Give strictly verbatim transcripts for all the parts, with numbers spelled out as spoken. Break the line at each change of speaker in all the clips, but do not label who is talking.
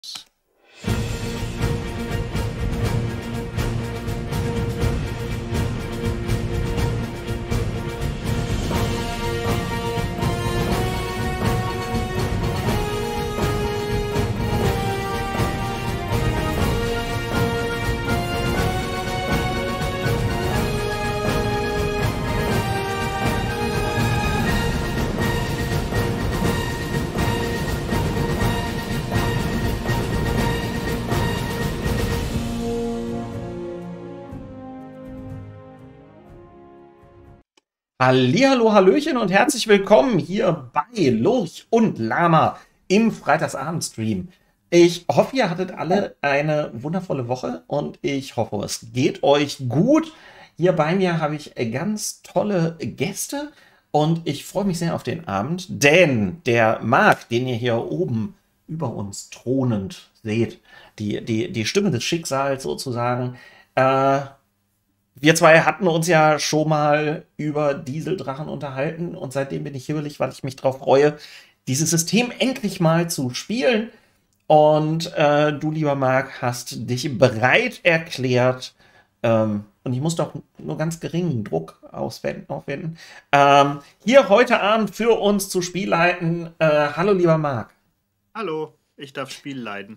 Hallihallo, Hallöchen und herzlich willkommen hier bei Lurch und Lama im Freitagsabend-Stream. Ich hoffe, ihr hattet alle eine wundervolle Woche und ich hoffe, es geht euch gut. Hier bei mir habe ich ganz tolle Gäste und ich freue mich sehr auf den Abend, denn der Marc, den ihr hier oben über uns thronend seht, die, die, die Stimme des Schicksals sozusagen, äh, wir zwei hatten uns ja schon mal über Dieseldrachen unterhalten und seitdem bin ich hibbelig, weil ich mich darauf freue, dieses System endlich mal zu spielen. Und äh, du, lieber Marc, hast dich bereit erklärt, ähm, und ich muss doch nur ganz geringen Druck auswenden, aufwenden, ähm, hier heute Abend für uns zu Spiel leiten. Äh, hallo, lieber Marc.
Hallo, ich darf Spiel leiten.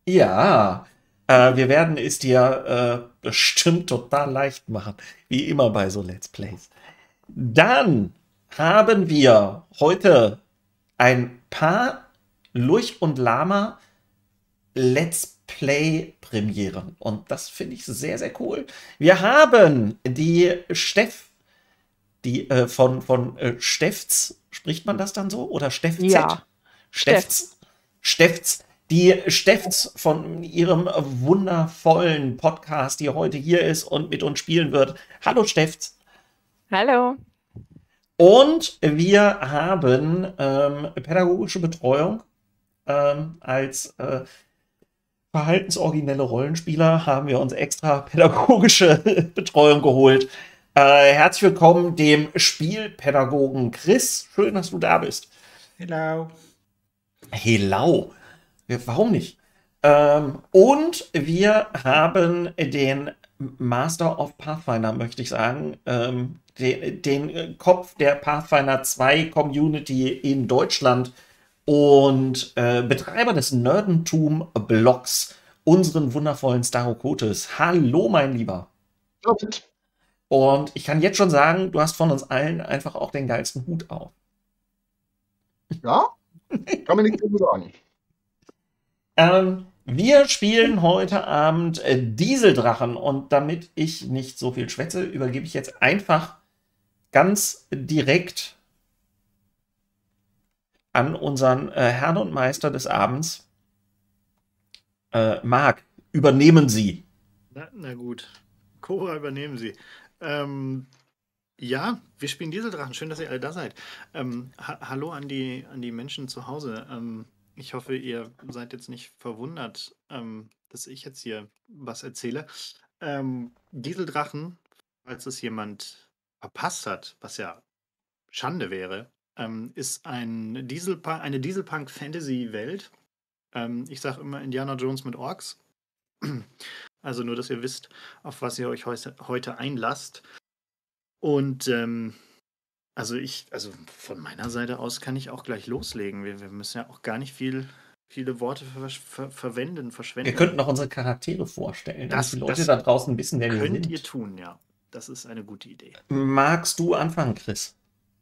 Ja, äh, wir werden es dir äh, bestimmt total leicht machen, wie immer bei so Let's Plays. Dann haben wir heute ein paar Lurch und Lama Let's Play Premieren und das finde ich sehr, sehr cool. Wir haben die Steff, die äh, von, von äh, Steffz, spricht man das dann so? Oder Steffz?
Ja.
Steffz. Steffz. Die Steffz von ihrem wundervollen Podcast, die heute hier ist und mit uns spielen wird. Hallo Steffz.
Hallo.
Und wir haben ähm, pädagogische Betreuung ähm, als äh, verhaltensoriginelle Rollenspieler haben wir uns extra pädagogische Betreuung geholt. Äh, herzlich willkommen dem Spielpädagogen Chris. Schön, dass du da bist.
Hello.
Hello. Warum nicht? Ähm, und wir haben den Master of Pathfinder, möchte ich sagen, ähm, den, den Kopf der Pathfinder zwei Community in Deutschland und äh, Betreiber des Nerdentum-Blogs, unseren wundervollen Starokotes. Hallo, mein Lieber.
Hallo.
Und ich kann jetzt schon sagen, du hast von uns allen einfach auch den geilsten Hut auf.
Ja, kann mir nichts dazu sagen.
Ähm, wir spielen heute Abend äh, Dieseldrachen und damit ich nicht so viel schwätze, übergebe ich jetzt einfach ganz direkt an unseren äh, Herrn und Meister des Abends. Äh, Marc, übernehmen Sie.
Na, na gut, Cora, übernehmen Sie. Ähm, ja, wir spielen Dieseldrachen. Schön, dass ihr alle da seid. Ähm, ha hallo an die, an die Menschen zu Hause. Ähm, Ich hoffe, ihr seid jetzt nicht verwundert, ähm, dass ich jetzt hier was erzähle. Ähm, Dieseldrachen, falls es jemand verpasst hat, was ja Schande wäre, ähm, ist ein Dieselpa eine Dieselpunk-Fantasy-Welt. Ähm, ich sage immer Indiana Jones mit Orks. Also nur, dass ihr wisst, auf was ihr euch heute, heute einlasst. Und ähm, Also ich, also von meiner Seite aus kann ich auch gleich loslegen. Wir, wir müssen ja auch gar nicht viel, viele Worte ver ver verwenden, verschwenden.
Wir könnten noch unsere Charaktere vorstellen, damit
Das-
die Leute
das
da draußen wissen, wer wir
Könnt
sind.
ihr tun, ja. Das ist eine gute Idee.
Magst du anfangen, Chris?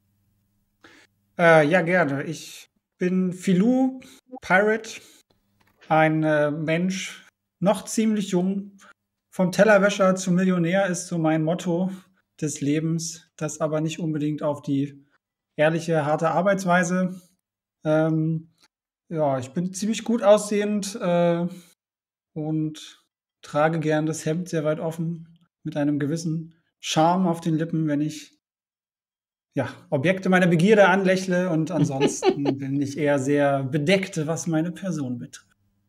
Äh, ja, gerne. Ich bin Filou, Pirate, ein äh, Mensch, noch ziemlich jung. Vom Tellerwäscher zum Millionär ist so mein Motto des Lebens, das aber nicht unbedingt auf die ehrliche, harte Arbeitsweise. Ähm, ja, ich bin ziemlich gut aussehend äh, und trage gern das Hemd sehr weit offen mit einem gewissen Charme auf den Lippen, wenn ich ja, Objekte meiner Begierde anlächle, und ansonsten bin ich eher sehr bedeckt, was meine Person betrifft.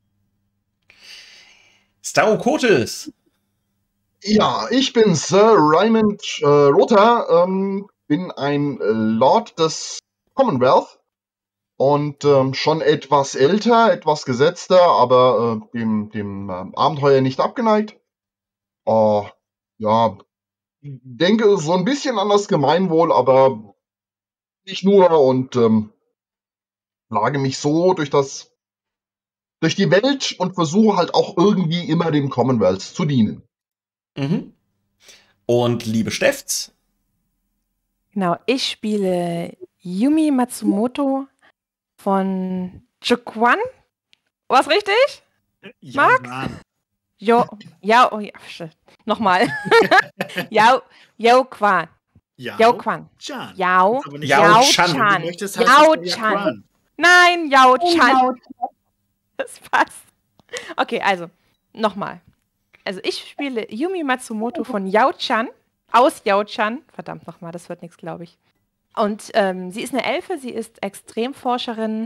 Starokotes!
Ja, ich bin Sir Raymond äh, Rother, ähm, bin ein äh, Lord des Commonwealth und ähm, schon etwas älter, etwas gesetzter, aber äh, dem, dem ähm, Abenteuer nicht abgeneigt. Äh, ja, denke so ein bisschen an das Gemeinwohl, aber nicht nur und ähm, schlage mich so durch das durch die Welt und versuche halt auch irgendwie immer dem Commonwealth zu dienen.
Mhm. Und liebe Steffs,
Genau, ich spiele Yumi Matsumoto von Juquan. Was richtig?
Ja,
Max?
Mann.
Jo, ja, oh ja, shit. Nochmal. Yao, Yao Quan.
Yao
Yao Quan.
Chan.
Yao,
Ist aber nicht
Yao
Yao
Chan.
Wenn du
Chan.
möchtest, heißt
Yao
es
Chan.
Yaquan.
Nein, Yao Chan. Das passt. Okay, also, nochmal. Also ich spiele Yumi Matsumoto von Yao Chan. Aus Yao Chan. Verdammt nochmal, das wird nichts, glaube ich. Und ähm, sie ist eine Elfe, sie ist Extremforscherin.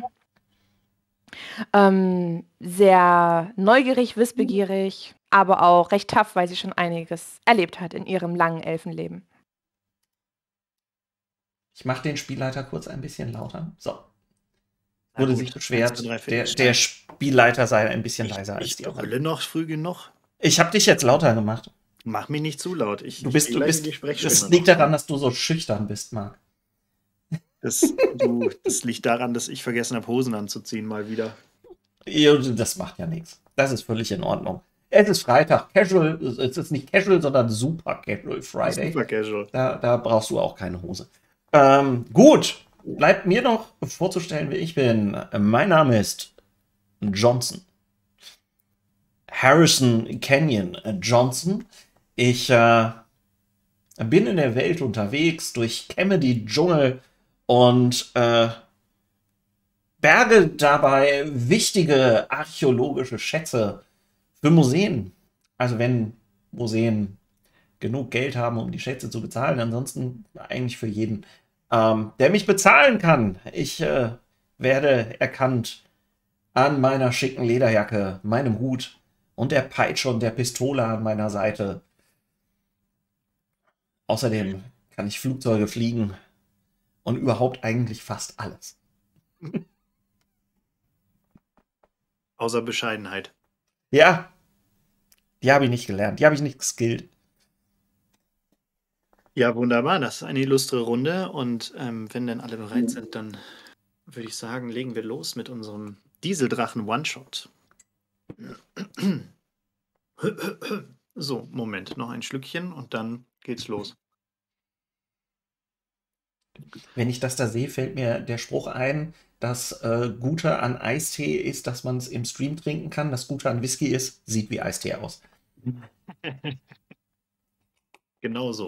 Ähm, sehr neugierig, wissbegierig, aber auch recht tough, weil sie schon einiges erlebt hat in ihrem langen Elfenleben.
ich mache den Spielleiter kurz ein bisschen lauter. So.
Na
Wurde
gut,
sich beschwert,
eins, zwei, drei, vier,
der,
Stein.
der Spielleiter sei ein bisschen leiser als
Ich
die anderen.
brülle noch früh genug.
Ich habe dich jetzt lauter gemacht.
Mach mich nicht zu laut. Ich,
Du bist,
ich
du
gleich
bist,
in die Sprechstunde
das liegt
noch.
daran, dass du so schüchtern bist, Marc.
Das, du, das liegt daran, dass ich vergessen habe, Hosen anzuziehen, mal wieder.
Ja, das macht ja nichts. Das ist völlig in Ordnung. Es ist Freitag, Casual, es ist nicht Casual, sondern Super Casual Friday.
Super casual.
Da, da brauchst du auch keine Hose. Ähm, gut, bleibt mir noch vorzustellen, wer ich bin. Mein Name ist Johnson. Harrison Kenyon Johnson. Ich äh, bin in der Welt unterwegs, durchkämme die Dschungel und äh, berge dabei wichtige archäologische Schätze für Museen. Also wenn Museen genug Geld haben, um die Schätze zu bezahlen, ansonsten eigentlich für jeden, ähm, der mich bezahlen kann. Ich äh, werde erkannt an meiner schicken Lederjacke, meinem Hut und der Peitsche und der Pistole an meiner Seite. Außerdem kann ich Flugzeuge fliegen und überhaupt eigentlich fast alles.
Außer Bescheidenheit.
Ja, die habe ich nicht gelernt, die habe ich nicht geskillt.
Ja, wunderbar. Das ist eine illustre Runde. Und ähm, wenn dann alle bereit sind, dann würde ich sagen, legen wir los mit unserem Dieseldrachen One-Shot. So, Moment, noch ein Schlückchen und dann geht's los.
Wenn ich das da sehe, fällt mir der Spruch ein, das äh, Gute an Eistee ist, dass man es im Stream trinken kann. Das Gute an Whisky ist, sieht wie Eistee aus.
Genau so.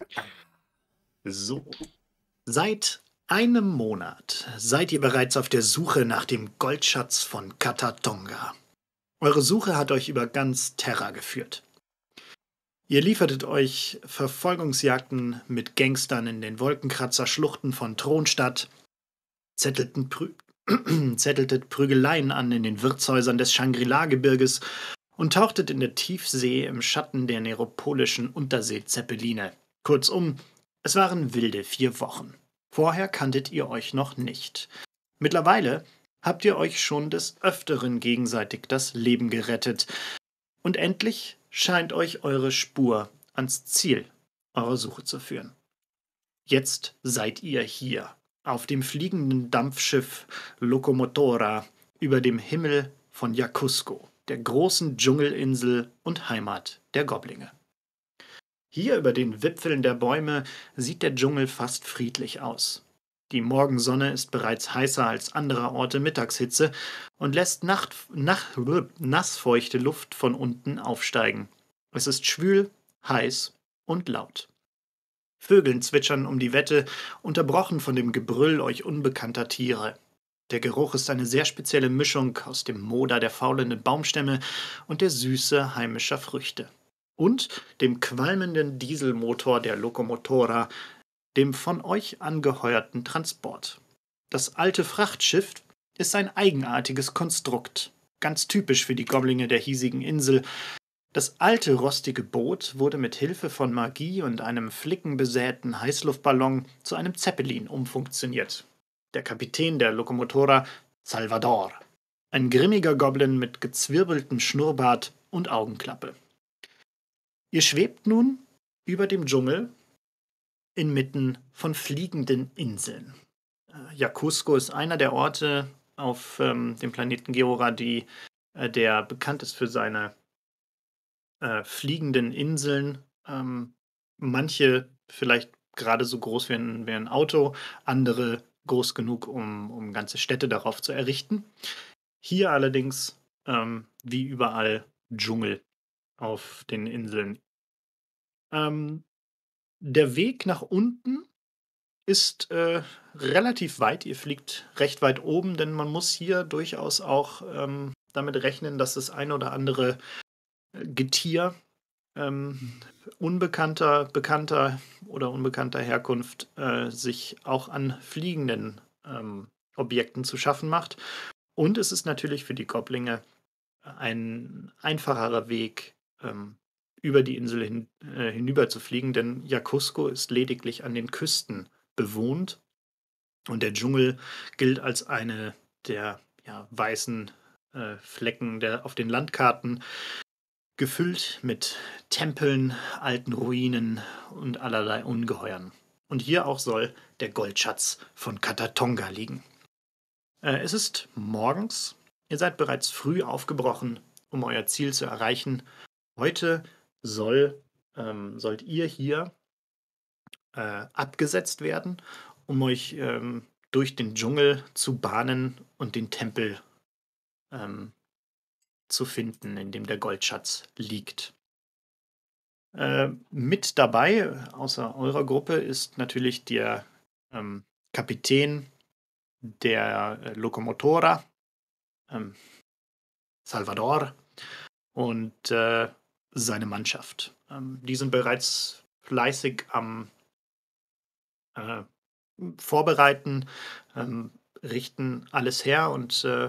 So. Seit einem Monat seid ihr bereits auf der Suche nach dem Goldschatz von Katatonga. Eure Suche hat euch über ganz Terra geführt. Ihr liefertet euch Verfolgungsjagden mit Gangstern in den Wolkenkratzer-Schluchten von Thronstadt, zettelten Prü zetteltet Prügeleien an in den Wirtshäusern des Shangri-La-Gebirges und tauchtet in der Tiefsee im Schatten der neropolischen Untersee-Zeppeline. Kurzum, es waren wilde vier Wochen. Vorher kanntet ihr euch noch nicht. Mittlerweile habt ihr euch schon des Öfteren gegenseitig das Leben gerettet. Und endlich scheint euch eure Spur ans Ziel eurer Suche zu führen. Jetzt seid ihr hier, auf dem fliegenden Dampfschiff Locomotora über dem Himmel von Yakusko, der großen Dschungelinsel und Heimat der Goblinge. Hier über den Wipfeln der Bäume sieht der Dschungel fast friedlich aus. Die Morgensonne ist bereits heißer als andere Orte Mittagshitze und lässt Nacht, Nacht, nassfeuchte Luft von unten aufsteigen. Es ist schwül, heiß und laut. Vögeln zwitschern um die Wette, unterbrochen von dem Gebrüll euch unbekannter Tiere. Der Geruch ist eine sehr spezielle Mischung aus dem Moder der faulenden Baumstämme und der Süße heimischer Früchte. Und dem qualmenden Dieselmotor der Locomotora, dem von euch angeheuerten Transport. Das alte Frachtschiff ist ein eigenartiges Konstrukt, ganz typisch für die Goblinge der hiesigen Insel. Das alte rostige Boot wurde mit Hilfe von Magie und einem flickenbesäten Heißluftballon zu einem Zeppelin umfunktioniert. der Kapitän der Lokomotora, Salvador. Ein grimmiger Goblin mit gezwirbeltem Schnurrbart und Augenklappe. Ihr schwebt nun über dem Dschungel inmitten von fliegenden Inseln. Äh, Yakusko ist einer der Orte auf ähm, dem Planeten Geora, die, äh, der bekannt ist für seine äh, fliegenden Inseln. Ähm, manche vielleicht gerade so groß wie ein, wie ein Auto, andere groß genug, um, um ganze Städte darauf zu errichten. Hier allerdings, ähm, wie überall, Dschungel auf den Inseln. Ähm, der Weg nach unten ist äh, relativ weit. Ihr fliegt recht weit oben, denn man muss hier durchaus auch ähm, damit rechnen, dass das ein oder andere Getier ähm, unbekannter, bekannter oder unbekannter Herkunft äh, sich auch an fliegenden ähm, Objekten zu schaffen macht. Und es ist natürlich für die Goblinge ein einfacherer Weg, ähm, über die Insel hin, äh, hinüber zu fliegen, denn Yakusko ist lediglich an den Küsten bewohnt und der Dschungel gilt als eine der ja, weißen äh, Flecken der, auf den Landkarten, gefüllt mit Tempeln, alten Ruinen und allerlei Ungeheuern. Und hier auch soll der Goldschatz von Katatonga liegen. Äh, es ist morgens. Ihr seid bereits früh aufgebrochen, um euer Ziel zu erreichen. Heute soll, ähm, sollt ihr hier äh, abgesetzt werden, um euch ähm, durch den Dschungel zu bahnen und den Tempel ähm, zu finden, in dem der Goldschatz liegt. Äh, mit dabei, außer eurer Gruppe, ist natürlich der ähm, Kapitän der äh, Lokomotora, ähm, Salvador, und äh, seine Mannschaft. Ähm, die sind bereits fleißig am äh, Vorbereiten, ähm, richten alles her und äh,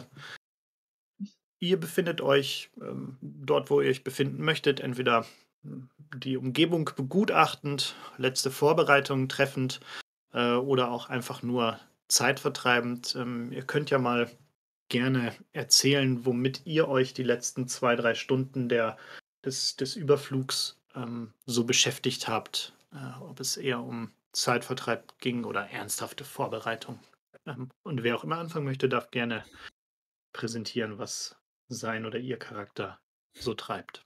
ihr befindet euch ähm, dort, wo ihr euch befinden möchtet, entweder die Umgebung begutachtend, letzte Vorbereitungen treffend äh, oder auch einfach nur zeitvertreibend. Ähm, ihr könnt ja mal gerne erzählen, womit ihr euch die letzten zwei, drei Stunden der, des, des Überflugs ähm, so beschäftigt habt. Äh, ob es eher um Zeitvertreib ging oder ernsthafte Vorbereitung. Ähm, und wer auch immer anfangen möchte, darf gerne präsentieren, was sein oder ihr Charakter so treibt.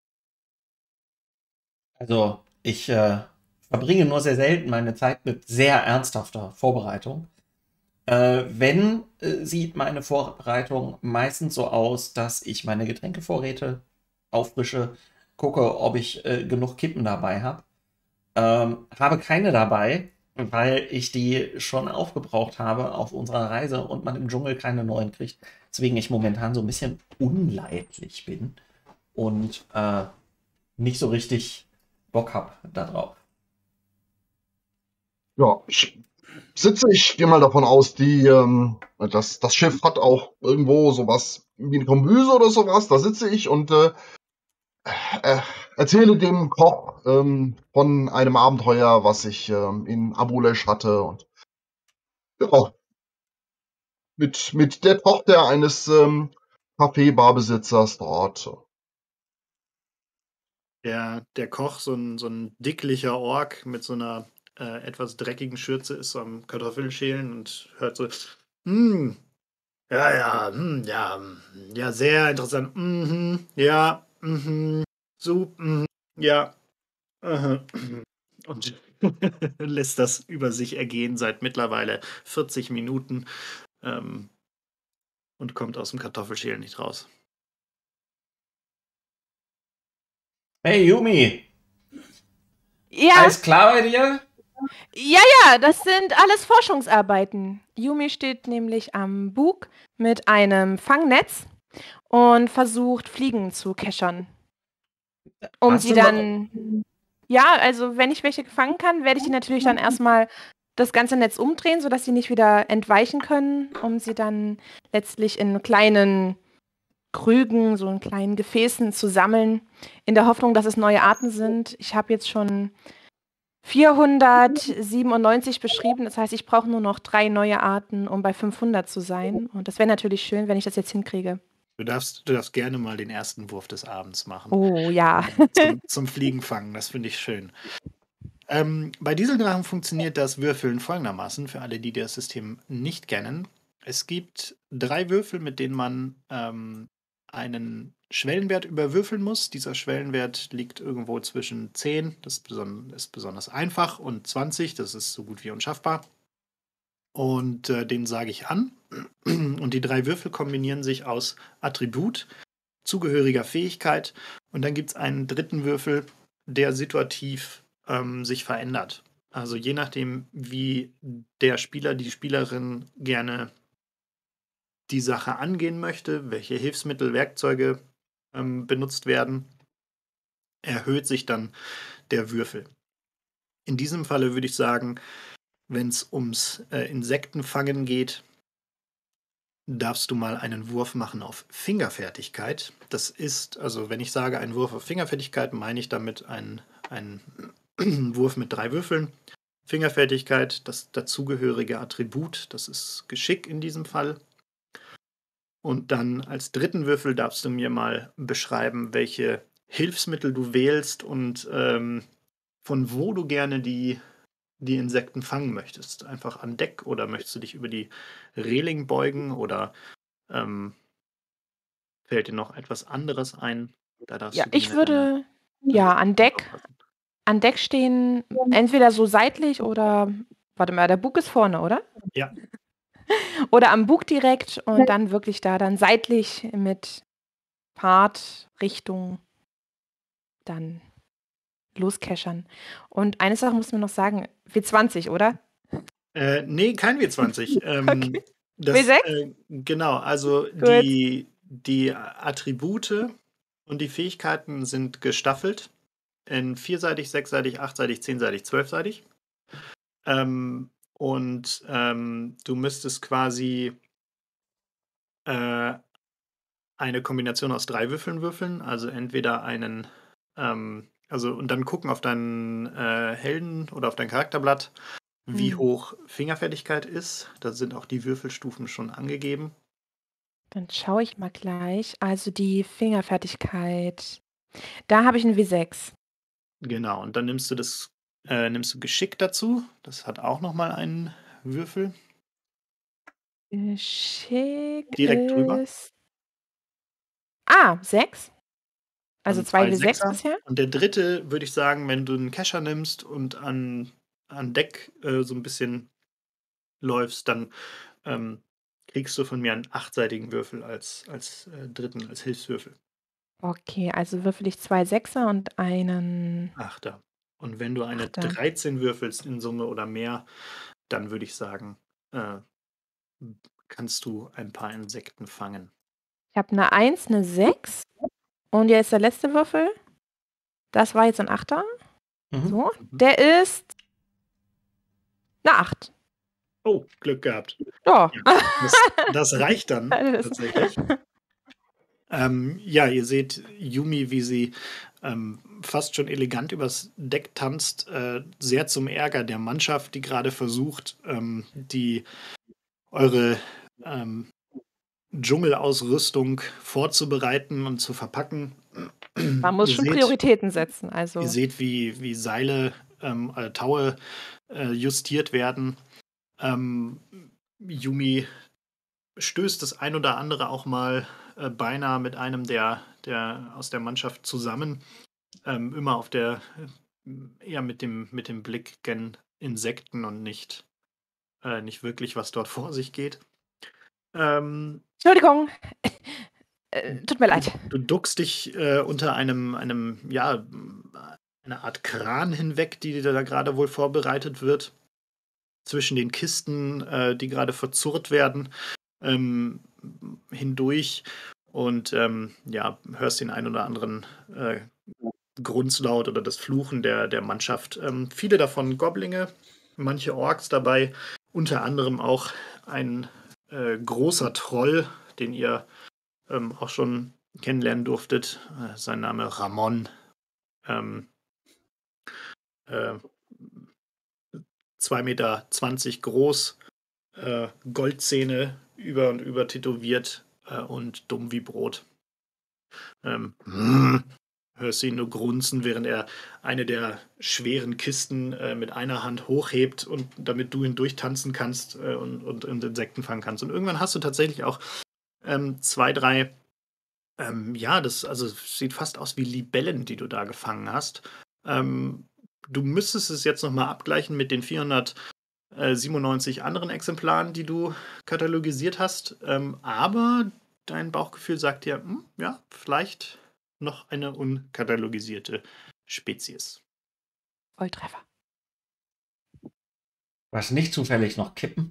Also, ich äh, verbringe nur sehr selten meine Zeit mit sehr ernsthafter Vorbereitung. Äh, wenn, äh, sieht meine Vorbereitung meistens so aus, dass ich meine Getränkevorräte auffrische, gucke, ob ich äh, genug Kippen dabei habe. Ähm, habe keine dabei, weil ich die schon aufgebraucht habe auf unserer Reise und man im Dschungel keine neuen kriegt. Deswegen ich momentan so ein bisschen unleidlich bin und äh, nicht so richtig Bock habe darauf.
Ja, ich sitze, ich gehe mal davon aus, die, ähm, das, das Schiff hat auch irgendwo sowas wie eine Kombüse oder sowas. Da sitze ich und äh, äh, erzähle dem Koch ähm, von einem Abenteuer, was ich ähm, in Abulesh hatte. Und ja, mit, mit der Tochter eines ähm, Kaffeebarbesitzers dort.
Der, der Koch, so ein, so ein dicklicher Ork mit so einer äh, etwas dreckigen Schürze, ist so am Kartoffelschälen und hört so, hm, ja, ja, hm, ja, hm, ja, sehr interessant, mhm, ja, mhm, so, mhm, ja, aha. Und lässt das über sich ergehen seit mittlerweile vierzig Minuten ähm, und kommt aus dem Kartoffelschälen nicht raus.
Hey Yumi,
Ja,
alles klar bei dir?
ja, ja, das sind alles Forschungsarbeiten. Yumi steht nämlich am Bug mit einem Fangnetz und versucht, Fliegen zu keschern. Um
Hast
sie
du noch-
dann. Ja, also wenn ich welche fangen kann, werde ich die natürlich dann erstmal das ganze Netz umdrehen, sodass sie nicht wieder entweichen können, um sie dann letztlich in kleinen Krügen, so in kleinen Gefäßen zu sammeln, in der Hoffnung, dass es neue Arten sind. Ich habe jetzt schon vierhundertsiebenundneunzig beschrieben. Das heißt, ich brauche nur noch drei neue Arten, um bei fünfhundert zu sein. Und das wäre natürlich schön, wenn ich das jetzt hinkriege.
Du darfst, du darfst gerne mal den ersten Wurf des Abends machen.
Oh ja.
Zum, zum Fliegen fangen, das finde ich schön. Ähm, bei Dieseldrachen funktioniert das Würfeln folgendermaßen, für alle, die das System nicht kennen. Es gibt drei Würfel, mit denen man ähm, einen Schwellenwert überwürfeln muss. Dieser Schwellenwert liegt irgendwo zwischen zehn, das ist, beson ist besonders einfach, und zwanzig, das ist so gut wie unschaffbar. Und äh, den sage ich an. Und die drei Würfel kombinieren sich aus Attribut, zugehöriger Fähigkeit, und dann gibt es einen dritten Würfel, der situativ ähm, sich verändert. Also je nachdem, wie der Spieler, die Spielerin gerne die Sache angehen möchte, welche Hilfsmittel, Werkzeuge ähm, benutzt werden, erhöht sich dann der Würfel. In diesem Falle würde ich sagen, wenn es ums äh, Insektenfangen geht, darfst du mal einen Wurf machen auf Fingerfertigkeit. Das ist, also wenn ich sage einen Wurf auf Fingerfertigkeit, meine ich damit einen, einen Wurf mit drei Würfeln. Fingerfertigkeit, das dazugehörige Attribut, das ist Geschick in diesem Fall. Und dann als dritten Würfel darfst du mir mal beschreiben, welche Hilfsmittel du wählst und ähm, von wo du gerne die, die Insekten fangen möchtest. Einfach an Deck oder möchtest du dich über die Reling beugen oder ähm, fällt dir noch etwas anderes ein? Da darfst
Ja,
du
ich
gerne deine-
würde ja an Deck, an Deck stehen, entweder so seitlich oder, warte mal, der Bug ist vorne, oder?
Ja.
Oder am Bug direkt und dann wirklich da dann seitlich mit Pfad, Richtung dann loskeschern. Und eine Sache muss man noch sagen, W zwanzig, oder?
Äh, nee, kein W zwanzig. Ähm,
Okay.
das,
W sechs?
Äh, genau, also die, die Attribute und die Fähigkeiten sind gestaffelt in vierseitig, sechsseitig, achtseitig, zehnseitig, zwölfseitig. Ähm, und ähm, du müsstest quasi äh, eine Kombination aus drei Würfeln würfeln, also entweder einen, ähm, also und dann gucken auf deinen äh, Helden oder auf dein Charakterblatt, wie
Hm.
hoch Fingerfertigkeit ist. Da sind auch die Würfelstufen schon angegeben.
Dann schaue ich mal gleich. Also die Fingerfertigkeit. Da habe ich ein W sechs.
Genau, und dann nimmst du das, äh, nimmst du Geschick dazu. Das hat auch nochmal einen Würfel.
Geschick
Direkt drüber.
ist. Ah, sechs. Also
Also
zwei
zwei
W sechs
Sechser.
bisher.
Und der dritte, würde ich sagen, wenn du einen Kescher nimmst und an, an Deck äh, so ein bisschen läufst, dann ähm, kriegst du von mir einen achtseitigen Würfel als, als äh, dritten, als Hilfswürfel.
Okay, also würfel ich zwei Sechser und einen.
Achter. Und wenn du eine
Achter.
dreizehn würfelst in Summe oder mehr, dann würde ich sagen, äh, kannst du ein paar Insekten fangen.
Ich habe eine eins, eine sechs. Und jetzt der letzte Würfel. Das war jetzt ein Achter.
Mhm.
So. Der ist eine acht.
Oh, Glück gehabt.
Ja.
Das, das reicht dann tatsächlich. Ähm, ja, ihr seht Yumi, wie sie ähm, fast schon elegant übers Deck tanzt, äh, sehr zum Ärger der Mannschaft, die gerade versucht, ähm, die eure ähm, Dschungelausrüstung vorzubereiten und zu verpacken.
Man muss
Ihr
schon
seht-
Prioritäten setzen. Also.
Ihr seht, wie, wie Seile, ähm, äh, Taue äh, justiert werden. Ähm, Yumi stößt das ein oder andere auch mal äh, beinahe mit einem der, der aus der Mannschaft zusammen. Ähm, immer auf der, äh, eher mit dem, mit dem Blick gen Insekten und nicht, äh, nicht wirklich, was dort vor sich geht. Ähm,
Entschuldigung. Äh, tut mir leid.
Du duckst dich äh, unter einem, einem, ja, einer Art Kran hinweg, die da gerade wohl vorbereitet wird. Zwischen den Kisten, äh, die gerade verzurrt werden, ähm, hindurch. Und ähm, ja, hörst den ein oder anderen äh, Grunzlaut oder das Fluchen der, der Mannschaft. Ähm, viele davon Goblinge, manche Orks dabei, unter anderem auch ein äh, großer Troll, den ihr ähm, auch schon kennenlernen durftet. Äh, sein Name Ramon. Ähm, äh, zwei Meter zwanzig groß, äh, Goldzähne über und über tätowiert äh, und dumm wie Brot. Ähm, hörst du ihn nur grunzen, während er eine der schweren Kisten äh, mit einer Hand hochhebt und damit du ihn durchtanzen kannst äh, und, und, und Insekten fangen kannst. Und irgendwann hast du tatsächlich auch ähm, zwei, drei, ähm, ja, das also sieht fast aus wie Libellen, die du da gefangen hast. Ähm, du müsstest es jetzt nochmal abgleichen mit den vierhundertsiebenundneunzig anderen Exemplaren, die du katalogisiert hast. Ähm, aber dein Bauchgefühl sagt dir, hm, ja, vielleicht noch eine unkatalogisierte Spezies.
Volltreffer.
Was nicht zufällig noch kippen?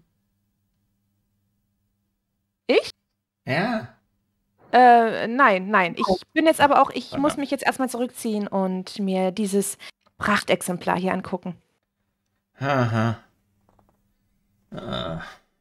Ich?
Ja.
Äh, nein, nein. Ich bin jetzt aber auch, ich
Verdammt.
muss mich jetzt erstmal zurückziehen und mir dieses Prachtexemplar hier angucken.
Haha. Ah.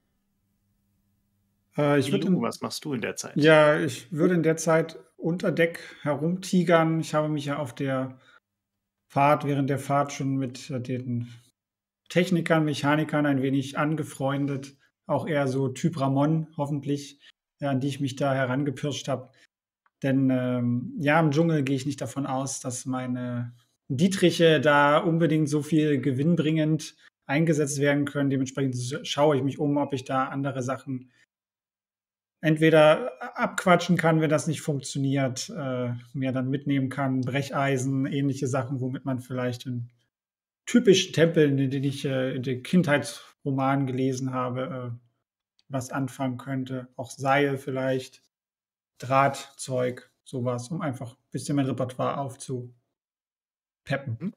Äh, ich würde
Lu,
in,
was machst du in der Zeit?
ja, ich würde in der Zeit unter Deck herumtigern. Ich habe mich ja auf der Fahrt, während der Fahrt schon mit äh, den Technikern, Mechanikern ein wenig angefreundet. Auch eher so Typ Ramon, hoffentlich, ja, an die ich mich da herangepirscht habe. Denn ähm, ja, im Dschungel gehe ich nicht davon aus, dass meine Dietriche da unbedingt so viel gewinnbringend eingesetzt werden können. Dementsprechend schaue ich mich um, ob ich da andere Sachen entweder abquatschen kann, wenn das nicht funktioniert, äh, mir dann mitnehmen kann, Brecheisen, ähnliche Sachen, womit man vielleicht in typischen Tempeln, in denen ich äh, in den Kindheitsromanen gelesen habe, äh, was anfangen könnte. Auch Seil vielleicht, Drahtzeug, sowas, um einfach ein bisschen mein Repertoire aufzupeppen.
Hm?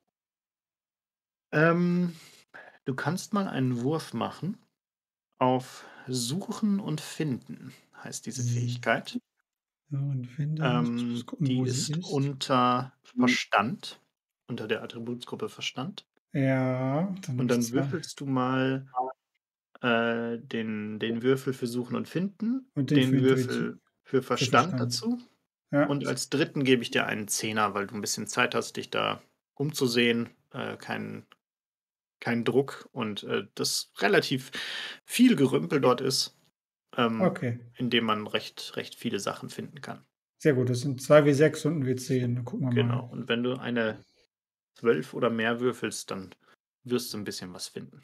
Ähm, du kannst mal einen Wurf machen auf Suchen und Finden, heißt diese
Mhm.
Fähigkeit.
Ja, und finde,
Ähm,
ich muss gucken,
die
wo sie
ist
ist.
unter Verstand, unter der Attributsgruppe Verstand.
Ja, dann
Und
habe ich
dann
zwei.
würfelst du mal äh, den, den Würfel für Suchen und Finden,
Und den
den
für
Würfel
Intuition.
für Verstand
Verstand.
dazu.
Ja,
Und als dritten gebe ich dir einen Zehner, weil du ein bisschen Zeit hast, dich da umzusehen, äh, keinen kein Druck und äh, das relativ viel Gerümpel dort ist, ähm,
okay.
in dem man recht, recht viele Sachen finden kann.
Sehr gut, das sind zwei W sechs und ein W zehn. Dann gucken wir
Genau.
mal.
Und wenn du eine zwölf oder mehr würfelst, dann wirst du ein bisschen was finden.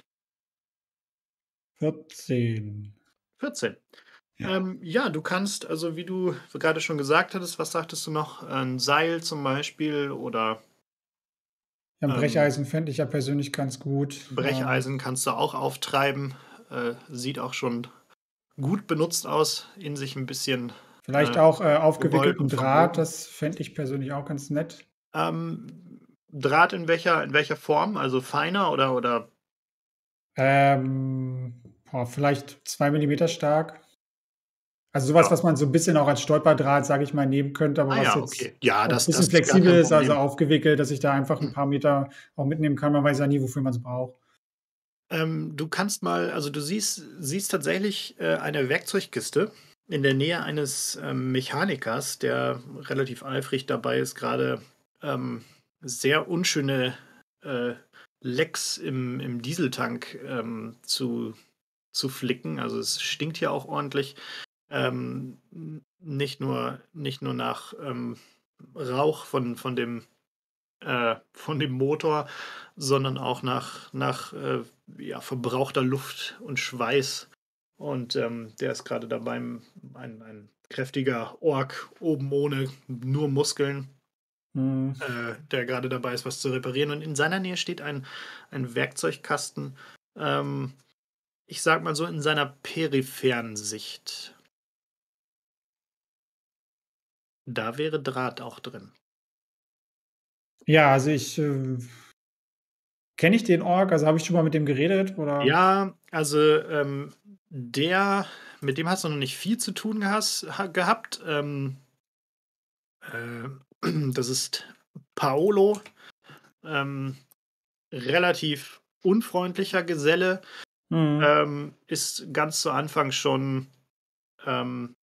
vierzehn.
vierzehn.
Ja.
Ähm, ja, du kannst, also wie du gerade schon gesagt hattest, was sagtest du noch? Ein Seil zum Beispiel oder
Ja, ein
ähm,
Brecheisen fände ich ja persönlich ganz gut. Ähm,
Brecheisen kannst du auch auftreiben. Äh, sieht auch schon gut benutzt aus, in sich ein bisschen.
vielleicht
äh,
auch äh,
Gewollt
aufgewickelten
und
Draht,
verbogen.
das fände ich persönlich auch ganz nett.
Ähm, Draht in welcher, in welcher Form? Also feiner oder, oder
Ähm, boah, vielleicht zwei Millimeter stark. Also sowas,
Ja.
was man so ein bisschen auch als Stolperdraht, sage ich mal, nehmen könnte, aber
Ah
was
ja,
jetzt
okay. Ja,
auch
das,
ein bisschen
das ist gar
flexibel
kein
ist, also
Problem.
aufgewickelt, dass ich da einfach ein paar Meter auch mitnehmen kann. Man weiß ja nie, wofür man es braucht.
Ähm, du kannst mal, also du siehst, siehst tatsächlich äh, eine Werkzeugkiste in der Nähe eines ähm, Mechanikers, der relativ eifrig dabei ist, gerade ähm, sehr unschöne äh, Lecks im, im Dieseltank ähm, zu, zu flicken. Also es stinkt hier auch ordentlich. Ähm, nicht nur, nicht nur nach ähm, Rauch von, von dem äh, von dem Motor, sondern auch nach, nach äh, ja, verbrauchter Luft und Schweiß. Und ähm, der ist gerade dabei, ein, ein kräftiger Ork oben ohne nur Muskeln,
Hm.
äh, der gerade dabei ist, was zu reparieren. Und in seiner Nähe steht ein, ein Werkzeugkasten, ähm, ich sag mal so in seiner peripheren Sicht. Da wäre Draht auch drin.
Ja, also ich äh, kenne ich den Ork, also habe ich schon mal mit dem geredet oder?
Ja, also ähm, der, mit dem hast du noch nicht viel zu tun gehas, ha, gehabt. Ähm, äh, das ist Paolo, ähm, relativ unfreundlicher Geselle,
Hm.
ähm, ist ganz zu Anfang schon ähm,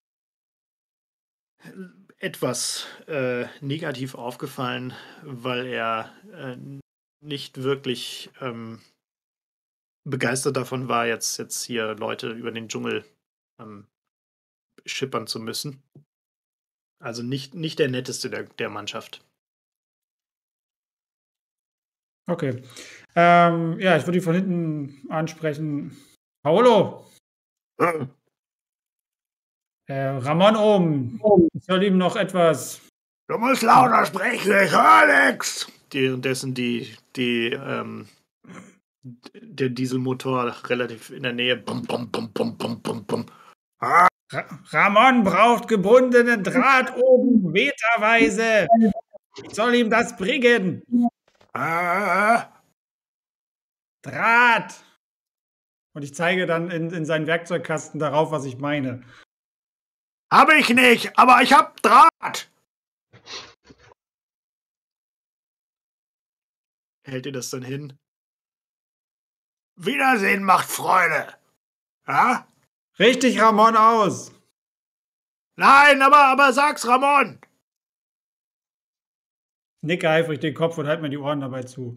etwas äh, negativ aufgefallen, weil er äh, nicht wirklich ähm, begeistert davon war, jetzt, jetzt hier Leute über den Dschungel ähm, schippern zu müssen. Also nicht, nicht der netteste der, der Mannschaft.
Okay. Ähm, ja, ich würde die von hinten ansprechen. Paolo!
Hm.
Äh, Ramon oben. Ich soll ihm noch etwas.
Du musst lauter sprechen, ich höre nix! Währenddessen die, die, ähm, der Dieselmotor relativ in der Nähe. Bum, bum, bum, bum, bum, bum, bum.
Ra Ramon braucht gebundenen Draht oben, meterweise. Ich soll ihm das bringen.
Ah.
Draht. Und ich zeige dann in, in seinen Werkzeugkasten darauf, was ich meine.
Hab ich nicht, aber ich hab Draht! Hält ihr das dann hin? Wiedersehen macht Freude! Ja?
Richtig, Ramon, aus!
Nein, aber, aber sag's, Ramon!
Nicke eifrig den Kopf und halt mir die Ohren dabei zu.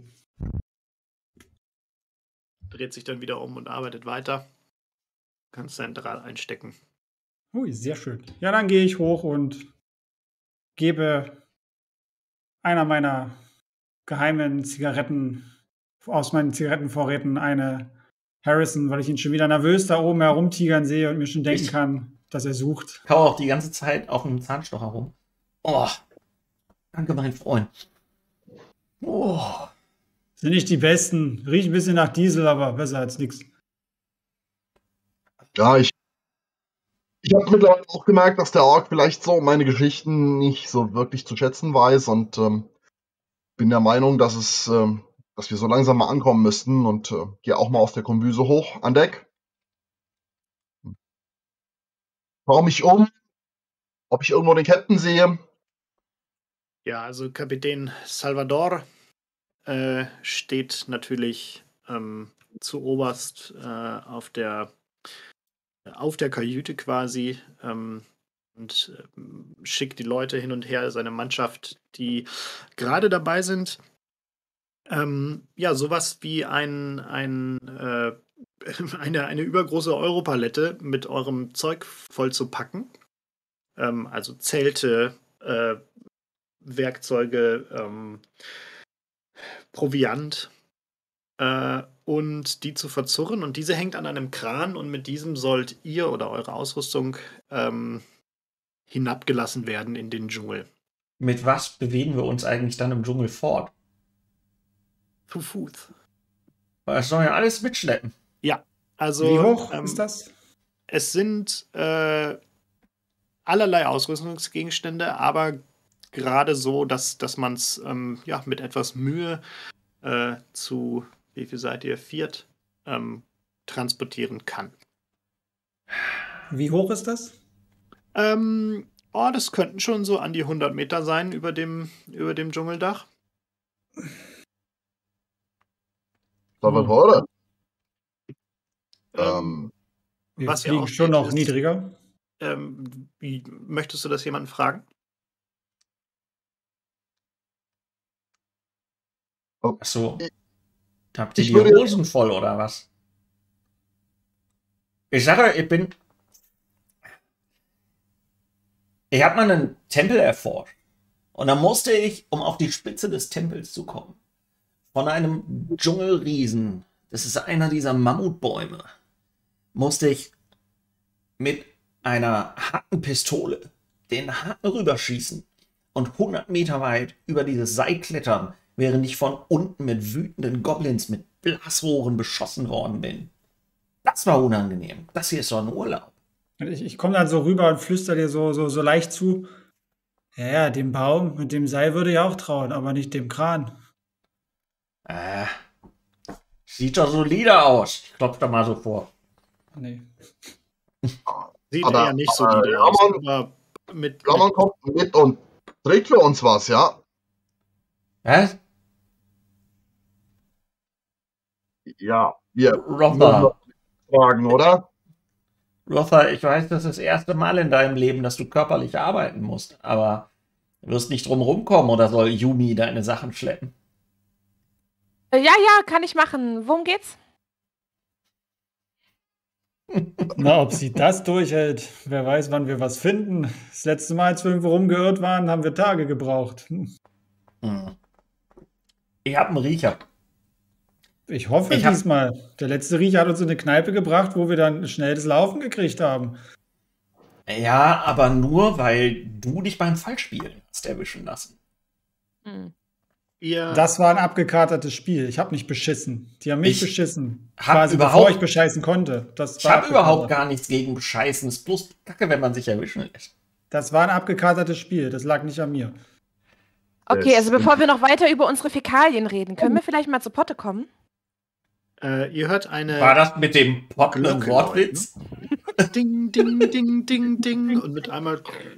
Dreht sich dann wieder um und arbeitet weiter. Kannst deinen Draht einstecken.
Ui, sehr schön. Ja, dann gehe ich hoch und gebe einer meiner geheimen Zigaretten aus meinen Zigarettenvorräten eine Harrison, weil ich ihn schon wieder nervös da oben herumtigern sehe und mir schon denken
Ich-
kann, dass er sucht.
Kau auch die ganze Zeit auf dem Zahnstocher rum. Oh, danke, mein Freund. Oh,
Sind nicht die besten. Riecht ein bisschen nach Diesel, aber besser als nichts.
Ja, ich, ich habe mittlerweile auch gemerkt, dass der Ork vielleicht so meine Geschichten nicht so wirklich zu schätzen weiß und ähm, bin der Meinung, dass es, ähm, dass wir so langsam mal ankommen müssten und äh, gehe auch mal aus der Kombüse hoch an Deck. Schau mich um, ob ich irgendwo den Captain sehe.
Ja, also Kapitän Salvador äh, steht natürlich ähm, zu oberst äh, auf der auf der Kajüte quasi ähm, und ähm, schickt die Leute hin und her, seine Mannschaft, die gerade dabei sind, ähm, ja, sowas wie ein, ein äh, eine, eine übergroße Europalette mit eurem Zeug voll zu packen. Ähm, also Zelte, äh, Werkzeuge, ähm, Proviant äh, und die zu verzurren. Und diese hängt an einem Kran und mit diesem sollt ihr oder eure Ausrüstung ähm, hinabgelassen werden in den Dschungel.
mit was bewegen wir uns eigentlich dann im Dschungel fort?
Zu Fuß.
Weil das soll ja alles mitschleppen.
Also,
Wie hoch
ähm,
ist das?
es sind äh, allerlei Ausrüstungsgegenstände, aber gerade so, dass, dass man es ähm, ja, mit etwas Mühe äh, zu, wie viel seid ihr, viert, ähm, transportieren kann.
Wie hoch ist das?
Ähm, oh, das könnten schon so an die hundert Meter sein über dem, über dem Dschungeldach.
Salvatore.
Ähm,
Ähm,
Wir
was ihr
fliegen
auch
schon
seht,
noch
ist-
niedriger.
ähm, wie, möchtest du das jemanden fragen?
Ach so.
Ich-
Habt ihr
ich
die
würde-
Hosen voll oder was? Ich sage, ich bin. Ich habe mal einen Tempel erforscht. Und da musste ich, um auf die Spitze des Tempels zu kommen, von einem Dschungelriesen, das ist einer dieser Mammutbäume, musste ich mit einer harten Pistole den Haken rüberschießen und hundert Meter weit über dieses Seil klettern, während ich von unten mit wütenden Goblins mit Blasrohren beschossen worden bin. Das war unangenehm. Das hier ist doch ein Urlaub.
Und Ich, ich komme dann so rüber und flüster dir so, so, so leicht zu. Ja, ja, dem Baum mit dem Seil würde ich auch trauen, aber nicht dem Kran.
Äh, sieht doch solide aus. Ich klopfe da mal so vor.
Nee.
Sieht
Aber-
eher nicht so
aber
nieder aus,
Ramon-
aber mit,
Ramon
mit
kommt mit und trägt für uns was, ja?
Was?
Ja, wir
Rother.
fragen, oder?
Rother, ich weiß, das ist das erste Mal in deinem Leben, dass du körperlich arbeiten musst, aber du wirst nicht drum rumkommen oder soll Yumi deine Sachen schleppen?
Äh, Ja, ja, kann ich machen. Worum geht's?
Na, ob sie das durchhält. Wer weiß, wann wir was finden. Das letzte Mal, als wir irgendwo rumgeirrt waren, haben wir Tage gebraucht.
Hm. Ich hab einen Riecher.
Ich hoffe
Ich hab-
diesmal. Der letzte Riecher hat uns in eine Kneipe gebracht, wo wir dann schnell das Laufen gekriegt haben.
Ja, aber nur, weil du dich beim Fallspielen hast erwischen lassen.
Hm.
Ihr,
Das war ein abgekatertes Spiel. Ich habe nicht beschissen. Die haben mich
Ich
beschissen.
hab
Quasi
überhaupt-
bevor ich bescheißen konnte. Das
Ich
war
habe überhaupt
abgekatert.
gar nichts gegen Bescheißen. Es ist bloß Kacke, wenn man sich erwischen lässt.
Das war ein abgekatertes Spiel. Das lag nicht an mir.
Okay, also
Das-
bevor wir noch weiter über unsere Fäkalien reden, können wir vielleicht mal zu Potte kommen?
äh, ihr hört eine
War das mit dem Potten
Glocke
Wortwitz?
Ding, ding, ding, ding, ding. Und mit einmal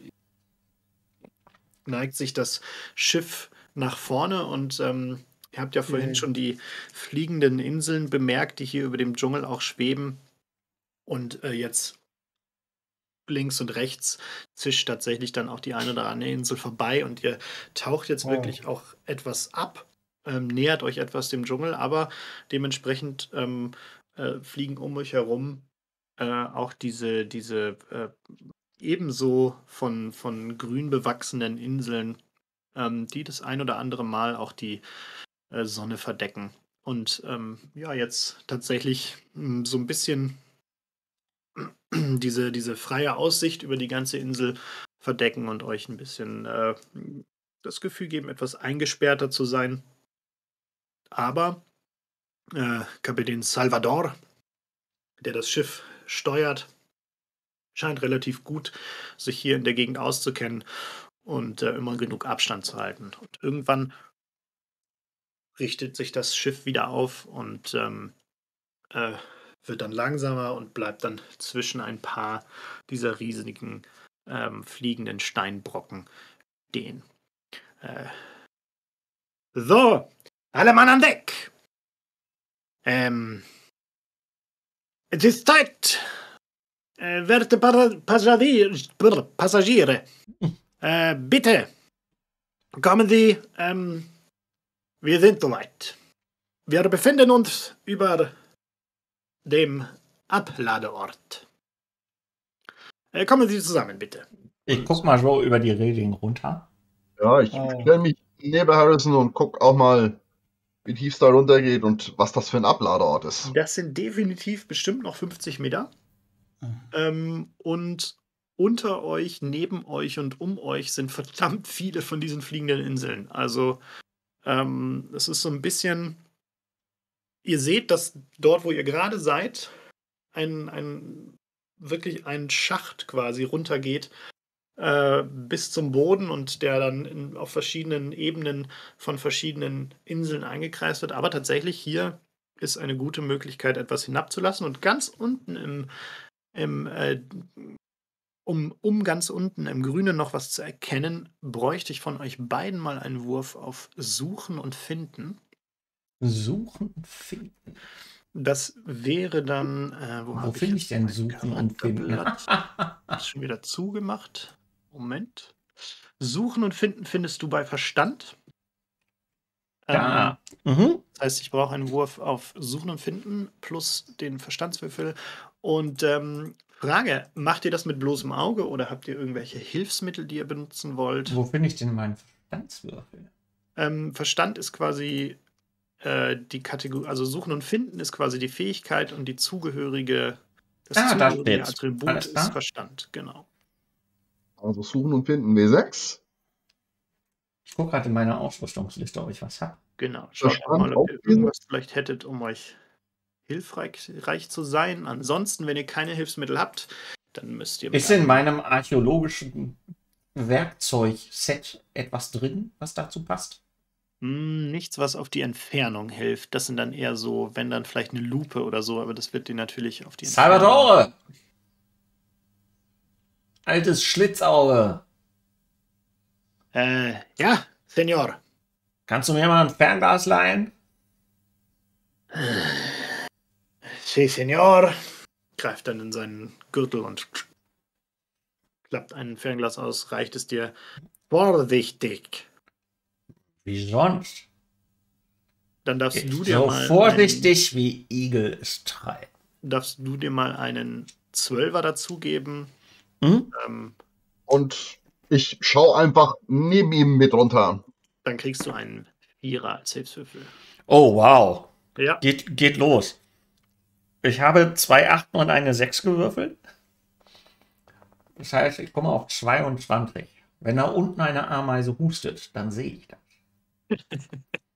neigt sich das Schiff nach vorne und ähm, ihr habt ja vorhin
Mhm.
schon die fliegenden Inseln bemerkt, die hier über dem Dschungel auch schweben. Und äh, jetzt links und rechts zischt tatsächlich dann auch die eine oder andere Insel vorbei und ihr taucht jetzt
Oh.
wirklich auch etwas ab, ähm, nähert euch etwas dem Dschungel, aber dementsprechend ähm, äh, fliegen um euch herum äh, auch diese, diese äh, ebenso von, von grün bewachsenen Inseln, ähm, die das ein oder andere Mal auch die äh, Sonne verdecken. Und ähm, ja, jetzt tatsächlich mh, so ein bisschen diese, diese freie Aussicht über die ganze Insel verdecken und euch ein bisschen äh, das Gefühl geben, etwas eingesperrter zu sein. Aber äh, Kapitän Salvador, der das Schiff steuert, scheint relativ gut sich hier in der Gegend auszukennen und äh, immer genug Abstand zu halten. Und irgendwann richtet sich das Schiff wieder auf und ähm, äh, wird dann langsamer und bleibt dann zwischen ein paar dieser riesigen ähm, fliegenden Steinbrocken stehen. Äh, so, alle Mann an Deck! Ähm, es ist Zeit, äh, werte Para- Passagier, brr, Passagiere, äh, bitte, kommen Sie, ähm, wir sind soweit. Wir befinden uns über dem Abladeort. Äh, kommen Sie zusammen, bitte.
Ich guck mal so über die Reling runter.
Ja, ich
Oh.
stelle mich neben Harrison und guck auch mal, wie tief es da runtergeht und was das für ein Abladeort ist.
Das sind definitiv bestimmt noch fünfzig Meter.
Mhm.
Ähm, und unter euch, neben euch und um euch sind verdammt viele von diesen fliegenden Inseln. Also ähm, es ist so ein bisschen, ihr seht, dass dort, wo ihr gerade seid, ein, ein wirklich ein Schacht quasi runtergeht äh, bis zum Boden und der dann in, auf verschiedenen Ebenen von verschiedenen Inseln eingekreist wird. Aber tatsächlich hier ist eine gute Möglichkeit, etwas hinabzulassen. Und ganz unten im, im äh, um, um ganz unten im Grünen noch was zu erkennen, bräuchte ich von euch beiden mal einen Wurf auf Suchen und Finden.
Suchen und finden.
Das wäre dann, äh, wo,
Wo
hab
finde ich
jetzt
denn
mein
Suchen und Finden?
Charakterblatt? Ist schon wieder zugemacht. Moment. Suchen und Finden findest du bei Verstand.
Ja.
Ähm,
Mhm.
das heißt, ich brauche einen Wurf auf Suchen und Finden plus den Verstandswürfel. Und ähm, Frage, macht ihr das mit bloßem Auge oder habt ihr irgendwelche Hilfsmittel, die ihr benutzen wollt?
Wo finde ich denn meinen Verstandswürfel?
Ähm, Verstand ist quasi äh, die Kategorie, also Suchen und Finden ist quasi die Fähigkeit und die zugehörige, das
Ah, da
zugehörige
steht's.
Attribut
Alles klar.
ist Verstand, genau.
Also suchen und finden W sechs.
Ich gucke gerade in meiner Ausrüstungsliste, ob ich was habe.
Genau. Schaut
Verstand
mal, ob ihr
auch
irgendwas vielleicht hättet, um euch hilfreich reich zu sein. Ansonsten, wenn ihr keine Hilfsmittel habt, dann müsst ihr. mit
Ist in
einem-
meinem archäologischen Werkzeugset etwas drin, was dazu passt?
Hm, nichts, was auf die Entfernung hilft. Das sind dann eher so, wenn dann vielleicht eine Lupe oder so, aber das wird dir natürlich auf die Entfernung.
Salvatore! Altes Schlitzauge!
Äh, ja, Senior.
Kannst du mir mal ein Fernglas leihen?
Sí, Senor. Greift dann in seinen Gürtel und klappt ein Fernglas aus, reicht es dir. Vorsichtig.
Wie sonst?
Dann darfst
Ich
du dir
so
mal.
vorsichtig wie Igel es treiben.
Einen, darfst du dir mal einen Zwölfer dazugeben.
Mhm.
Ähm,
Und ich schaue einfach neben ihm mit runter.
dann kriegst du einen Vierer als Hilfswürfel.
Oh, wow.
Ja.
Geht, geht los. Ich habe zwei Achten und eine sechs gewürfelt. Das heißt, ich komme auf zweiundzwanzig. Wenn da unten eine Ameise hustet, dann sehe ich das.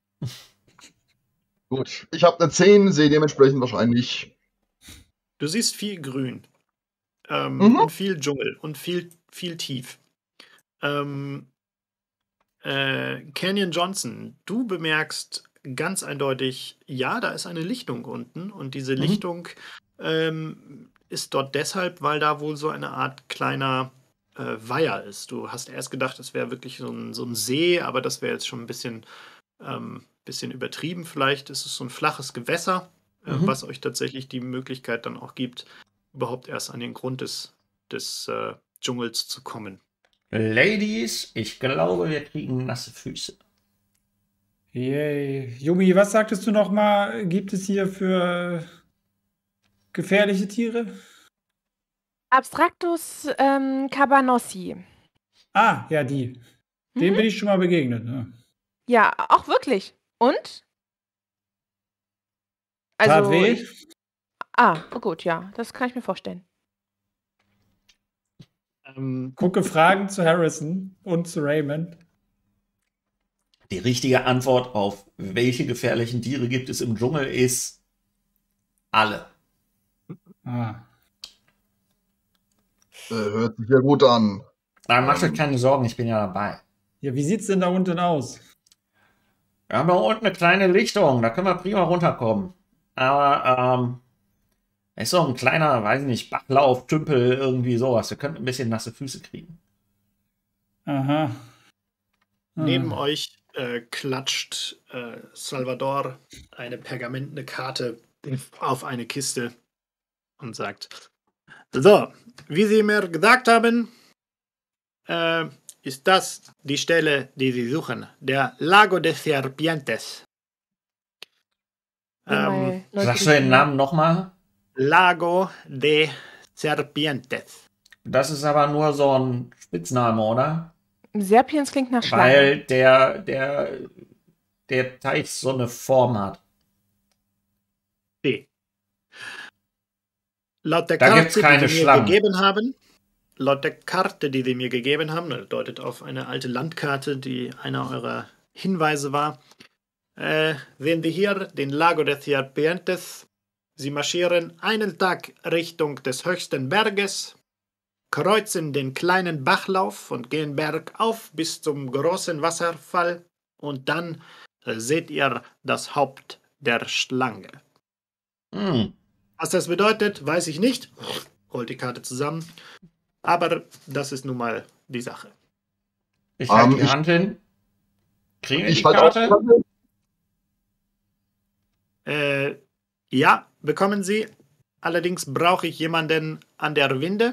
Gut, ich habe eine zehn, sehe dementsprechend wahrscheinlich.
Du siehst viel Grün. Ähm,
Mhm.
Und viel Dschungel und viel, viel tief. Ähm, äh, Canyon Johnson, du bemerkst ganz eindeutig, ja, da ist eine Lichtung unten und diese
Mhm.
Lichtung ähm, ist dort deshalb, weil da wohl so eine Art kleiner äh, Weiher ist. Du hast erst gedacht, es wäre wirklich so ein, so ein See, aber das wäre jetzt schon ein bisschen, ähm, bisschen übertrieben. Vielleicht ist es so ein flaches Gewässer, äh,
Mhm.
was euch tatsächlich die Möglichkeit dann auch gibt, überhaupt erst an den Grund des, des äh, Dschungels zu kommen.
Ladies, ich glaube, wir kriegen nasse Füße.
Yay. Yumi, was sagtest du noch mal? Gibt es hier für gefährliche Tiere?
Abstractus ähm, cabanossi.
Ah, ja, die. Dem
Mhm.
bin ich schon mal begegnet. Ne?
Ja, auch wirklich. Und?
Tat
Also,
weh?
ich, ah, oh gut, ja, das kann ich mir vorstellen.
Ähm,
Gucke Fragen zu Harrison und zu Raymond.
Die richtige Antwort auf welche gefährlichen Tiere gibt es im Dschungel ist alle.
Ah.
Äh, hört sich ja gut an.
Aber macht euch
Ähm.
keine Sorgen, ich bin ja dabei.
Ja, wie sieht's denn da unten aus?
Wir haben da unten eine kleine Lichtung, da können wir prima runterkommen. Aber ähm, ist so ein kleiner, weiß nicht, Bachlauf, Tümpel, irgendwie sowas. Wir könnten ein bisschen nasse Füße kriegen.
Aha.
Neben
Ah.
euch äh, klatscht äh, Salvador eine pergamentene Karte auf eine Kiste und sagt: So, wie Sie mir gesagt haben, äh, ist das die Stelle, die Sie suchen. Der Lago de Serpientes.
Bin
Ähm,
mal
Sagst
neugierig
du den
geworden.
Namen nochmal?
Lago de Serpientes.
Das ist aber nur so ein Spitzname, oder?
Serpiens klingt nach Schlange.
Weil der, der, der Teich so eine Form hat.
D. Laut der
Da
Karte,
gibt's keine
die Sie mir
Schlangen.
gegeben haben, laut der Karte, die Sie mir gegeben haben, das deutet auf eine alte Landkarte, die einer eurer Hinweise war, äh, sehen wir hier den Lago de Serpientes. Sie marschieren einen Tag Richtung des höchsten Berges, kreuzen den kleinen Bachlauf und gehen bergauf bis zum großen Wasserfall und dann äh, seht ihr das Haupt der Schlange.
Hm.
Was das bedeutet, weiß ich nicht. Rollt die Karte zusammen. Aber das ist nun mal die Sache.
Ich halte
Ähm,
die
ich-
Hand hin. Kriegen wir
Ich
die
halt auch.
Karte?
Äh, ja, bekommen Sie. Allerdings brauche ich jemanden an der Winde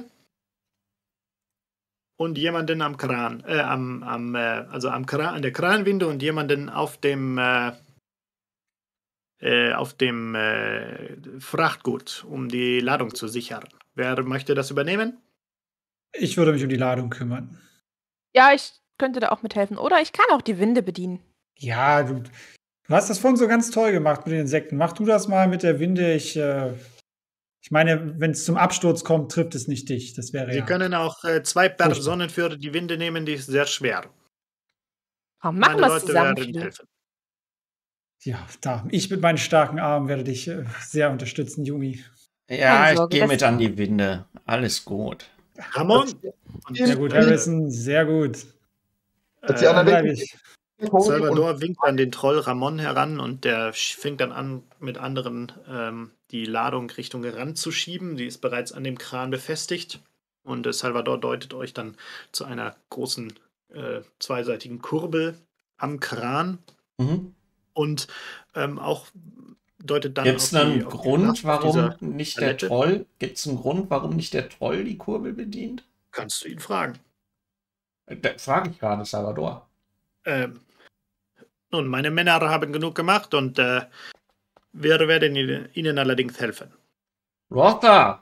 und jemanden am Kran, äh, am, am, äh, also am Kran, an der Kranwinde und jemanden auf dem, äh, äh, auf dem äh, Frachtgut, um die Ladung zu sichern. Wer möchte das übernehmen?
Ich würde mich um die Ladung kümmern.
Ja, ich könnte da auch mithelfen. Oder ich kann auch die Winde bedienen.
Ja, du, du hast das vorhin so ganz toll gemacht mit den Insekten. Mach du das mal mit der Winde. Ich, äh, ich meine, wenn es zum Absturz kommt, trifft es nicht dich. Das wäre
Sie
ja.
können auch äh, zwei
Furchtbar.
Personen für die Winde nehmen, die ist sehr schwer.
Komm, machen
Meine
wir es
Leute
zusammen,
werden
Philo.
helfen.
Ja, da. Ich mit meinen starken Armen werde dich äh, sehr unterstützen, Yumi.
Ja,
Keine
ich
Sorge,
gehe
das-
mit an die Winde. Alles gut.
Ramon! Und,
Sehr gut,
äh,
Harrison. Sehr gut.
Als die
äh,
anderen
Dann bleib
weg-
ich.
Salvador winkt an den Troll Ramon heran und der sch- fängt dann an, mit anderen ähm, die Ladung Richtung Rand zu schieben. Die ist bereits an dem Kran befestigt. Und äh, Salvador deutet euch dann zu einer großen äh, zweiseitigen Kurbel am Kran
Mhm.
und ähm, auch deutet dann
Gibt es
auf die,
einen
auf die
Grund,
Kraft
warum
dieser
nicht der
Palette.
Troll? Gibt es einen Grund, warum nicht der Troll die Kurbel bedient?
Kannst du ihn fragen.
Da frage ich gerade Salvador.
Ähm, nun, meine Männer haben genug gemacht und äh, wir werden ihnen ihnen allerdings helfen.
Rotha!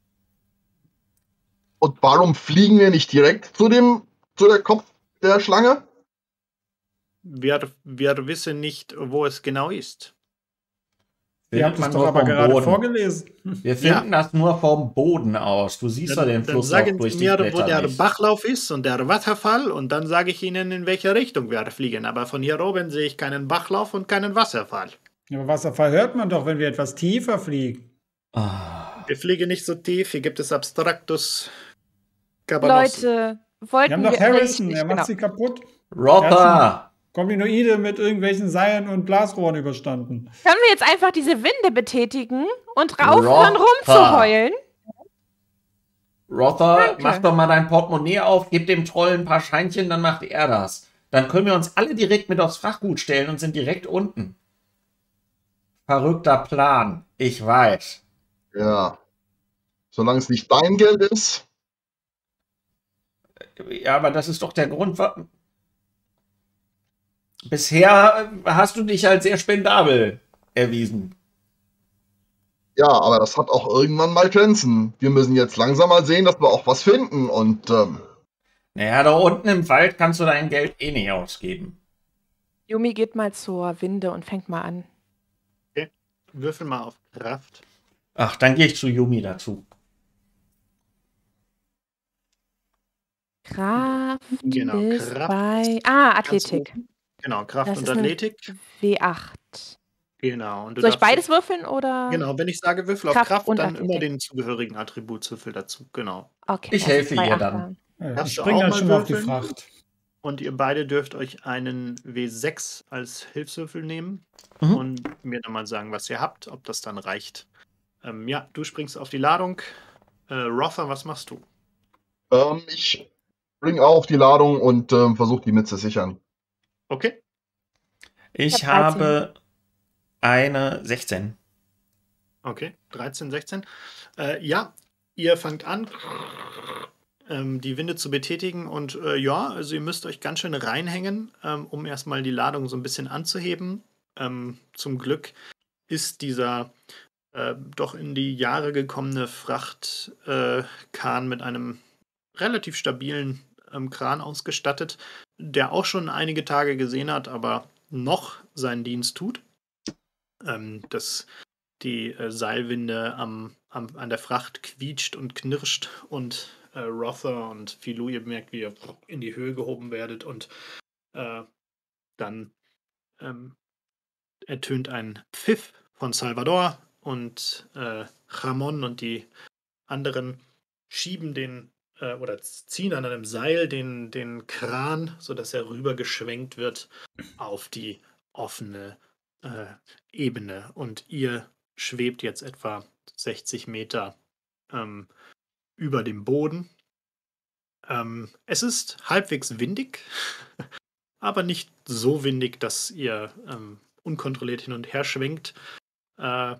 Und warum fliegen wir nicht direkt zu dem, zu der Kopf der Schlange?
Wir, wir wissen nicht, wo es genau ist.
Ihr habt es doch aber gerade vorgelesen.
Wir finden ja. das nur vom Boden aus. Du siehst ja den Fluss
auch durch
die
mir,
Blätter
wo der
nicht.
Bachlauf ist und der Wasserfall und dann sage ich Ihnen, in welche Richtung wir fliegen. Aber von hier oben sehe ich keinen Bachlauf und keinen Wasserfall.
Ja, aber Wasserfall hört man doch, wenn wir etwas tiefer fliegen.
Ah.
Wir fliegen nicht so tief. Hier gibt es Abstraktus Cabanos.
Leute, wollten
wir haben doch
wir
Harrison,
nicht,
er macht
genau.
sie kaputt.
Rotha!
Kombinoide mit irgendwelchen Seilen und Blasrohren überstanden.
Können wir jetzt einfach diese Winde betätigen und aufhören rumzuheulen?
Rotha,
Danke.
mach doch mal dein Portemonnaie auf, gib dem Troll ein paar Scheinchen, dann macht er das. Dann können wir uns alle direkt mit aufs Frachtgut stellen und sind direkt unten. Verrückter Plan, ich weiß.
Ja. Solange es nicht dein Geld ist.
Ja, aber das ist doch der Grund. Bisher hast du dich als sehr spendabel erwiesen.
Ja, aber das hat auch irgendwann mal Grenzen. Wir müssen jetzt langsam mal sehen, dass wir auch was finden und, ähm...
Naja, da unten im Wald kannst du dein Geld eh nicht ausgeben.
Yumi geht mal zur Winde und fängt mal an.
Okay, würfel mal auf Kraft.
Ach, dann gehe ich zu Yumi dazu.
Kraft
Genau,
ist
Kraft
bei... Ah, Athletik.
Genau, Kraft
Das
und
ist eine
Athletik.
W acht.
Genau. Und du
Soll ich
darfst
beides würfeln oder?
Genau, wenn ich sage Würfel auf
Kraft
Kraft,
und
dann
Athletik.
immer den zugehörigen Attributswürfel dazu. Genau.
Okay,
Ich
also
helfe
zwei
ihr
Achter.
dann.
Ja,
Darfst
ich
du
springe
auch
dann
mal
schon auf die
würfeln?
Fracht.
Und ihr beide dürft euch einen W sechs als Hilfswürfel nehmen
Mhm.
und mir dann mal sagen, was ihr habt, ob das dann reicht. Ähm, ja, du springst auf die Ladung. Äh, Rotha, was machst du?
Ähm, ich bringe auf die Ladung und ähm, versuche die mitzusichern.
Okay.
Ich
Ich hab dreizehn.
habe eine sechzehn.
Okay, dreizehn, sechzehn. Äh, ja, ihr fangt an, ähm, die Winde zu betätigen und äh, ja, also ihr müsst euch ganz schön reinhängen, ähm, um erstmal die Ladung so ein bisschen anzuheben. Ähm, zum Glück ist dieser äh, doch in die Jahre gekommene Frachtkahn äh, Kahn mit einem relativ stabilen ähm, Kran ausgestattet, der auch schon einige Tage gesehen hat, aber noch seinen Dienst tut. Ähm, das Die äh, Seilwinde am, am, an der Fracht quietscht und knirscht und äh, Rotha und Filou, ihr merkt, wie ihr in die Höhe gehoben werdet und äh, dann ähm, ertönt ein Pfiff von Salvador und äh, Ramon und die anderen schieben den äh, oder ziehen an einem Seil den, den Kran, sodass er rübergeschwenkt wird auf die offene äh, Ebene und ihr schwebt jetzt etwa sechzig Meter ähm, über dem Boden. Ähm, es ist halbwegs windig, aber nicht so windig, dass ihr ähm, unkontrolliert hin und her schwenkt. Äh,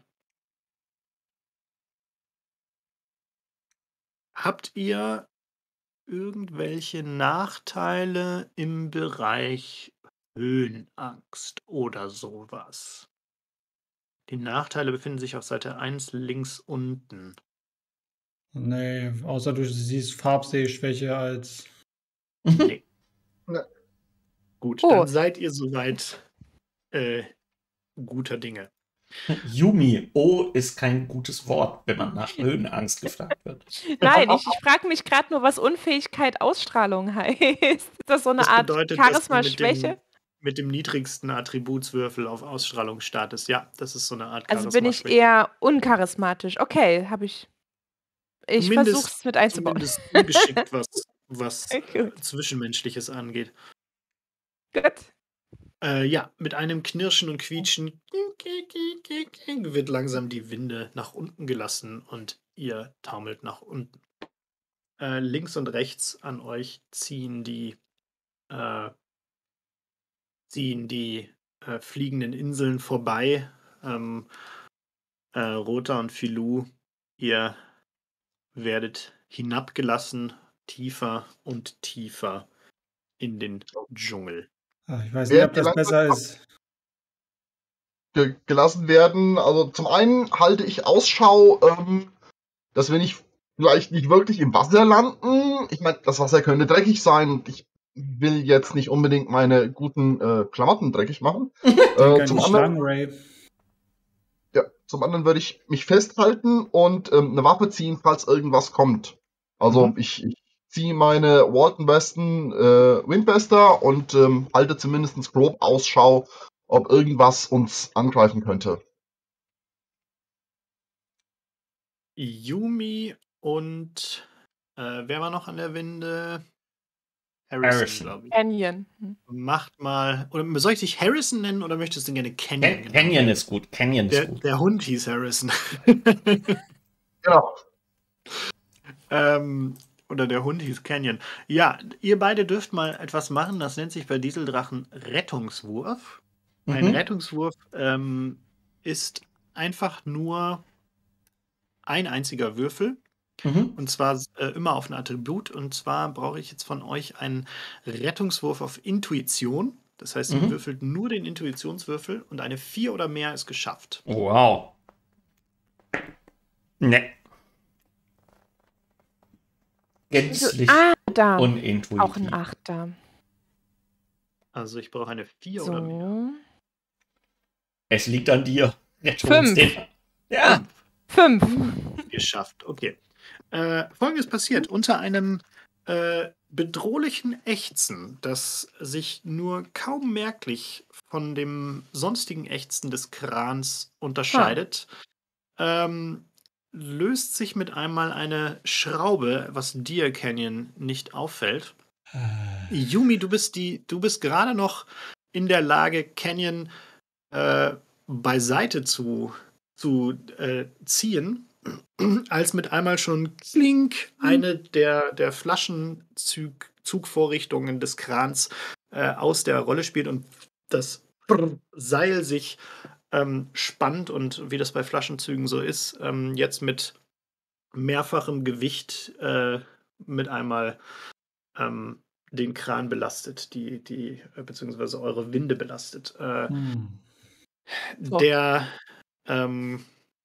habt ihr irgendwelche Nachteile im Bereich Höhenangst oder sowas? Die Nachteile befinden sich auf Seite eins links unten.
Nee, außer du siehst Farbsehschwäche als.
Nee.
Nee.
Gut,
Oh.
dann seid ihr soweit äh, guter Dinge.
Yumi, oh ist kein gutes Wort, wenn man nach Höhenangst gefragt wird.
Nein, ich, ich frage mich gerade nur, was Unfähigkeit Ausstrahlung heißt. Ist das so eine
Das
Art
bedeutet, dass du
Charisma-Schwäche?
mit dem, mit dem niedrigsten Attributswürfel auf Ausstrahlung startest. Ja, das ist so eine Art
Also bin ich
Charisma-Schwäche.
eher uncharismatisch. Okay, habe ich. Ich
Zumindest-
versuche es mit einzubauen.
Zumindest ungeschickt, was, was äh,
Gut.
Zwischenmenschliches angeht.
Gut.
Äh, ja, mit einem Knirschen und Quietschen wird langsam die Winde nach unten gelassen und ihr taumelt nach unten. Äh, links und rechts an euch ziehen die, äh, ziehen die äh, fliegenden Inseln vorbei. Ähm, äh, Rotha und Filou, ihr werdet hinabgelassen, tiefer und tiefer in den Dschungel.
Ach, ich weiß nicht, ob das besser ist.
ge gelassen werden. Also zum einen halte ich Ausschau, ähm, dass wir nicht vielleicht nicht wirklich im Wasser landen. Ich meine, das Wasser könnte dreckig sein und ich will jetzt nicht unbedingt meine guten äh, Klamotten dreckig machen. äh, zum, anderen, ja, zum anderen würde ich mich festhalten und ähm, eine Waffe ziehen, falls irgendwas kommt. Also mhm. ich, ich ziehe meine Walton Weston äh, Windbester und ähm, halte zumindest grob Ausschau, ob irgendwas uns angreifen könnte.
Yumi und äh, wer war noch an der Winde? Harrison,
Harrison.
glaube ich.
Canyon. Hm.
Macht mal. Oder soll ich dich Harrison nennen oder möchtest du gerne Canyon?
Can Canyon ist gut. Canyon ist
der,
gut.
Der Hund hieß Harrison.
Genau.
ähm, oder der Hund hieß Canyon. Ja, ihr beide dürft mal etwas machen. Das nennt sich bei Dieseldrachen Rettungswurf. Mhm. Ein Rettungswurf ähm, ist einfach nur ein einziger Würfel. Mhm. Und zwar äh, immer auf ein Attribut. Und zwar brauche ich jetzt von euch einen Rettungswurf auf Intuition. Das heißt, ihr mhm. würfelt nur den Intuitionswürfel und eine vier oder mehr ist geschafft.
Wow. Ne. Gänzlich
ah,
unintuitiv.
Auch ein Achter.
Also ich brauche eine vier
so.
oder mehr.
Es liegt an dir.
Fünf.
Ja.
Fünf.
Geschafft, okay. Äh, Folgendes passiert. Unter einem äh, bedrohlichen Ächzen, das sich nur kaum merklich von dem sonstigen Ächzen des Krans unterscheidet, ah. ähm, löst sich mit einmal eine Schraube, was dir, Canyon, nicht auffällt. Yumi, du bist die, du bist gerade noch in der Lage, Canyon äh, beiseite zu, zu äh, ziehen, als mit einmal schon klink eine der, der Flaschenzugvorrichtungen des Krans äh, aus der Rolle spielt und das Seil sich ähm, spannt und wie das bei Flaschenzügen so ist, ähm, jetzt mit mehrfachem Gewicht äh, mit einmal ähm, den Kran belastet, die, die, äh, beziehungsweise eure Winde belastet. Äh, hm. Der ähm,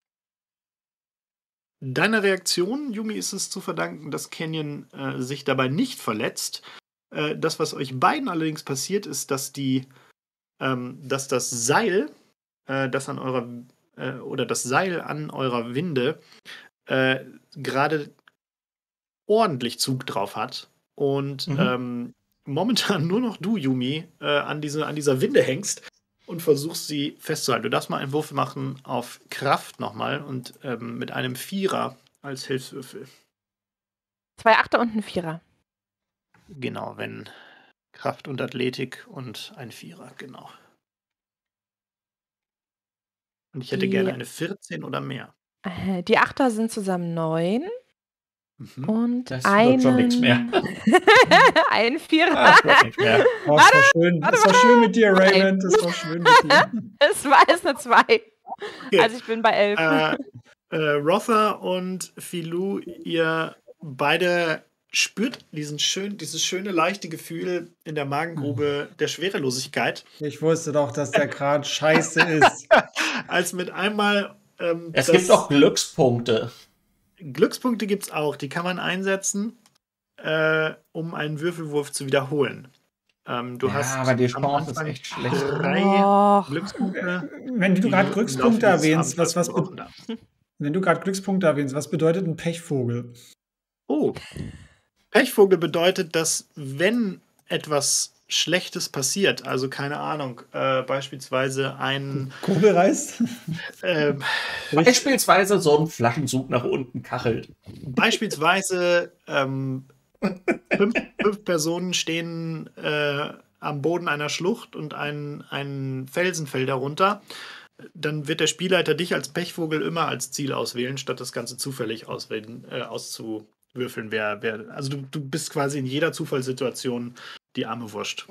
Deiner Reaktion, Yumi, ist es zu verdanken, dass Canyon äh, sich dabei nicht verletzt. Äh, das, was euch beiden allerdings passiert, ist, dass die, ähm, dass das Seil, äh, das an eurer äh, oder das Seil an eurer Winde äh, gerade ordentlich Zug drauf hat und mhm. ähm, momentan nur noch du, Yumi, äh, an, diese, an dieser Winde hängst und versuchst sie festzuhalten. Du darfst mal einen Wurf machen auf Kraft nochmal und ähm, mit einem Vierer als Hilfswürfel.
Zwei Achter und ein Vierer.
Genau, wenn Kraft und Athletik und ein Vierer, genau. Und ich hätte die, gerne eine vierzehn oder mehr.
Äh, die Achter sind zusammen neun. Mhm. Und
das
einen...
wird schon nichts mehr.
Ein Vierer.
Ah, das wird nicht mehr.
Oh, es war schön. Es war schön mit dir, Raymond. Es war schön mit dir.
Es war es eine zwei. Okay. Also ich bin bei elf.
Äh, äh, Rotha und Filou, ihr beide spürt diesen schön, dieses schöne, leichte Gefühl in der Magengrube der Schwerelosigkeit.
Ich wusste doch, dass der Kran scheiße ist.
Als mit einmal... Ähm,
es gibt auch Glückspunkte.
Glückspunkte gibt es auch. Die kann man einsetzen, äh, um einen Würfelwurf zu wiederholen. Ähm, du
ja,
hast
aber die Chance ist echt schlecht.
Drei
oh.
Glückspunkte.
Wenn du gerade Glückspunkte erwähnst, was, was wenn du gerade Glückspunkte erwähnst, was bedeutet ein Pechvogel?
Oh, Pechvogel bedeutet, dass wenn etwas Schlechtes passiert, also keine Ahnung, äh, beispielsweise ein
Kurbel reißt?
Äh,
beispielsweise so ein Flaschenzug nach unten kachelt.
Beispielsweise ähm, fünf, fünf Personen stehen äh, am Boden einer Schlucht und ein, ein Felsen fällt darunter. Dann wird der Spielleiter dich als Pechvogel immer als Ziel auswählen, statt das Ganze zufällig auswählen, äh, auszuwürfeln. Wer, wer, also du, du bist quasi in jeder Zufallssituation die arme Wurst.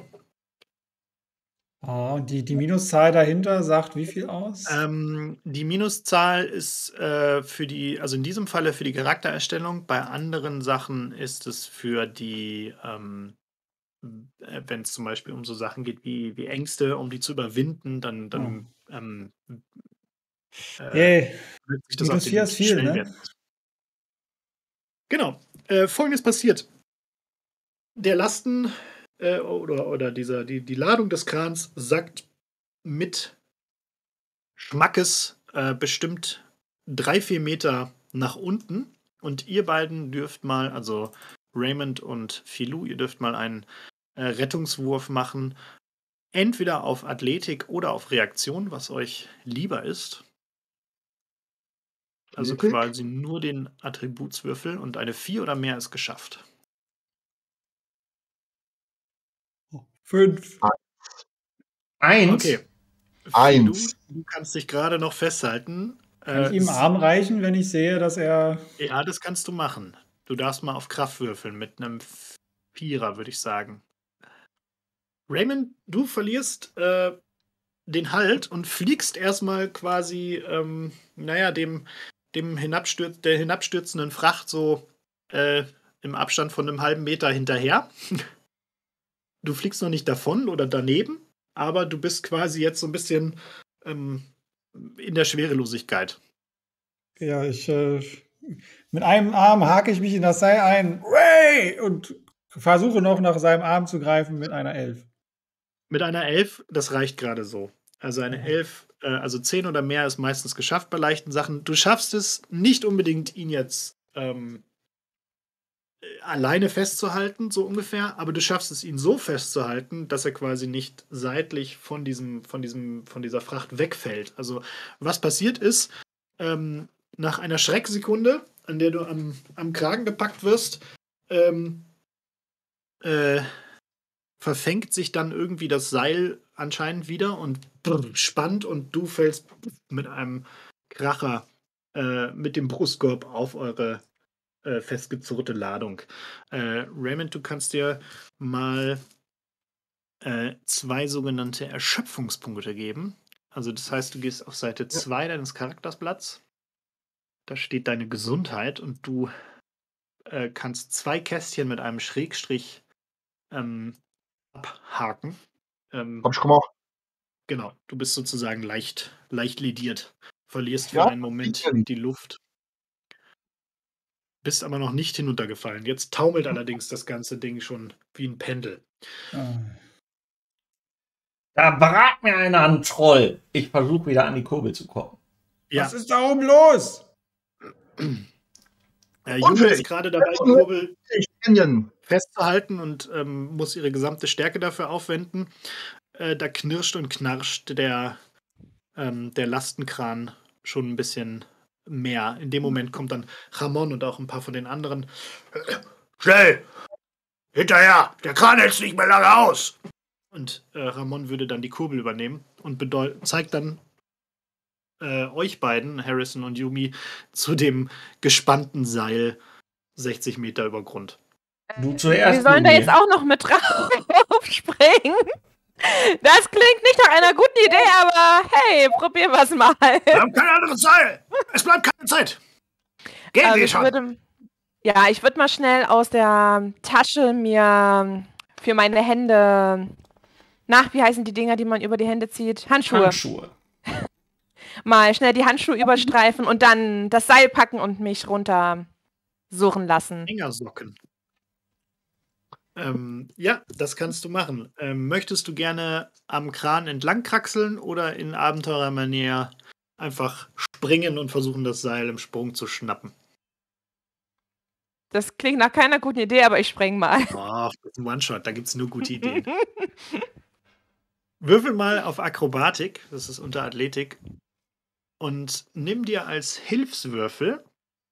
Oh, die, die Minuszahl dahinter sagt wie viel aus?
Ähm, die Minuszahl ist äh, für die, also in diesem Falle für die Charaktererstellung. Bei anderen Sachen ist es für die, ähm, wenn es zum Beispiel um so Sachen geht wie, wie Ängste, um die zu überwinden, dann, dann ähm, äh,
Yay.
wirkt sich das
Minus
auf
vier
den
ist viel, ne?
Stellenwert aus. Genau. Äh, Folgendes passiert. Der Lasten äh, oder, oder dieser, die, die Ladung des Krans sackt mit Schmackes äh, bestimmt drei, vier Meter nach unten. Und ihr beiden dürft mal, also Raymond und Philou, ihr dürft mal einen äh, Rettungswurf machen. Entweder auf Athletik oder auf Reaktion, was euch lieber ist. Also
Athletik?
quasi nur den Attributswürfel und eine vier oder mehr ist geschafft.
Fünf.
Eins.
Okay.
Eins.
Philou, du kannst dich gerade noch festhalten.
Kann ich
Äh,
ihm einen Arm reichen, wenn ich sehe, dass er.
Ja, das kannst du machen. Du darfst mal auf Kraft würfeln mit einem Vierer, würde ich sagen. Raymond, du verlierst äh, den Halt und fliegst erstmal quasi, ähm, naja, dem, dem hinabstürz der hinabstürzenden Fracht so äh, im Abstand von einem halben Meter hinterher. Du fliegst noch nicht davon oder daneben, aber du bist quasi jetzt so ein bisschen ähm, in der Schwerelosigkeit.
Ja, ich. Äh, mit einem Arm hake ich mich in das Seil ein. Ray! Und versuche noch nach seinem Arm zu greifen mit einer Elf.
Mit einer Elf, das reicht gerade so. Also eine
Mhm.
Elf, äh, also zehn oder mehr ist meistens geschafft bei leichten Sachen. Du schaffst es nicht unbedingt, ihn jetzt ähm, äh, alleine festzuhalten, so ungefähr, aber du schaffst es, ihn so festzuhalten, dass er quasi nicht seitlich von diesem, von diesem, von dieser Fracht wegfällt. Also was passiert ist, ähm, nach einer Schrecksekunde, an der du am, am Kragen gepackt wirst, ähm, äh, verfängt sich dann irgendwie das Seil anscheinend wieder und brr, spannt und du fällst mit einem Kracher äh, mit dem Brustkorb auf eure äh, festgezurrte Ladung. Äh, Raymond, du kannst dir mal äh, zwei sogenannte Erschöpfungspunkte geben. Also das heißt, du gehst auf Seite zwei deines Charaktersblatts. Da steht deine Gesundheit und du äh, kannst zwei Kästchen mit einem Schrägstrich ähm, abhaken. Ähm,
Hab ich gemacht.
Genau, du bist sozusagen leicht, leicht lediert. Verlierst für
Ja,
einen Moment
sicherlich.
die Luft. Bist aber noch nicht hinuntergefallen. Jetzt taumelt allerdings das ganze Ding schon wie ein Pendel.
Ah.
Da brat mir einer einen Troll. Ich versuche wieder an die Kurbel zu kommen.
Ja,
Was ist da oben los?
äh, Jule
Unfähig.
ist gerade dabei, die Kurbel
Ich Canyon.
festzuhalten und ähm, muss ihre gesamte Stärke dafür aufwenden. Äh, da knirscht und knarscht der, ähm, der Lastenkran schon ein bisschen mehr. In dem Moment kommt dann Ramon und auch ein paar von den anderen. Schnell! Hinterher! Der Kran hält nicht mehr lange aus! Und äh, Ramon würde dann die Kurbel übernehmen und bedeut- zeigt dann äh, euch beiden, Harrison und Yumi, zu dem gespannten Seil sechzig Meter über Grund.
Du zuerst,
Wir sollen da
Yumi.
jetzt auch noch mit draufspringen. Das klingt nicht nach einer guten Idee, aber hey, probieren wir es mal.
Wir haben kein anderes Seil! Es bleibt keine Zeit! Gehen
Also
wir
ich
schon!
würde, ja, ich würde mal schnell aus der Tasche mir für meine Hände, nach, wie heißen die Dinger, die man über die Hände zieht? Handschuhe.
Handschuhe.
Mal schnell die Handschuhe überstreifen und dann das Seil packen und mich runter suchen lassen.
Fingersocken. Ähm, ja, das kannst du machen. Ähm, möchtest du gerne am Kran entlang kraxeln oder in Abenteurermanier einfach springen und versuchen, das Seil im Sprung zu schnappen?
Das klingt nach keiner guten Idee, aber ich spreng mal.
Ach, das ist ein One-Shot, da gibt es nur gute Ideen. Würfel mal auf Akrobatik, das ist unter Athletik, und nimm dir als Hilfswürfel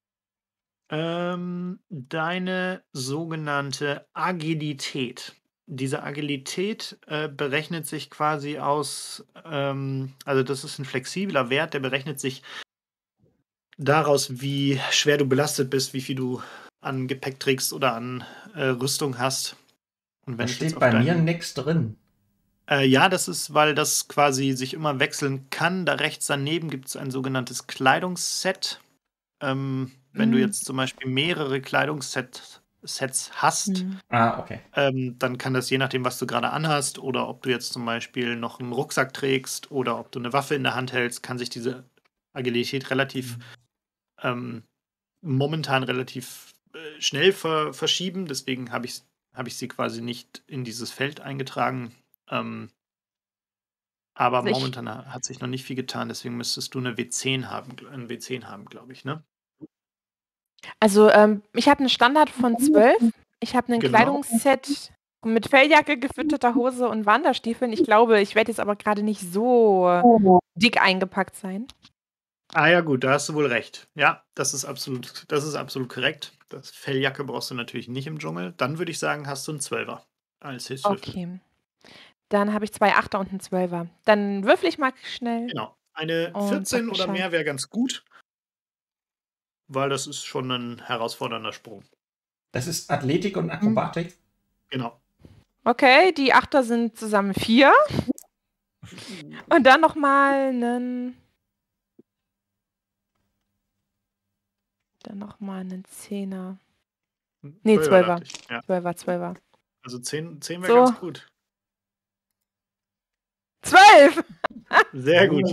ähm, deine sogenannte Agilität. Diese Agilität äh, berechnet sich quasi aus, ähm, also das ist ein flexibler Wert, der berechnet sich daraus, wie schwer du belastet bist, wie viel du an Gepäck trägst oder an äh, Rüstung hast. Und
Da
wenn ich jetzt
steht
auf
bei mir
deinen-
nichts drin.
Äh, ja, das ist, weil das quasi sich immer wechseln kann. Da rechts daneben gibt es ein sogenanntes Kleidungsset. Ähm, wenn du
Mhm.
jetzt zum Beispiel mehrere Kleidungssets Sets hast,
Hm.
Ah, okay.
ähm, dann kann das je nachdem, was du gerade anhast oder ob du jetzt zum Beispiel noch einen Rucksack trägst oder ob du eine Waffe in der Hand hältst, kann sich diese Agilität relativ ähm, momentan relativ äh, schnell ver verschieben. Deswegen habe ich, hab ich sie quasi nicht in dieses Feld eingetragen. Ähm, aber
Also ich-
momentan ha- hat sich noch nicht viel getan, deswegen müsstest du eine W zehn haben, gl- ein W zehn haben, glaube ich, ne?
Also, ähm, ich habe 'ne Standard von zwölf. Ich habe 'nen
Genau.
Kleidungsset mit Felljacke, gefütterter Hose und Wanderstiefeln. Ich glaube, ich werde jetzt aber gerade nicht so dick eingepackt sein.
Ah ja, gut, da hast du wohl recht. Ja, das ist absolut, das ist absolut korrekt. Das Felljacke brauchst du natürlich nicht im Dschungel. Dann würde ich sagen, hast du einen Zwölfer als Hilfswürfel.
Okay. Dann habe ich zwei Achter und 'n Zwölfer. Dann würfel ich mal schnell.
Genau. Eine
Und
vierzehn
sag
oder
Bescheid.
mehr wäre ganz gut, weil das ist schon ein herausfordernder Sprung.
Das ist Athletik und Akrobatik.
Genau.
Okay, die Achter sind zusammen vier. Und dann noch mal 'nen dann noch mal 'nen Zehner. Nee,
Zwölfer,
Zwölfer.
dachte ich. Ja.
Zwölfer, Zwölfer.
Also zehn, zehn wäre
So.
ganz gut.
zwölf!
Sehr gut.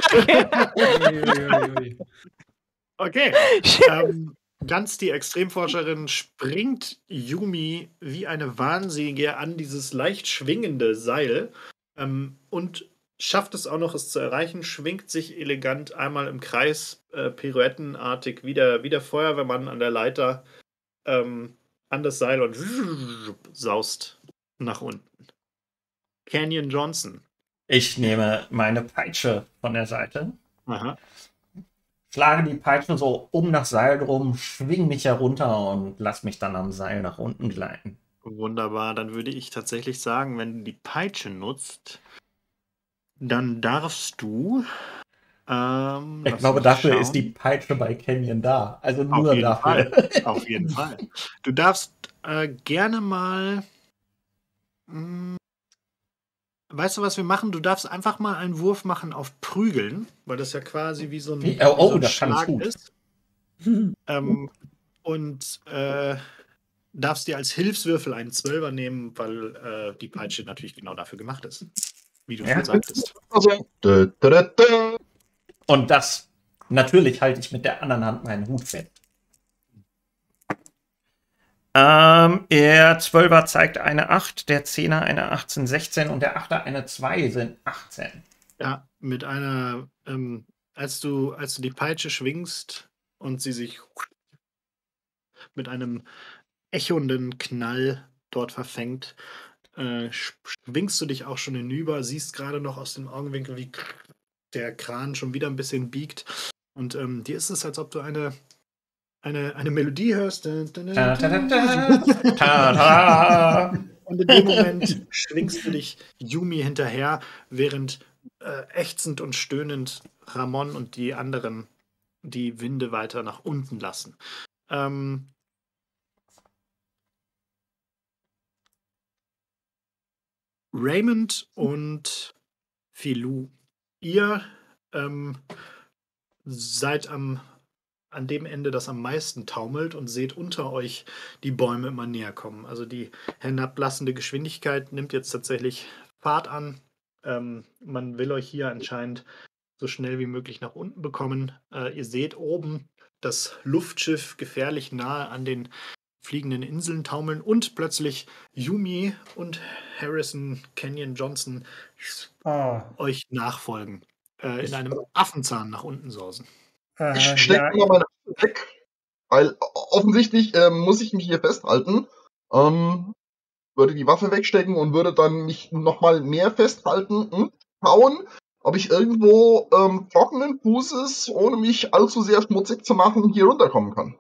Uiuiui.
Okay. ähm, ganz die Extremforscherin springt Yumi wie eine Wahnsinnige an dieses leicht schwingende Seil ähm, und schafft es auch noch, es zu erreichen, schwingt sich elegant einmal im Kreis, äh, pirouettenartig, wie der, wie der Feuerwehrmann an der Leiter ähm, an das Seil und saust nach unten. Canyon Johnson.
Ich nehme meine Peitsche von der Seite,
Aha.
schlage die Peitsche so um das Seil drum, schwing mich herunter und lass mich dann am Seil nach unten gleiten.
Wunderbar, dann würde ich tatsächlich sagen, wenn du die Peitsche nutzt, dann darfst du. Ähm,
Ich
lass
glaube,
mich
dafür
schauen.
ist die Peitsche bei Canyon da. Also
Auf
nur
jeden
dafür.
Fall. Auf jeden Fall. Du darfst äh, gerne mal. Mh, weißt du, was wir machen? Du darfst einfach mal einen Wurf machen auf Prügeln, weil das ja quasi wie so ein,
Wie? Oh,
wie so ein
das kann ich
Schlag
gut.
ist. Ähm, und äh, darfst dir als Hilfswürfel einen Zwölfer nehmen, weil äh, die Peitsche natürlich genau dafür gemacht ist. Wie du
Ja.
schon sagtest.
Also, dö, dö, dö, dö.
Und das, natürlich halte ich mit der anderen Hand meinen Hut fest. Ähm, der Zwölfer zeigt eine acht, der Zehner eine achtzehn, sechzehn und der Achter eine zwei sind achtzehn.
Ja, mit einer, ähm, als du, als du die Peitsche schwingst und sie sich mit einem echonden Knall dort verfängt, äh, schwingst du dich auch schon hinüber, siehst gerade noch aus dem Augenwinkel, wie der Kran schon wieder ein bisschen biegt. Und ähm, dir ist es, als ob du eine, eine, eine Melodie hörst.
Ta, ta, ta, ta, ta, ta.
Und in dem Moment schwingst du dich Yumi hinterher, während äh, ächzend und stöhnend Ramon und die anderen die Winde weiter nach unten lassen. Ähm, Raymond und Filou, ihr ähm, seid am, an dem Ende, das am meisten taumelt und seht unter euch die Bäume immer näher kommen. Also die herablassende Geschwindigkeit nimmt jetzt tatsächlich Fahrt an. Ähm, man will euch hier anscheinend so schnell wie möglich nach unten bekommen. Äh, ihr seht oben das Luftschiff gefährlich nahe an den fliegenden Inseln taumeln und plötzlich Yumi und Harrison Canyon Johnson
Oh,
euch nachfolgen. Äh, in einem Affenzahn nach unten sausen.
äh,
Ich stecke
ja,
mal meine Hand weg, weil offensichtlich ähm, muss ich mich hier festhalten. Ähm, würde die Waffe wegstecken und würde dann mich nochmal mehr festhalten und schauen, ob ich irgendwo ähm, trockenen Fußes, ohne mich allzu sehr schmutzig zu machen, hier runterkommen kann.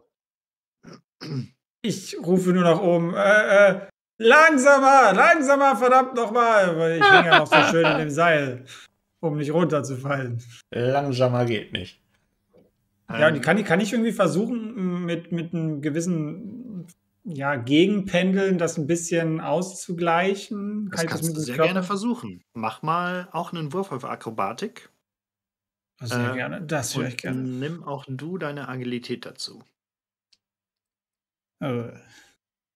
ich rufe nur nach oben. Äh, äh, langsamer, langsamer, verdammt nochmal, weil ich hänge ja noch so schön in dem Seil, um nicht runterzufallen.
Langsamer geht nicht.
Ja,
Ähm,
die kann, kann ich irgendwie versuchen, mit, mit einem gewissen ja, Gegenpendeln das ein bisschen auszugleichen?
das
Kann ich das
kannst
mit
du
dem
sehr
Körper?
gerne versuchen. Mach mal auch einen Wurf auf Akrobatik.
Sehr
Äh,
gerne, das höre ich
Und
gerne.
nimm auch du deine Agilität dazu.
Äh,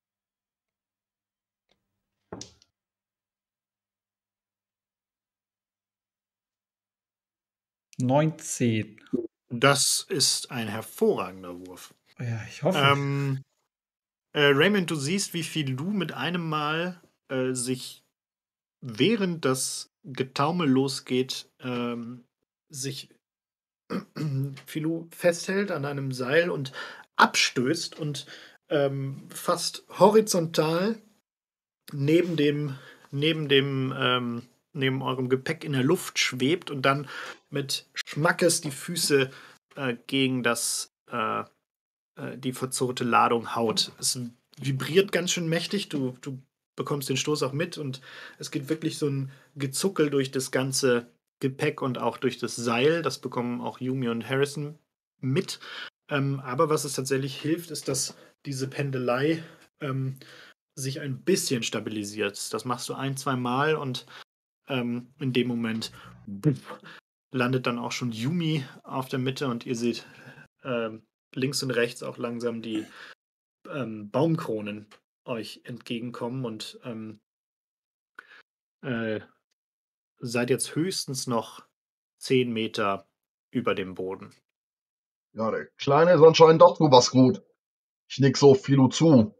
neunzehn.
Das ist ein hervorragender Wurf.
Ja, ich hoffe.
Ähm, äh, Raymond, du siehst, wie Filou mit einem Mal äh, sich, während das Getaumel losgeht, ähm, sich Filou festhält an einem Seil und abstößt und ähm, fast horizontal neben dem, neben dem, ähm, neben eurem Gepäck in der Luft schwebt und dann mit Schmackes die Füße äh, gegen das, äh, äh, die verzurrte Ladung haut. Es vibriert ganz schön mächtig, du, du bekommst den Stoß auch mit und es geht wirklich so ein Gezuckel durch das ganze Gepäck und auch durch das Seil. Das bekommen auch Yumi und Harrison mit. Ähm, aber was es tatsächlich hilft, ist, dass diese Pendelei ähm, sich ein bisschen stabilisiert. Das machst du ein, zwei Mal und ähm, in dem Moment landet dann auch schon Yumi auf der Mitte und ihr seht ähm, links und rechts auch langsam die ähm, Baumkronen euch entgegenkommen und ähm, äh, seid jetzt höchstens noch zehn Meter über dem Boden.
Ja, der Kleine ist anscheinend doch nur was gut. Ich nick so Filou zu.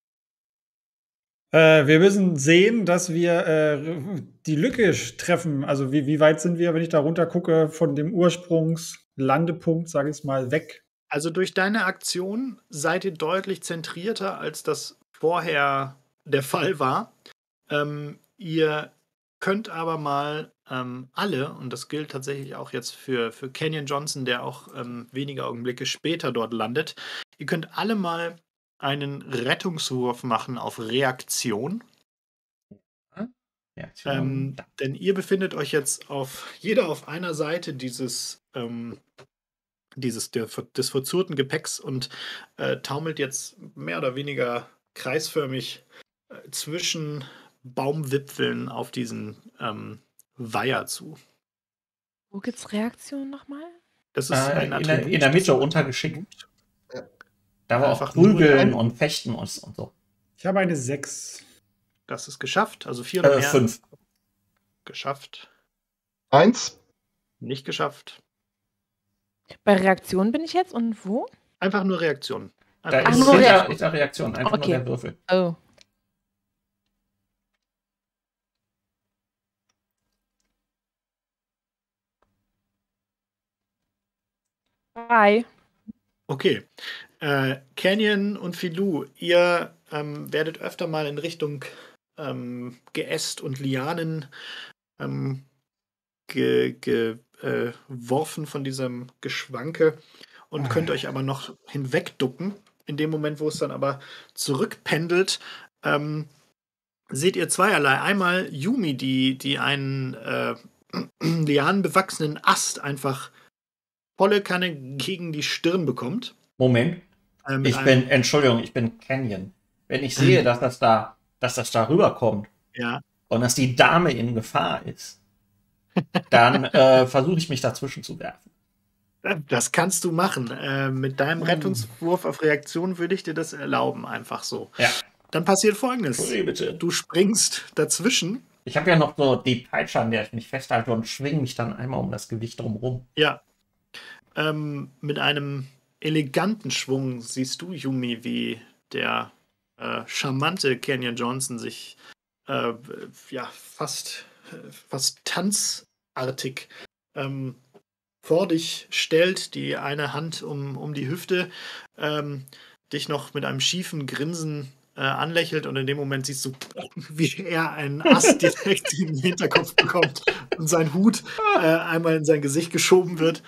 Äh, wir müssen sehen, dass wir äh, die Lücke treffen. Also wie, wie weit sind wir, wenn ich da runter gucke, von dem Ursprungslandepunkt, sage ich mal, weg?
Also durch deine Aktion seid ihr deutlich zentrierter, als das vorher der Fall war. Ähm, ihr könnt aber mal ähm, alle, und das gilt tatsächlich auch jetzt für, für Kenyon Johnson, der auch ähm, wenige Augenblicke später dort landet, ihr könnt alle mal einen Rettungswurf machen auf Reaktion.
Reaktion.
Ähm, denn ihr befindet euch jetzt auf jeder auf einer Seite dieses, ähm, dieses der, des verzurrten Gepäcks und äh, taumelt jetzt mehr oder weniger kreisförmig äh, zwischen Baumwipfeln auf diesen ähm, Weiher zu.
Wo gibt's Reaktionen nochmal?
Das ist
Äh,
ein
in, der,
Attribut.
in der Mitte untergeschickt.
Ja.
Da war auch
Einfach nur
Prügeln
ein-
und Fechten und, und so.
Ich habe eine sechs.
Das ist geschafft. Also vier oder
Äh,
mehr.
fünf.
Geschafft.
Eins.
Nicht geschafft.
Bei Reaktionen bin ich jetzt und wo?
Einfach nur Reaktion.
Da
Einfach
Ach,
ist
nur
hinter,
Reaktion.
hinter Reaktion einfach
Okay.
nur der Würfel.
Oh. Drei.
Okay. Äh, Canyon und Filou, ihr ähm, werdet öfter mal in Richtung ähm, Geäst und Lianen ähm, ge, ge, äh, geworfen von diesem Geschwanke und könnt euch aber noch hinwegducken. In dem Moment, wo es dann aber zurückpendelt, ähm, seht ihr zweierlei. Einmal Yumi, die, die einen äh, lianenbewachsenen Ast einfach volle Kanne gegen die Stirn bekommt.
Moment.
Äh, mit
Ich
einem-
bin, Entschuldigung, ich bin Canyon. Wenn ich sehe, dass das da, dass das da rüberkommt
Ja,
und dass die Dame in Gefahr ist, dann äh, versuche ich mich dazwischen zu werfen.
das kannst du machen. Äh, mit deinem
Hm.
Rettungswurf auf Reaktion würde ich dir das erlauben, einfach so.
Ja.
Dann passiert Folgendes.
Entschuldige bitte.
Du springst dazwischen.
Ich habe ja noch so die Peitsche, an der ich mich festhalte und schwinge mich dann einmal um das Gewicht drumherum.
Ja. Ähm, mit einem eleganten Schwung siehst du, Yumi, wie der äh, charmante Kenyon Johnson sich äh, ja, fast, fast tanzartig ähm, vor dich stellt, die eine Hand um, um die Hüfte, ähm, dich noch mit einem schiefen Grinsen äh, anlächelt und in dem Moment siehst du, wie er einen Ast direkt in den Hinterkopf bekommt und sein Hut äh, einmal in sein Gesicht geschoben wird.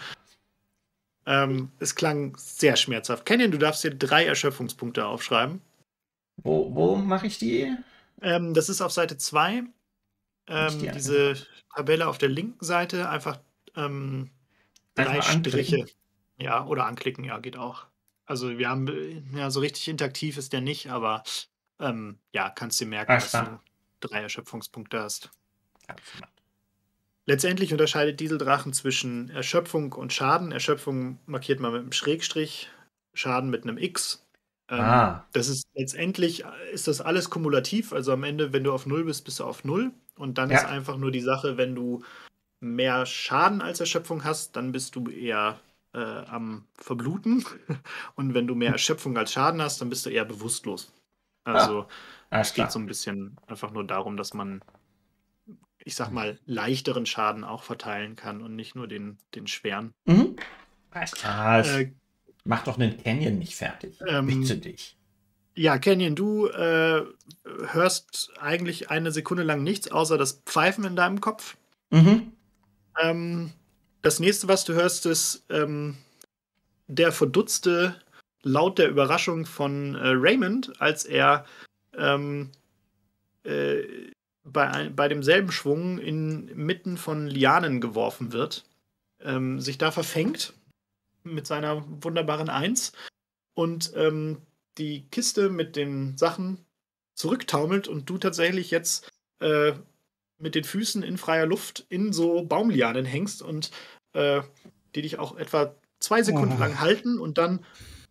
Ähm, es klang sehr schmerzhaft. Canyon, du darfst dir drei Erschöpfungspunkte aufschreiben.
Wo, wo mache ich die?
Ähm, das ist auf Seite zwei.
Muss
Ähm,
die
diese Tabelle auf der linken Seite einfach ähm, drei
Einfach anklicken?
Striche. Ja, oder anklicken, ja, geht auch. Also wir haben, äh, ja, so richtig interaktiv ist der nicht, aber ähm, ja, kannst dir merken,
Ah,
dass
klar.
du drei Erschöpfungspunkte hast.
Ja,
Letztendlich unterscheidet Dieseldrachen zwischen Erschöpfung und Schaden. Erschöpfung markiert man mit einem Schrägstrich, Schaden mit einem X. Ähm,
Ah.
Das ist letztendlich ist das alles kumulativ. Also am Ende, wenn du auf null bist, bist du auf null. Und dann
Ja.
ist einfach nur die Sache, wenn du mehr Schaden als Erschöpfung hast, dann bist du eher äh, am Verbluten. Und wenn du mehr Erschöpfung als Schaden hast, dann bist du eher bewusstlos. Also
Alles
es geht
klar.
so ein bisschen einfach nur darum, dass man, ich sag mal, leichteren Schaden auch verteilen kann und nicht nur den, den schweren.
Mhm. Alles klar.
Äh,
Mach doch einen Canyon nicht fertig.
Ähm,
Bitte dich.
Ja, Canyon, du äh, hörst eigentlich eine Sekunde lang nichts, außer das Pfeifen in deinem Kopf.
Mhm.
Ähm, das nächste, was du hörst, ist ähm, der verdutzte Laut der Überraschung von äh, Raymond, als er ähm, äh, bei, ein, bei demselben Schwung inmitten von Lianen geworfen wird, ähm, sich da verfängt mit seiner wunderbaren Eins und ähm, die Kiste mit den Sachen zurücktaumelt und du tatsächlich jetzt äh, mit den Füßen in freier Luft in so Baumlianen hängst und äh, die dich auch etwa zwei Sekunden
Oh.
lang halten und dann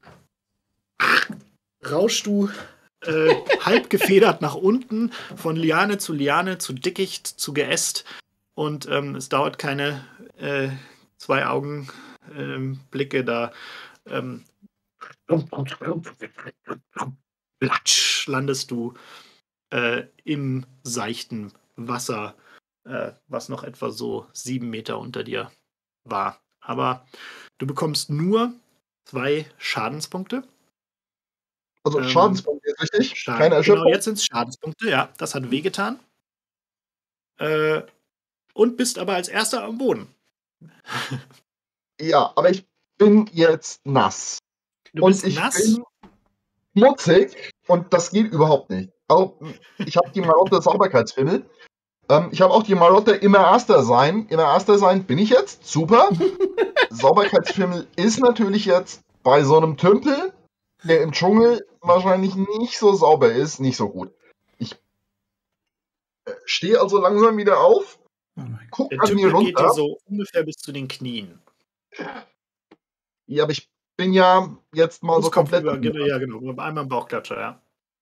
rauschst du äh, halb gefedert nach unten von Liane zu Liane, zu Dickicht, zu Geäst und ähm, es dauert keine äh, zwei Augen ähm, Blicke da ähm, platsch, landest du äh, im seichten Wasser, äh, was noch etwa so sieben Meter unter dir war. Aber du bekommst nur zwei Schadenspunkte.
Also
Ähm,
Schadenspunkte ist richtig.
Schaden.
Keine
Genau,
Erschöpfung.
jetzt sind es Schadenspunkte, ja, das hat wehgetan. Äh, und bist aber als erster am Boden.
Ja, aber ich bin jetzt nass.
Du
und
bist
ich
nass.
bin schmutzig und das geht überhaupt nicht. Auch, ich habe die Marotte Sauberkeitsfimmel. Ähm, ich habe auch die Marotte immer Erster sein. Immer Erster sein bin ich jetzt. Super. Sauberkeitsfimmel ist natürlich jetzt bei so einem Tümpel, der im Dschungel wahrscheinlich nicht so sauber ist, nicht so gut. Ich äh, stehe also langsam wieder auf,
Oh mein Gott.
guck
Der
an mir
Tümpel geht dir
runter.
so ungefähr bis zu den Knien.
Ja, aber ich bin ja jetzt mal so
Brustkorb
komplett.
über, genau, ja, genau. Einmal im Bauchklatscher, ja.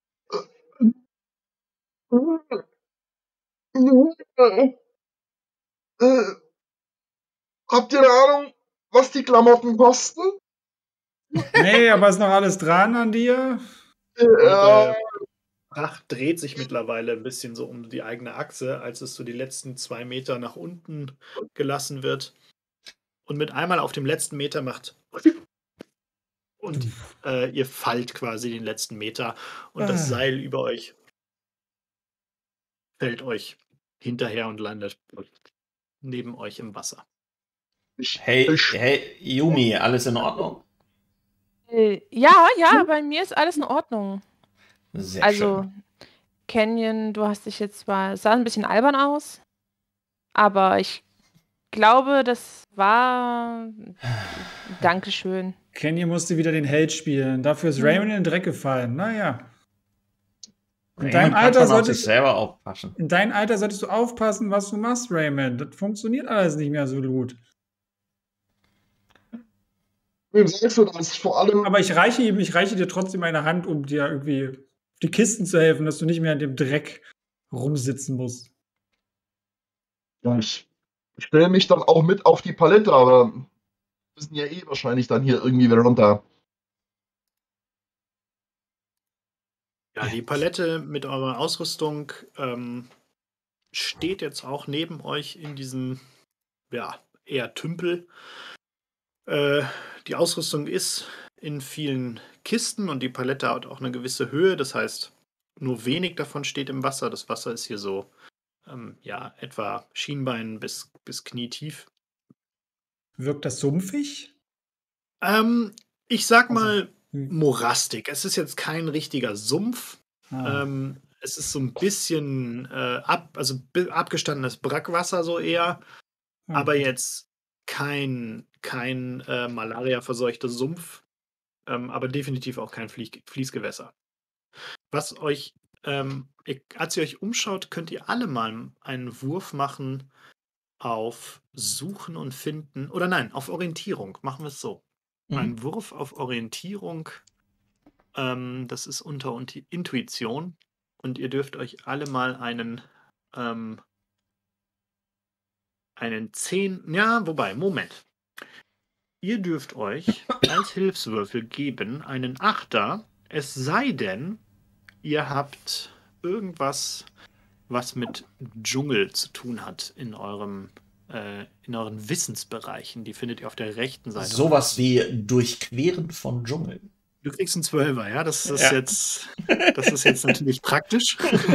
Äh, habt ihr eine Ahnung, was die Klamotten kosten?
Nee, aber ist noch alles dran an dir?
Äh,
Pracht dreht sich mittlerweile ein bisschen so um die eigene Achse, als es so die letzten zwei Meter nach unten gelassen wird. Und mit einmal auf dem letzten Meter macht. Und äh, ihr fallt quasi den letzten Meter. Und das
Ah.
Seil über euch fällt euch hinterher und landet neben euch im Wasser.
ich,
Hey,
ich,
hey, Yumi, alles in Ordnung?
Äh, ja, ja, bei mir ist alles in Ordnung.
Sehr
Also,
schön.
Canyon, du hast dich jetzt zwar, es sah ein bisschen albern aus, aber ich glaube, das war. Dankeschön.
Kenny musste wieder den Held spielen. Dafür ist
Hm.
Raymond in den Dreck gefallen. Naja. In
Raymond
deinem,
kann
Alter
schon auf sich
solltest,
selber aufpassen.
in deinem Alter solltest du aufpassen, was du machst, Raymond. Das funktioniert alles nicht mehr so gut.
wem sagst du das? Vor allem,
Aber ich reiche, ihm, ich reiche dir trotzdem eine Hand, um dir irgendwie auf die Kisten zu helfen, dass du nicht mehr in dem Dreck rumsitzen musst.
ja, ich stelle mich dann auch mit auf die Palette, aber wir müssen ja eh wahrscheinlich dann hier irgendwie wieder runter.
Ja, die Palette mit eurer Ausrüstung ähm, steht jetzt auch neben euch in diesem, ja, eher Tümpel. Äh, die Ausrüstung ist in vielen Kisten und die Palette hat auch eine gewisse Höhe. Das heißt, nur wenig davon steht im Wasser. Das Wasser ist hier so, ähm, ja, etwa Schienbein bis, bis knietief.
Wirkt das sumpfig?
Ähm, ich sag
Also,
mal
hm.
morastig. Es ist jetzt kein richtiger Sumpf.
Ah.
Ähm, es ist so ein bisschen äh, ab, also bi- abgestandenes Brackwasser so eher,
Ah,
aber
gut.
jetzt kein, kein äh, Malaria-verseuchter Sumpf, ähm, aber definitiv auch kein Flie Fließgewässer. Was euch, ähm, ihr, als ihr euch umschaut, könnt ihr alle mal einen Wurf machen auf Suchen und Finden, oder nein, auf Orientierung. Machen wir es so.
Mhm.
Ein Wurf auf Orientierung, ähm, das ist unter Unti- Intuition und ihr dürft euch alle mal einen, ähm, einen zehn. Ja, wobei, Moment. Ihr dürft euch als Hilfswürfel geben einen Achter, es sei denn, ihr habt irgendwas, was mit Dschungel zu tun hat in eurem äh, in euren Wissensbereichen. Die findet ihr auf der rechten Seite.
Sowas wie Durchqueren von Dschungeln.
Du kriegst einen Zwölfer, ja? Das ist
Ja.
jetzt, das ist jetzt natürlich praktisch.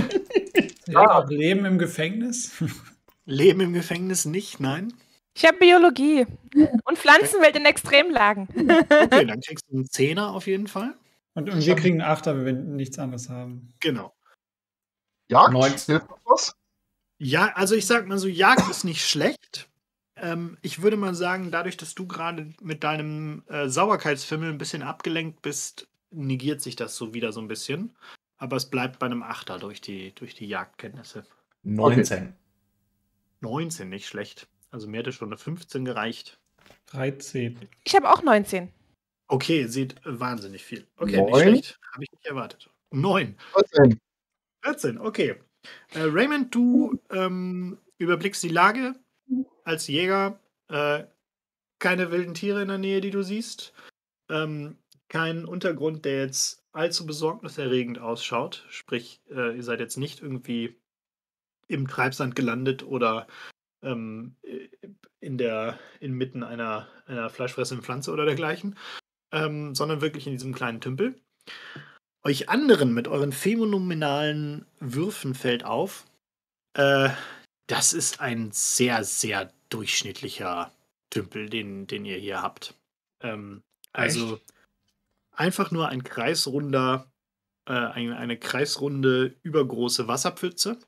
Ja, auch Leben im Gefängnis.
Leben im Gefängnis nicht, nein.
Ich habe Biologie und Pflanzenwelt in Extremlagen.
Okay, dann kriegst du einen Zehner auf jeden Fall.
Und, und wir kriegen einen Achter, wenn wir nichts anderes haben.
Genau.
Jagd?
neunzehn.
Hilft noch was?
Ja, also ich sag mal so, Jagd ist nicht schlecht. Ähm, ich würde mal sagen, dadurch, dass du gerade mit deinem äh, Sauberkeitsfimmel ein bisschen abgelenkt bist, negiert sich das so wieder so ein bisschen. Aber es bleibt bei einem Achter durch die, durch die Jagdkenntnisse.
neunzehn.
neunzehn, nicht schlecht. Also mir hätte schon eine fünfzehn gereicht.
dreizehn.
Ich habe auch neunzehn.
Okay, seht äh, wahnsinnig viel. Okay, nicht
Neun.
schlecht. Habe ich nicht erwartet. neun.
vierzehn.
vierzehn, okay. Äh, Raymond, du ähm, überblickst die Lage als Jäger. Äh, keine wilden Tiere in der Nähe, die du siehst. Ähm, kein Untergrund, der jetzt allzu besorgniserregend ausschaut. Sprich, äh, ihr seid jetzt nicht irgendwie im Treibsand gelandet oder ähm, in der, inmitten einer, einer fleischfressenden Pflanze oder dergleichen, ähm, sondern wirklich in diesem kleinen Tümpel. Euch anderen mit euren phänomenalen Würfen fällt auf, äh, das ist ein sehr, sehr durchschnittlicher Tümpel, den, den ihr hier habt. Ähm, also einfach nur ein kreisrunder, äh, eine, eine kreisrunde, übergroße Wasserpfütze.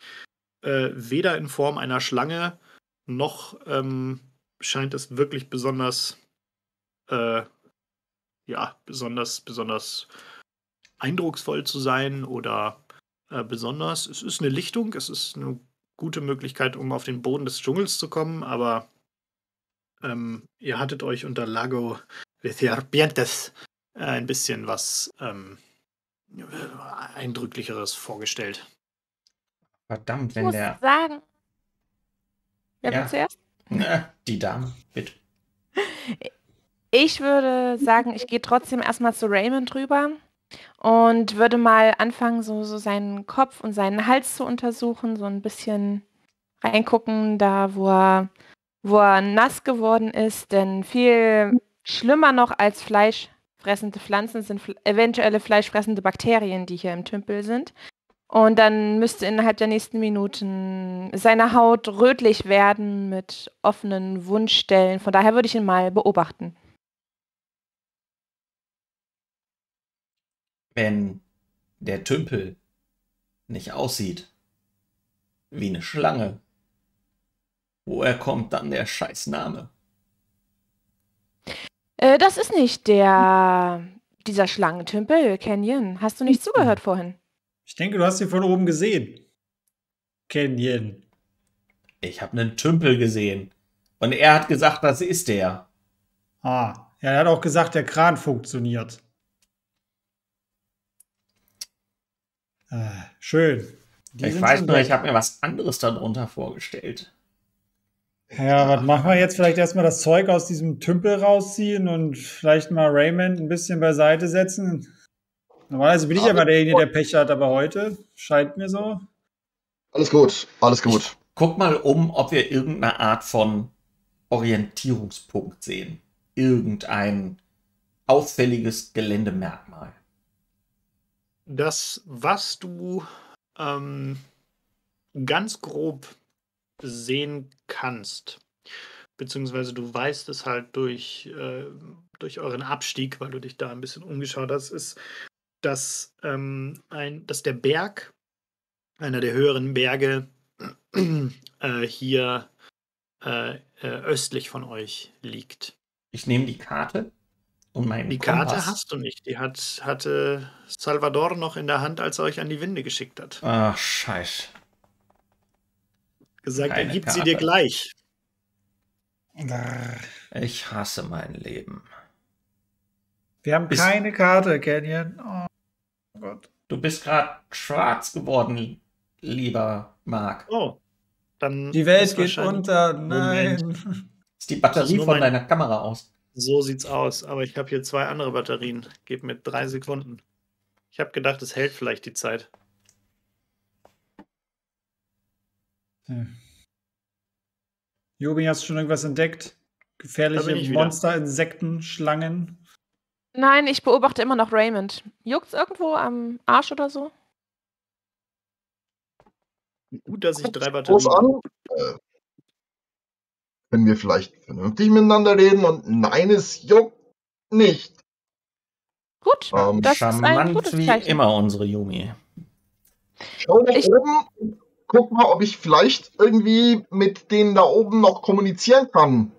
Äh, weder in Form einer Schlange, noch ähm, scheint es wirklich besonders, äh, ja, besonders, besonders eindrucksvoll zu sein oder äh, besonders. Es ist eine Lichtung, es ist eine gute Möglichkeit, um auf den Boden des Dschungels zu kommen, aber ähm, ihr hattet euch unter Lago de Serpientes äh, ein bisschen was ähm, Eindrücklicheres vorgestellt.
Verdammt,
Ich
wenn
muss
der.
sagen. Wer
Ja.
will zuerst?
Na, die Dame, bitte.
Ich würde sagen, ich gehe trotzdem erstmal zu Raymond rüber und würde mal anfangen, so, so seinen Kopf und seinen Hals zu untersuchen, so ein bisschen reingucken, da wo er, wo er nass geworden ist. Denn viel schlimmer noch als fleischfressende Pflanzen sind fl- eventuelle fleischfressende Bakterien, die hier im Tümpel sind. Und dann müsste innerhalb der nächsten Minuten seine Haut rötlich werden mit offenen Wundstellen. Von daher würde ich ihn mal beobachten.
Wenn der Tümpel nicht aussieht wie eine Schlange, woher kommt dann der Scheißname?
Äh, das ist nicht der dieser Schlangentümpel, Canyon. Hast du nicht zugehört vorhin?
Ich denke, du hast sie von oben gesehen. Canyon.
Ich habe einen Tümpel gesehen. Und er hat gesagt, das ist der.
Ah, ja, er hat auch gesagt, der Kran funktioniert. Äh, schön. Die
Ich
sind
weiß
schon
nur,
weg.
ich habe mir was anderes darunter vorgestellt.
Ja, was machen wir jetzt? Vielleicht erstmal das Zeug aus diesem Tümpel rausziehen und vielleicht mal Raymond ein bisschen beiseite setzen. Normalerweise bin ich ja mal derjenige, der Pech hat, aber heute scheint mir so.
Alles gut, alles gut.
Guck mal um, ob wir irgendeine Art von Orientierungspunkt sehen. Irgendein auffälliges Geländemerkmal.
Das, was du ähm, ganz grob sehen kannst, beziehungsweise du weißt es halt durch, äh, durch euren Abstieg, weil du dich da ein bisschen umgeschaut hast, ist, dass, ähm, ein, dass der Berg, einer der höheren Berge, äh, hier äh, äh, östlich von euch liegt.
Ich nehme die Karte und meinen
Die
Kompass.
Karte hast du nicht. Die hat, hatte Salvador noch in der Hand, als er euch an die Winde geschickt hat.
Ach, scheiße.
Gesagt, er
Keine
gibt sie
Karte.
dir gleich.
Ich hasse mein Leben.
Wir haben
Ist-
keine Karte, Canyon. Oh Gott.
Du bist gerade schwarz geworden, lieber Mark.
Oh, Dann
Die Welt
ist
geht
wahrscheinlich-
unter. Nein.
Ist die Batterie
nur
von
mein-
deiner Kamera aus?
So sieht's aus, aber ich habe hier zwei andere Batterien. Gib mir drei Sekunden. Ich habe gedacht, es hält vielleicht die Zeit.
Hm. Jobi, hast du schon irgendwas entdeckt?
Da bin
Gefährliche
ich wieder.
Monster, Insekten, Schlangen?
Nein, ich beobachte immer noch Raymond. Juckt's irgendwo am Arsch oder so?
Gut, dass ich drei
Groß
Batterien
an. Äh, können wir vielleicht vernünftig miteinander reden? Und nein, es juckt nicht.
Gut,
Ähm,
das ist ein
Charmant
gutes
wie
Zeichen.
immer, unsere Yumi.
Schau nach
Ich-
oben und guck mal, ob ich vielleicht irgendwie mit denen da oben noch kommunizieren kann.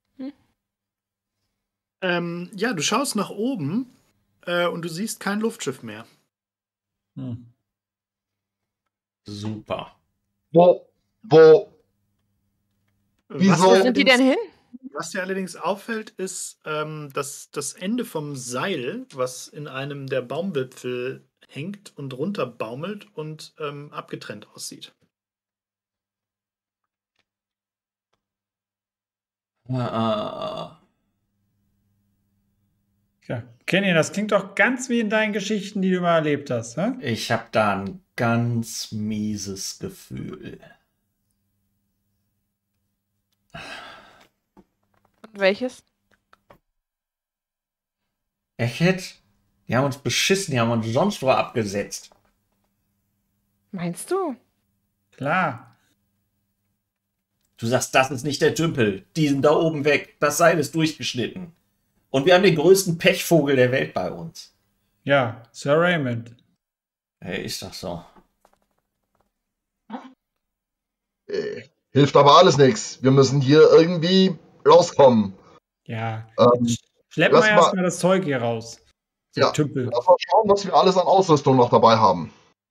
Ähm, ja, du schaust nach oben äh, und du siehst kein Luftschiff mehr.
Hm.
Super.
Wo, wo, Wieso?
Was
Wo
dir
sind die denn
allerdings-
hin?
Was dir allerdings auffällt, ist, ähm, dass das Ende vom Seil, was in einem der Baumwipfel hängt und runterbaumelt und ähm, abgetrennt aussieht.
Ah,
Ja. Kenny, das klingt doch ganz wie in deinen Geschichten, die du mal erlebt hast. Hä?
ich habe da ein ganz mieses Gefühl.
Und welches?
Echt? Die haben uns beschissen, die haben uns sonst wo abgesetzt.
Meinst du?
Klar.
Du sagst, das ist nicht der Tümpel. Die sind da oben weg. Das Seil ist durchgeschnitten. Und wir haben den größten Pechvogel der Welt bei uns.
Ja, Sir Raymond.
Hey, ist doch so.
äh, hilft aber alles nichts. Wir müssen hier irgendwie rauskommen.
Ja.
Ähm,
Jetzt schleppen
lass
wir
mal-
erstmal das Zeug hier raus. Der
Ja.
Tümpel.
Lass mal schauen, was wir alles an Ausrüstung noch dabei haben.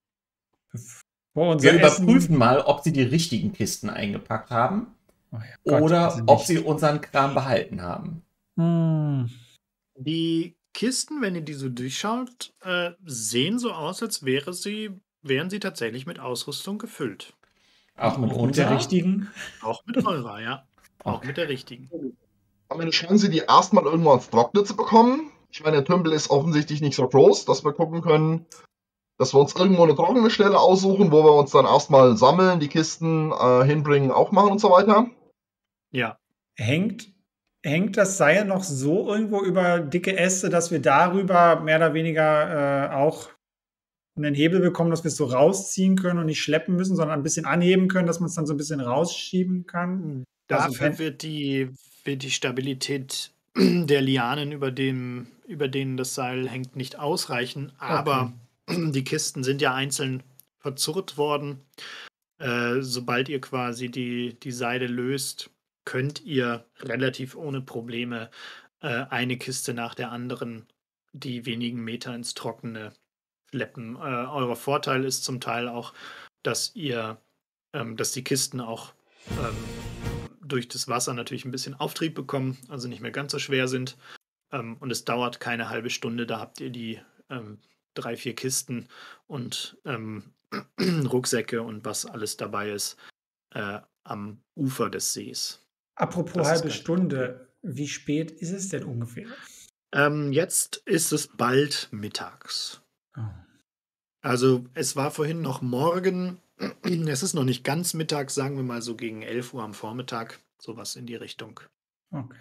Vor unser
Wir
Essen-
überprüfen mal, ob sie die richtigen Kisten eingepackt haben
Oh ja, Gott,
oder
also
ob
nicht.
sie unseren Kram behalten haben.
Hm.
Die Kisten, wenn ihr die so durchschaut, äh, sehen so aus, als wäre sie, wären sie tatsächlich mit Ausrüstung gefüllt.
Auch mit
Auch mit
unserer?
der richtigen.
Auch mit eurer, ja. Auch
Okay.
mit der richtigen.
Haben wir eine Chance, die erstmal irgendwo ans Trockene zu bekommen? Ich meine, der Tümpel ist offensichtlich nicht so groß, dass wir gucken können, dass wir uns irgendwo eine trockene Stelle aussuchen, wo wir uns dann erstmal sammeln, die Kisten äh, hinbringen, aufmachen und so weiter.
Ja.
Hängt, hängt das Seil noch so irgendwo über dicke Äste, dass wir darüber mehr oder weniger äh, auch einen Hebel bekommen, dass wir es so rausziehen können und nicht schleppen müssen, sondern ein bisschen anheben können, dass man es dann so ein bisschen rausschieben kann? Also
Dafür
wenn-
wird die, wird die Stabilität der Lianen, über, dem, über denen das Seil hängt, nicht ausreichen. Aber die Kisten sind ja einzeln verzurrt worden. Äh, sobald ihr quasi die, die Seile löst, könnt ihr relativ ohne Probleme äh, eine Kiste nach der anderen die wenigen Meter ins Trockene schleppen. Äh, euer Vorteil ist zum Teil auch, dass ihr, ähm, dass die Kisten auch ähm, durch das Wasser natürlich ein bisschen Auftrieb bekommen, also nicht mehr ganz so schwer sind. Ähm, und es dauert keine halbe Stunde, da habt ihr die ähm, drei, vier Kisten und ähm, Rucksäcke und was alles dabei ist äh, am Ufer des Sees.
Apropos
Das ist
halbe
kein
Stunde, wie spät ist es denn ungefähr?
Ähm, jetzt ist es bald mittags.
Oh.
Also es war vorhin noch morgen, es ist noch nicht ganz mittags, sagen wir mal so gegen elf Uhr am Vormittag, sowas in die Richtung.
Okay.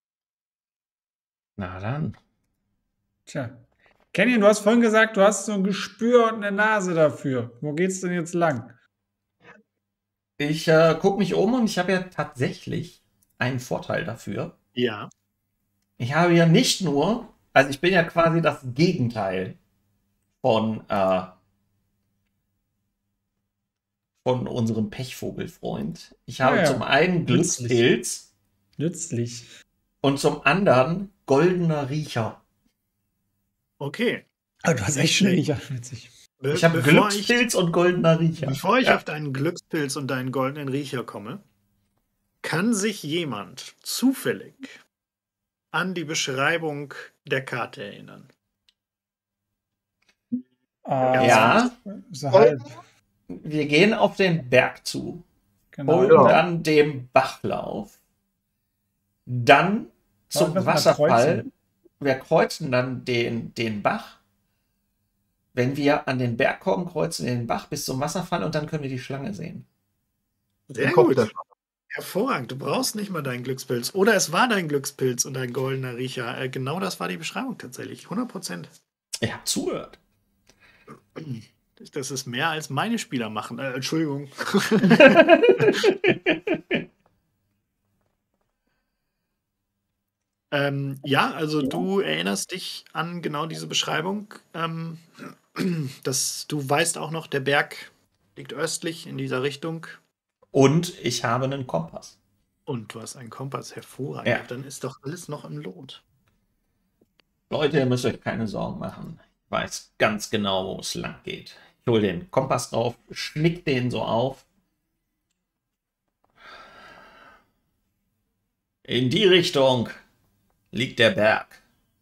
Na dann.
Tja. Kenny, du hast vorhin gesagt, du hast so ein Gespür und eine Nase dafür. Wo geht's denn jetzt lang?
Ich äh, gucke mich um und ich habe ja tatsächlich einen Vorteil dafür.
Ja.
Ich habe ja nicht nur, also ich bin ja quasi das Gegenteil von, äh, von unserem Pechvogelfreund. Ich habe
Ja, ja.
zum einen
Nützlich.
Glückspilz
Nützlich.
und zum anderen goldener Riecher.
Okay.
Oh, du hast echt schon Riecher. Witzig.
Be
Ich habe
bevor ich,
Glückspilz und goldener Riecher.
bevor ich
Ja.
auf deinen Glückspilz und deinen goldenen Riecher komme, kann sich jemand zufällig an die Beschreibung der Karte erinnern?
Ah,
Ja,
So halb.
wir gehen auf den Berg zu.
Genau.
folgen
Ja.
dann dem Bachlauf, dann zum
müssen wir
Wasserfall.
kreuzen.
Wir kreuzen dann den, den Bach. Wenn wir an den Berg kommen, kreuzen wir den Bach bis zum Wasserfall und dann können wir die Schlange sehen.
Sehr
Kopf
gut.
der
Hervorragend. Du brauchst nicht mal deinen Glückspilz. Oder es war dein Glückspilz und ein goldener Riecher. Äh, genau das war die Beschreibung tatsächlich. hundert Prozent.
Ich habe zugehört.
Das ist mehr als meine Spieler machen. Äh, Entschuldigung. ähm, ja, also du erinnerst dich an genau diese Beschreibung. Ähm, dass du weißt auch noch, der Berg liegt östlich in dieser Richtung.
Und ich habe einen Kompass.
Und du hast einen Kompass, hervorragend.
Ja.
Dann ist doch alles noch im Lot.
Leute, ihr müsst euch keine Sorgen machen. Ich weiß ganz genau, wo es lang geht. Ich hole den Kompass drauf, schnick den so auf. In die Richtung liegt der Berg.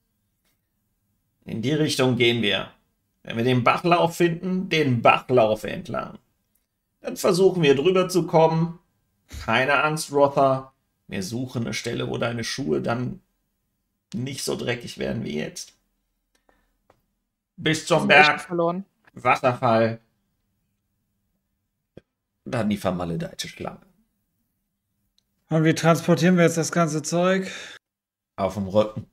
In die Richtung gehen wir. Wenn wir den Bachlauf finden, den Bachlauf entlang. Dann versuchen wir drüber zu kommen. Keine Angst, Rotha. Wir suchen eine Stelle, wo deine Schuhe dann nicht so dreckig werden wie jetzt. Bis zum
Sind echt
Berg,
verloren.
Wasserfall. Dann die vermaledeite Schlange.
Und wie transportieren wir jetzt das ganze Zeug?
Auf dem Rücken.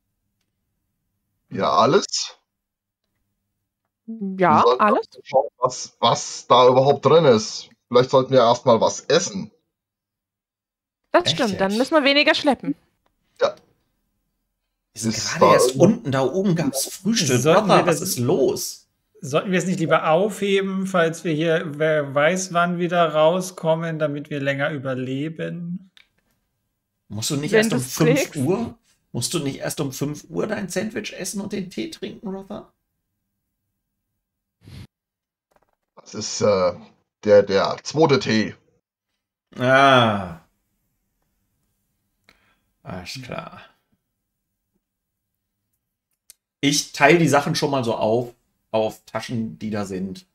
Ja, alles.
Ja,
Wir sollten
alles.
schauen, was, was da überhaupt drin ist. Vielleicht sollten wir erstmal was essen.
Das
Echt
stimmt. Dann
jetzt?
müssen wir weniger schleppen.
Wir sind
Ist
gerade
da
erst
irgendwo-
unten, da oben gab es Frühstück.
Sollten wir
Rotha, was
das-
ist los?
Sollten wir es nicht lieber aufheben, falls wir hier, wer weiß wann, wieder rauskommen, damit wir länger überleben?
Musst du nicht
Wenn
erst um
du's
fünf
trägst.
Uhr? Musst du nicht erst um fünf Uhr dein Sandwich essen und den Tee trinken, Rotha?
Das ist äh, der, der zweite Tee.
Ah. Alles klar. Ich teile die Sachen schon mal so auf, auf Taschen, die da sind.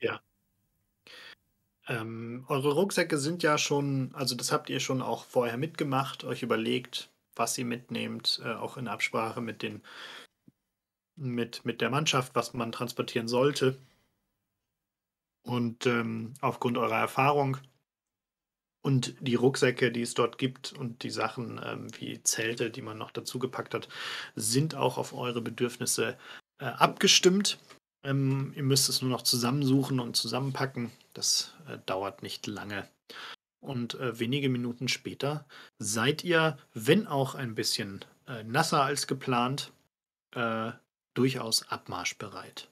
Ähm, eure Rucksäcke sind ja schon, also das habt ihr schon auch vorher mitgemacht, euch überlegt, was ihr mitnehmt, äh, auch in Absprache mit den, mit, mit der Mannschaft, was man transportieren sollte. Und ähm, aufgrund eurer Erfahrung und die Rucksäcke, die es dort gibt und die Sachen ähm, wie Zelte, die man noch dazu gepackt hat, sind auch auf eure Bedürfnisse äh, abgestimmt. Ähm, ihr müsst es nur noch zusammensuchen und zusammenpacken. Das äh, dauert nicht lange. Und äh, wenige Minuten später seid ihr, wenn auch ein bisschen äh, nasser als geplant, äh, durchaus abmarschbereit.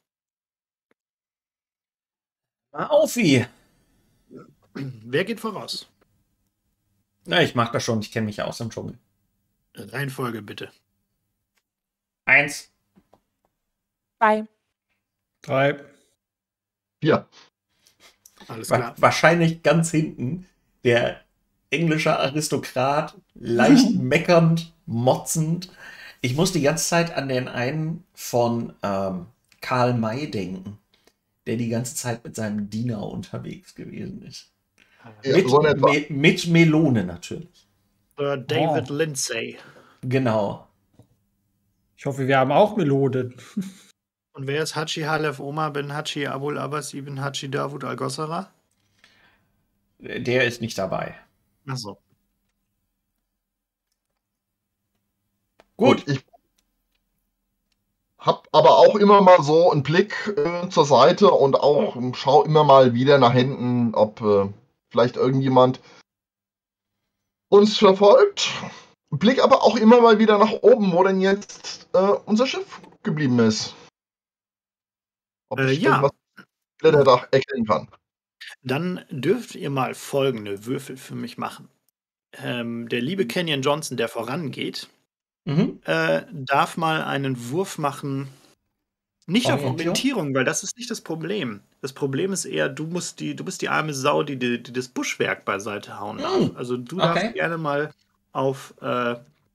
Mal auf wie.
Wer geht voraus?
Na, ich mach das schon, ich kenne mich ja aus im Dschungel.
Reihenfolge bitte.
Eins.
Zwei.
Drei.
Vier.
Alles
Wa
klar.
wahrscheinlich ganz hinten der englische Aristokrat, leicht meckernd, motzend. Ich muss die ganze Zeit an den einen von ähm, Karl May denken, der die ganze Zeit mit seinem Diener unterwegs gewesen ist.
Ja,
mit,
so in etwa.
me mit Melone natürlich.
Sir David
Oh.
Lindsay.
Genau.
Ich hoffe, wir haben auch Meloden.
Und wer ist Haji Halef Omar bin Haji Abul Abbas ibn Haji Davud al-Gossara?
Der ist nicht dabei.
Achso.
Gut.
Ich hab aber auch immer mal so einen Blick äh, zur Seite und auch ähm, schau immer mal wieder nach hinten, ob äh, vielleicht irgendjemand uns verfolgt. Blick aber auch immer mal wieder nach oben, wo denn jetzt äh, unser Schiff geblieben ist. Ob
Äh,
ich
ja.
irgendwas Blätterdach erkennen kann.
Dann dürft ihr mal folgende Würfel für mich machen. Ähm, der liebe Kenyon Johnson, der vorangeht,
Mhm.
äh, darf mal einen Wurf machen. Nicht auf
Orientierung?
Orientierung, weil das ist nicht das Problem. Das Problem ist eher, du musst die, du bist die arme Sau, die, die, die das Buschwerk beiseite hauen darf.
Mm.
Also du
Okay.
darfst gerne mal auf äh,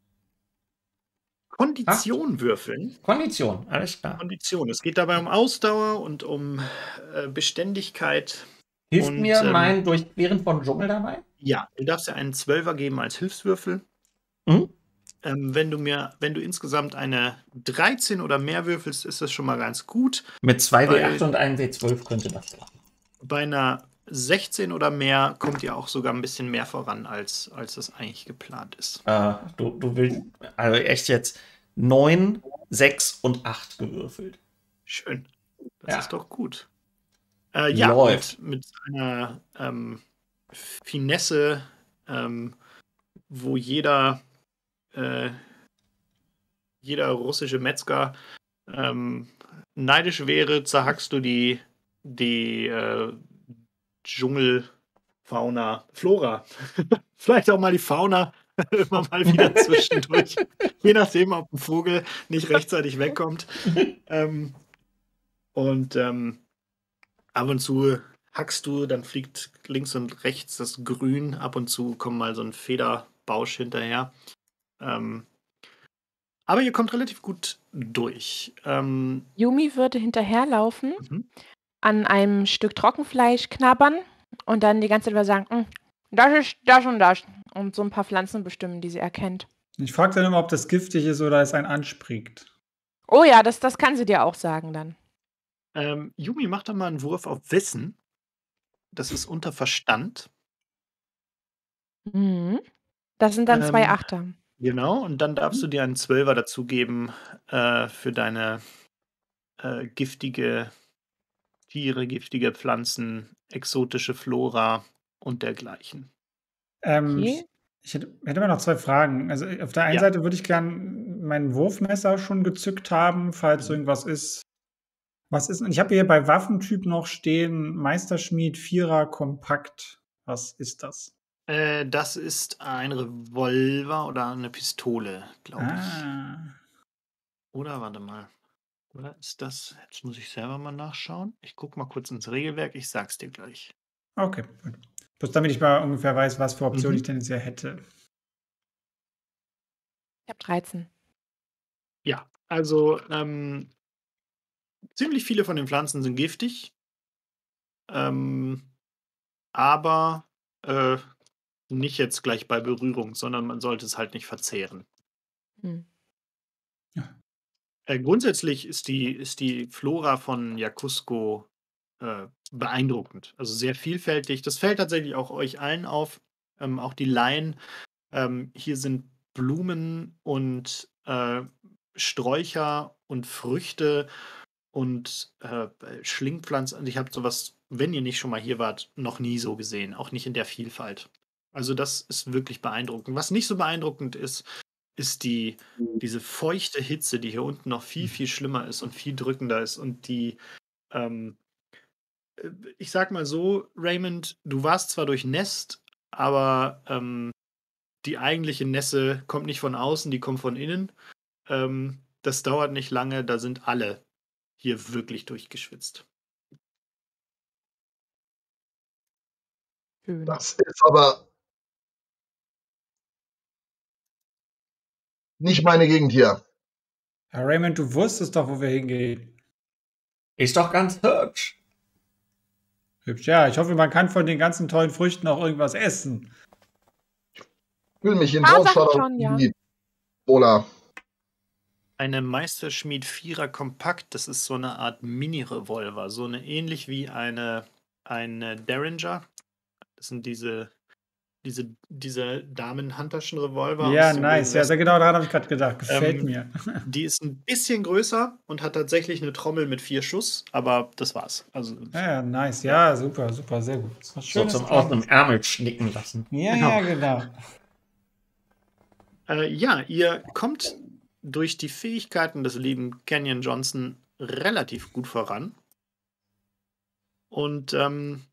Kondition würfeln.
Kondition, alles klar.
Kondition. Es geht dabei um Ausdauer und um äh, Beständigkeit
Hilft
Und,
mir
ähm,
mein Durchqueren von Dschungel dabei?
Ja, du darfst dir einen Zwölfer geben als Hilfswürfel.
Mhm.
Ähm, wenn du mir, wenn du insgesamt eine dreizehn oder mehr würfelst, ist das schon mal ganz gut.
Mit zwei W acht
Bei-
und einem W zwölf könnte das klappen.
Bei einer sechzehn oder mehr kommt ihr auch sogar ein bisschen mehr voran, als, als das eigentlich geplant ist.
Äh, du, du willst also echt jetzt neun, sechs und acht gewürfelt.
Schön. Das
Ja.
ist doch gut. Äh, ja,
Läuft.
mit, mit einer ähm, Finesse, ähm, wo jeder, äh, jeder russische Metzger ähm, neidisch wäre, zerhackst du die, die äh, Dschungelfauna, Flora. Vielleicht auch mal die Fauna immer mal wieder zwischendurch. Je nachdem, ob ein Vogel nicht rechtzeitig wegkommt. Ähm, und ähm, ab und zu hackst du, dann fliegt links und rechts das Grün. Ab und zu kommt mal so ein Federbausch hinterher. Ähm, aber ihr kommt relativ gut durch. Ähm,
Yumi würde hinterherlaufen,
mhm.
an einem Stück Trockenfleisch knabbern und dann die ganze Zeit über sagen, "Mm, das ist das und das." Und so ein paar Pflanzen bestimmen, die sie erkennt.
Ich frage dann immer, ob das giftig ist oder es einen anspricht.
Oh ja, das, das kann sie dir auch sagen dann.
Ähm, Yumi, mach doch mal einen Wurf auf Wissen. Das ist unter Verstand.
Mhm. Das sind dann zwei
Ähm,
Achter.
Genau, und dann darfst du dir einen Zwölfer dazugeben äh, für deine äh, giftige Tiere, giftige Pflanzen, exotische Flora und dergleichen.
Ähm,
Okay.
Ich hätte, hätte immer noch zwei Fragen. Also auf der einen
Ja.
Seite würde ich gern mein Wurfmesser schon gezückt haben, falls
Mhm.
irgendwas ist. Was ist? Und ich habe hier bei Waffentyp noch stehen Meisterschmied Vierer Kompakt. Was ist das?
Äh, das ist ein Revolver oder eine Pistole, glaube ich.
Ah.
Oder warte mal. Oder ist das? Jetzt muss ich selber mal nachschauen. Ich gucke mal kurz ins Regelwerk, ich sag's dir gleich.
Okay, gut. Bloß damit ich mal ungefähr weiß, was für Optionen
Mhm.
ich tendenziell hätte.
Ich habe dreizehn.
Ja, also ähm, ziemlich viele von den Pflanzen sind giftig. Ähm, aber äh, nicht jetzt gleich bei Berührung, sondern man sollte es halt nicht verzehren.
Hm.
Äh, grundsätzlich ist die, ist die Flora von Jakusko äh, beeindruckend. Also sehr vielfältig. Das fällt tatsächlich auch euch allen auf, ähm, auch die Laien. Ähm, hier sind Blumen und äh, Sträucher und Früchte und äh, Schlingpflanzen. Und ich habe sowas, wenn ihr nicht schon mal hier wart, noch nie so gesehen. Auch nicht in der Vielfalt. Also das ist wirklich beeindruckend. Was nicht so beeindruckend ist, ist die, diese feuchte Hitze, die hier unten noch viel, viel schlimmer ist und viel drückender ist. Und die, ähm, äh, ich sag mal so, Raymond, du warst zwar durchnässt, aber ähm, die eigentliche Nässe kommt nicht von außen, die kommt von innen. Ähm, das dauert nicht lange, da sind alle hier wirklich durchgeschwitzt.
Schön.
Das ist aber nicht meine Gegend hier.
Ja, Raymond, du wusstest doch, wo wir hingehen.
Ist doch ganz hübsch.
Hübsch, ja. Ich hoffe, man kann von den ganzen tollen Früchten auch irgendwas essen.
Ich fühle mich in
Ah,
Braunschweig
Sachen schon, ja.
wie Bola.
Eine Meisterschmied Vierer Kompakt, das ist so eine Art Mini-Revolver, so eine ähnlich wie eine, eine Derringer. Das sind diese, diese, diese Damen-Handtaschen-Revolver
Ja,
aus dem
nice.
Wilden
Ja,
Westen.
sehr genau daran habe ich gerade gedacht. Gefällt
Ähm,
mir.
Die ist ein bisschen größer und hat tatsächlich eine Trommel mit vier Schuss, aber das war's. Also,
Ja, ja, nice. Ja, super, super, sehr gut. Das ist was
So
Schönes
zum aus
dran.
dem Ärmel schnicken lassen.
Ja,
Genau.
ja, genau.
Äh, ja, ihr kommt durch die Fähigkeiten des lieben Kenyon Johnson relativ gut voran und ähm,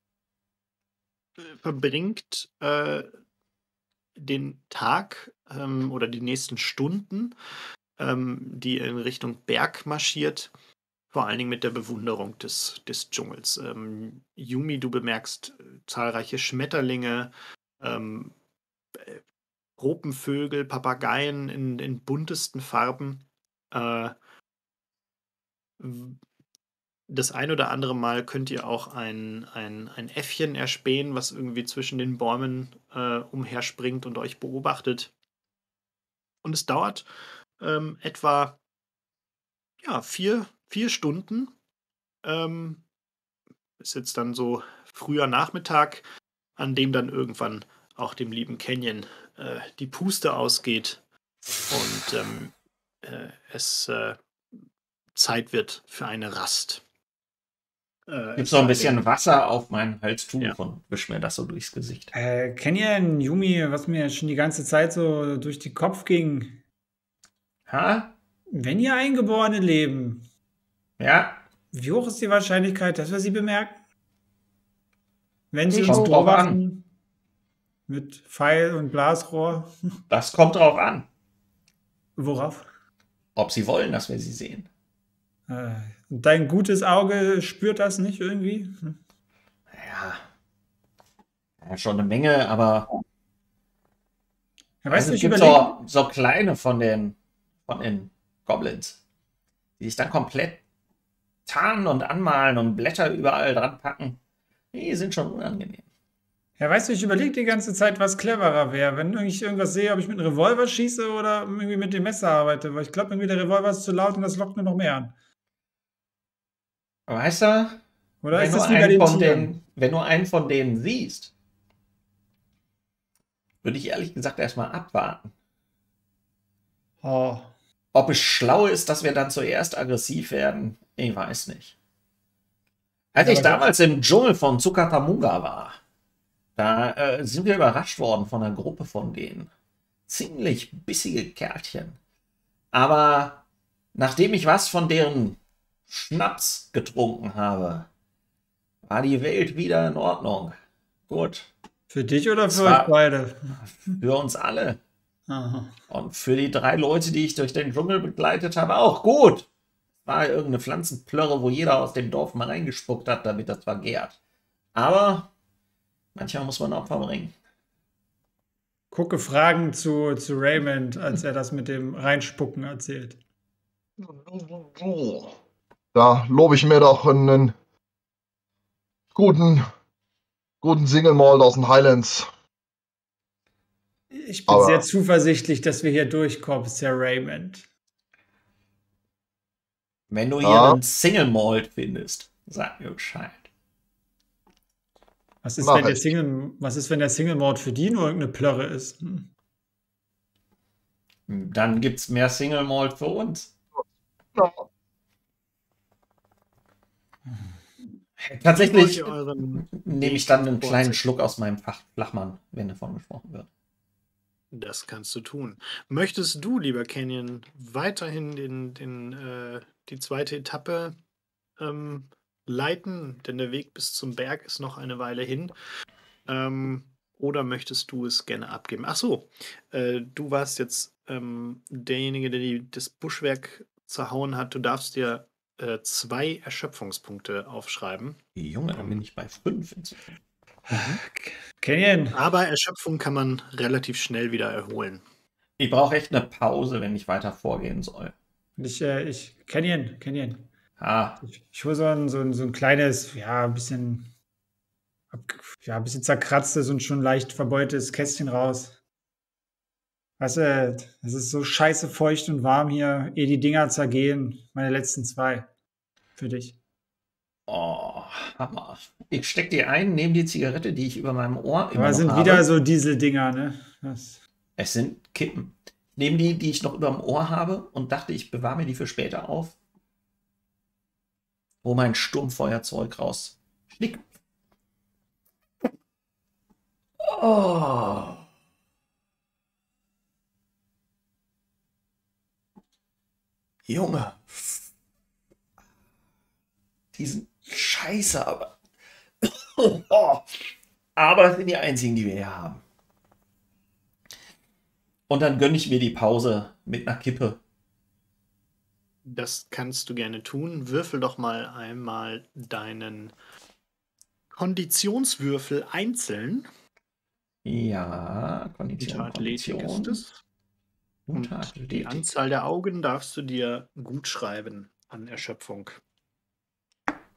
verbringt äh, den Tag ähm, oder die nächsten Stunden, ähm, die in Richtung Berg marschiert, vor allen Dingen mit der Bewunderung des, des Dschungels. Ähm, Yumi, du bemerkst äh, zahlreiche Schmetterlinge, ähm, äh, Ropenvögel, Papageien in, in buntesten Farben. Äh, w- das ein oder andere Mal könnt ihr auch ein, ein, ein Äffchen erspähen, was irgendwie zwischen den Bäumen äh, umherspringt und euch beobachtet. Und es dauert ähm, etwa ja, vier, vier Stunden. Ähm, ist jetzt dann so früher Nachmittag, an dem dann irgendwann auch dem lieben Canyon äh, die Puste ausgeht und ähm, äh, es äh, Zeit wird für eine Rast. Äh,
Gib
es
so ein
sei
bisschen
denn-
Wasser auf mein Halstuch
Ja.
und wisch mir das so durchs Gesicht.
Äh, Canyon, Yumi, was mir schon die ganze Zeit so durch den Kopf ging.
Ha?
Wenn hier Eingeborene leben,
Ja,
wie hoch ist die Wahrscheinlichkeit, dass wir sie bemerken? Wenn sie
Nicht
uns
hoch. Kommt drauf an.
beobachten mit Pfeil und Blasrohr.
das kommt drauf an,
Worauf?
ob sie wollen, dass wir sie sehen.
Äh, dein gutes Auge spürt das nicht irgendwie? Hm.
Ja. Ja, schon eine Menge, aber
Ja, weißt
also
du,
es
ich
gibt
überlege.
so, so kleine von den, von den Goblins, die sich dann komplett tarnen und anmalen und Blätter überall dran packen. Die sind schon unangenehm.
Ja, weißt du, ich überlege die ganze Zeit, was cleverer wäre, wenn ich irgendwas sehe, ob ich mit einem Revolver schieße oder irgendwie mit dem Messer arbeite, weil ich glaube, irgendwie der Revolver ist zu laut und das lockt nur noch mehr an.
Weißt du,
Oder
wenn
ist
du,
das wie bei
einen
den
von
Tieren?
den, wenn du einen von denen siehst, würde ich ehrlich gesagt erstmal abwarten.
Oh.
Ob es schlau ist, dass wir dann zuerst aggressiv werden, ich weiß nicht. Als
Ja,
ich
aber-
damals im Dschungel von Tsukatamuga war, da äh, sind wir überrascht worden von einer Gruppe von denen. Ziemlich bissige Kerlchen. Aber nachdem ich was von deren Schnaps getrunken habe, war die Welt wieder in Ordnung. Gut,
Für dich oder für
Zwar-
euch beide?
für uns alle.
Aha.
Und für die drei Leute, die ich durch den Dschungel begleitet habe, auch gut. War irgendeine Pflanzenplörre, wo jeder aus dem Dorf mal reingespuckt hat, damit das vergärt. Aber manchmal muss man Opfer bringen.
Gucke Fragen zu, zu Raymond, als er das mit dem Reinspucken erzählt.
Da lobe ich mir doch einen guten, guten Single Malt aus den Highlands.
Ich bin
Aber-
sehr zuversichtlich, dass wir hier durchkommen, Sir Raymond.
Wenn du hier
Ja.
einen Single Malt findest, sag mir Bescheid.
Was ist,
Mach
wenn der
ich.
Single, was ist, wenn der Single Malt für die nur irgendeine Plörre ist? Hm.
Dann gibt's mehr Single Malt für uns.
Ja.
Tatsächlich
Wollt ihr euren
nehme ich dann einen
Weg
kleinen
fortsetzen?
Schluck aus meinem Fach Flachmann, wenn davon gesprochen wird.
Das kannst du tun. Möchtest du, lieber Canyon, weiterhin den, den, äh, die zweite Etappe ähm, leiten? Denn der Weg bis zum Berg ist noch eine Weile hin. Ähm, oder möchtest du es gerne abgeben? Ach so, äh, du warst jetzt ähm, derjenige, der die, das Buschwerk zerhauen hat. Du darfst dir äh, zwei Erschöpfungspunkte aufschreiben.
Junge, dann bin ich bei fünf inzwischen.
Canyon,
Aber Erschöpfung kann man relativ schnell wieder erholen.
Ich brauche echt eine Pause, wenn ich weiter vorgehen soll.
ich, äh, ich, Canyon, Canyon.
Ah,
Ich, ich hole so ein, so, ein, so ein kleines, ja, ein bisschen, ab- ja, ein bisschen zerkratztes und schon leicht verbeultes Kästchen raus. Weißt du, es ist so scheiße feucht und warm hier, ehe die Dinger zergehen. Meine letzten zwei. Für dich.
oh, Hammer. Ich steck die ein, nehme die Zigarette, die ich über meinem Ohr immer
Aber
noch
es sind
habe.
wieder so Dieseldinger, ne? Das,
Es sind Kippen. Ich nehme die, die ich noch über dem Ohr habe und dachte, ich bewahre mir die für später auf. Wo mein Sturmfeuerzeug raus. Schnick. Oh. Junge. Die sind scheiße, aber. Oh. Aber es sind die einzigen, die wir hier haben. Und dann gönne ich mir die Pause mit einer Kippe.
Das kannst du gerne tun. Würfel doch mal einmal deinen Konditionswürfel einzeln.
Ja, Kondition,
Unter Athletik ist
Kondition.
es. Und
Unter
die
Athletik.
Anzahl der Augen darfst du dir gut schreiben an Erschöpfung.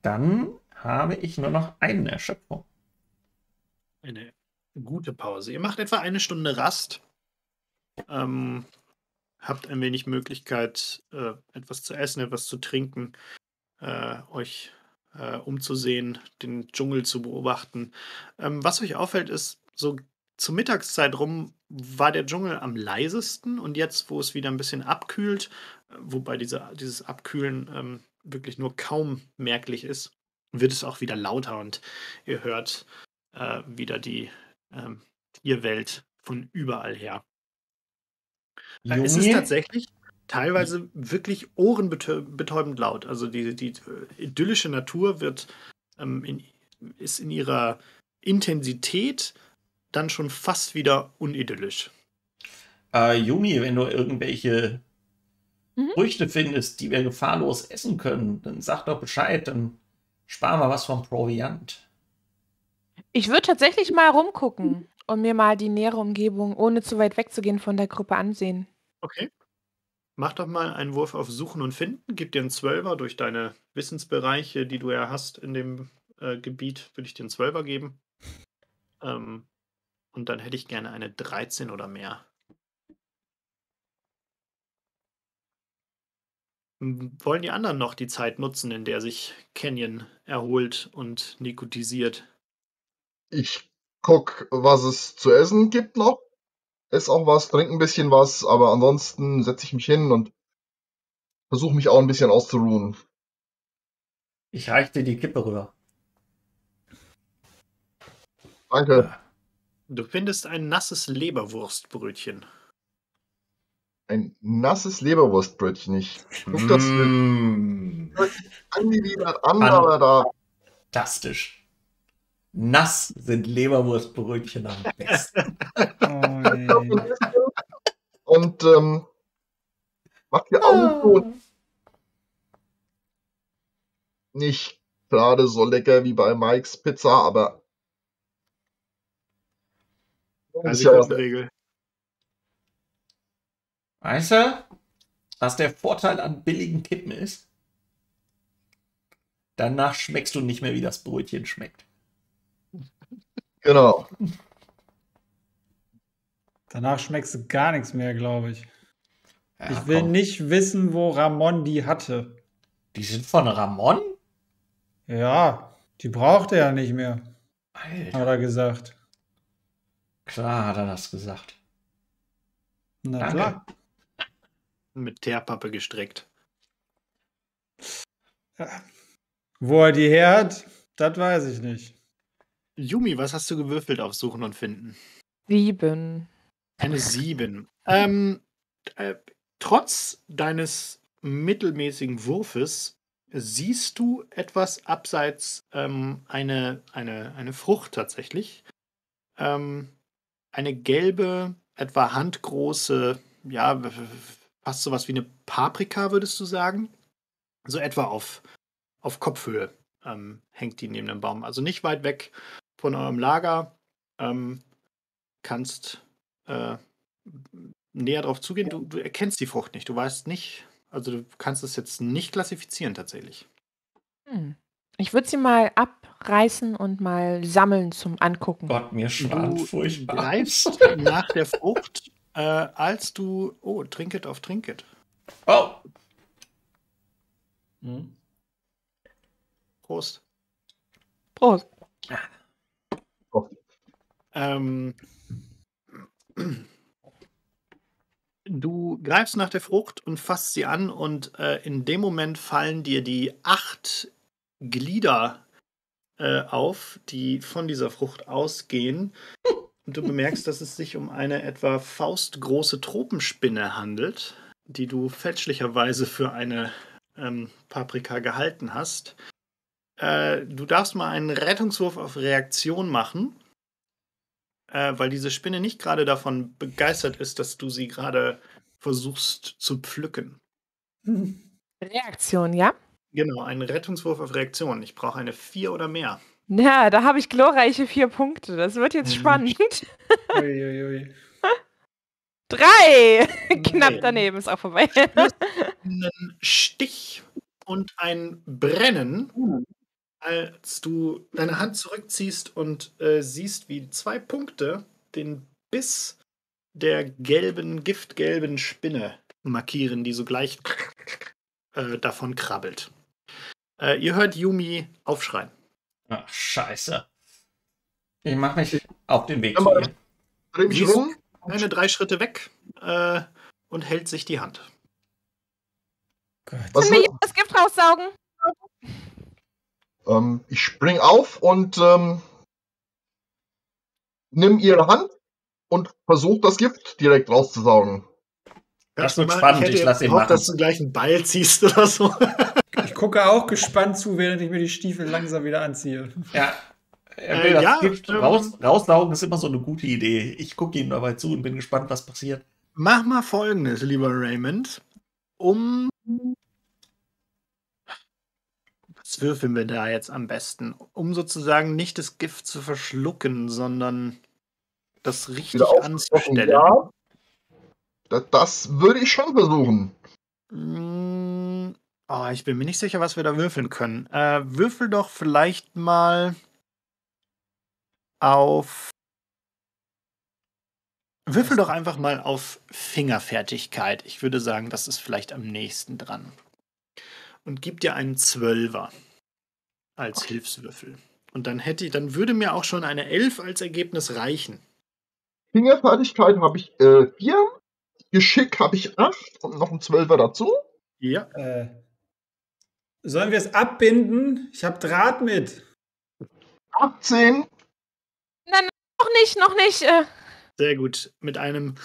Dann habe ich nur noch eine Erschöpfung.
Eine gute Pause. Ihr macht etwa eine Stunde Rast. Ähm, habt ein wenig Möglichkeit, äh, etwas zu essen, etwas zu trinken, äh, euch äh, umzusehen, den Dschungel zu beobachten. Ähm, was euch auffällt, ist, so zur Mittagszeit rum war der Dschungel am leisesten und jetzt, wo es wieder ein bisschen abkühlt, äh, wobei diese, dieses Abkühlen ähm, wirklich nur kaum merklich ist, wird es auch wieder lauter und ihr hört äh, wieder die ähm, Tierwelt von überall her. Äh, es ist
Junge,
tatsächlich teilweise wirklich ohrenbetäubend laut. Also die, die äh, idyllische Natur wird ähm, in, ist in ihrer Intensität dann schon fast wieder unidyllisch.
äh, Yumi, wenn du irgendwelche
Mhm.
Früchte findest, die wir gefahrlos essen können, dann sag doch Bescheid, dann sparen wir was vom Proviant.
Ich würde tatsächlich mal rumgucken und mir mal die nähere Umgebung, ohne zu weit wegzugehen von der Gruppe, ansehen.
Okay. Mach doch mal einen Wurf auf Suchen und Finden. Gib dir einen Zwölfer durch deine Wissensbereiche, die du ja hast in dem äh, Gebiet, würde ich dir einen Zwölfer geben. Ähm, und dann hätte ich gerne eine dreizehn oder mehr. M- Wollen die anderen noch die Zeit nutzen, in der sich Canyon erholt und nikotisiert?
Ich guck, was es zu essen gibt noch. Ess auch was, trink ein bisschen was, aber ansonsten setze ich mich hin und versuche mich auch ein bisschen auszuruhen.
Ich reich dir die Kippe rüber.
Danke.
Du findest ein nasses Leberwurstbrötchen.
Ein nasses Leberwurstbrötchen. Ich guck das mit
Mm,
angewidert an,
An-
aber da
fantastisch. Nass sind Leberwurstbrötchen am besten.
Ui.
und ähm, macht die Augen zu und nicht gerade so lecker wie bei Mike's Pizza, aber
Also
ja,
die Regel.
Weißt du, was der Vorteil an billigen Kippen ist? Danach schmeckst du nicht mehr, wie das Brötchen schmeckt.
genau.
Danach schmeckst du gar nichts mehr, glaube ich.
Ja,
Ich will
komm.
nicht wissen, wo Ramon die hatte.
Die sind von Ramon?
Ja, die braucht er ja nicht mehr,
Alter,
hat er gesagt.
klar hat er das gesagt.
Na
Danke.
klar.
Mit Teerpappe gestreckt.
Wo er die her hat, das weiß ich nicht.
Yumi, was hast du gewürfelt auf Suchen und Finden?
Sieben.
Eine sieben. ähm, äh, trotz deines mittelmäßigen Wurfes siehst du etwas abseits ähm, eine, eine, eine Frucht tatsächlich. Ähm, eine gelbe, etwa handgroße, ja, w- w- fast sowas wie eine Paprika, würdest du sagen? So etwa auf, auf Kopfhöhe ähm, hängt die neben dem Baum. Also nicht weit weg von eurem Lager. Ähm, kannst äh, näher drauf zugehen. Du, du erkennst die Frucht nicht. Du weißt nicht, also du kannst es jetzt nicht klassifizieren tatsächlich.
Hm. Ich würde sie mal abreißen und mal sammeln zum Angucken.
Gott, mir schwant
Du
furchtbar.
greifst nach der Frucht, äh, als du. Oh, Trinket auf Trinket.
Oh,
Hm?
Prost.
Prost.
Ähm, du greifst nach der Frucht und fasst sie an und äh, in dem Moment fallen dir die acht Glieder äh, auf, die von dieser Frucht ausgehen. Und du bemerkst, dass es sich um eine etwa faustgroße Tropenspinne handelt, die du fälschlicherweise für eine ähm, Paprika gehalten hast. Äh, du darfst mal einen Rettungswurf auf Reaktion machen, äh, weil diese Spinne nicht gerade davon begeistert ist, dass du sie gerade versuchst zu pflücken.
Reaktion, ja?
Genau, einen Rettungswurf auf Reaktion. Ich brauche eine vier oder mehr.
Ja, da habe ich glorreiche vier Punkte. Das wird jetzt
Mhm.
spannend.
Uiuiui.
Drei! Knapp
Drei.
daneben ist auch vorbei.
Einen Stich und ein Brennen als du deine Hand zurückziehst und äh, siehst, wie zwei Punkte den Biss der gelben, giftgelben Spinne markieren, die sogleich äh, davon krabbelt. Äh, ihr hört Yumi aufschreien.
Ach, scheiße. Ich mache mich auf den Weg
Ja,
zu
mal-
ihr.
Dreh mich
Sie ist
rum.
eine drei Schritte weg äh, und hält sich die Hand.
Gott.
Was
Können wir
wird?
hier das Gift raussaugen?
Ähm, ich spring auf und ähm, nimm ihre Hand und versuch das Gift direkt rauszusaugen.
Das
Kannst du
wird
machen?
spannend,
Ich hätte
ich
jetzt
lass ihn
gehofft,
machen.
dass du gleich einen Ball ziehst oder so.
Ich gucke auch gespannt zu, während ich mir die Stiefel langsam wieder anziehe.
Ja, er
Äh,
will das
ja,
Gift
ähm,
raus, raussaugen, ist immer so eine gute Idee. Ich gucke ihm dabei zu und bin gespannt, was passiert.
Mach mal Folgendes, lieber Raymond. Um. Was würfeln wir da jetzt am besten? Um sozusagen nicht das Gift zu verschlucken, sondern das richtig
Wieder aufstocken,
anzustellen.
ja. Das, das würde ich schon versuchen.
Mm, Oh, ich bin mir nicht sicher, was wir da würfeln können. Äh, würfel doch vielleicht mal auf. Würfel doch einfach mal auf Fingerfertigkeit. Ich würde sagen, das ist vielleicht am nächsten dran. Und gib dir einen Zwölfer als Hilfswürfel. Und dann hätte ich, dann würde mir auch schon eine Elf als Ergebnis reichen.
Fingerfertigkeit habe ich äh, vier. Geschick habe ich acht und noch ein Zwölfer dazu.
Ja.
Äh, sollen wir es abbinden? Ich habe Draht mit.
achtzehn.
Nein, noch nicht, noch nicht. Äh,
Sehr gut. Mit einem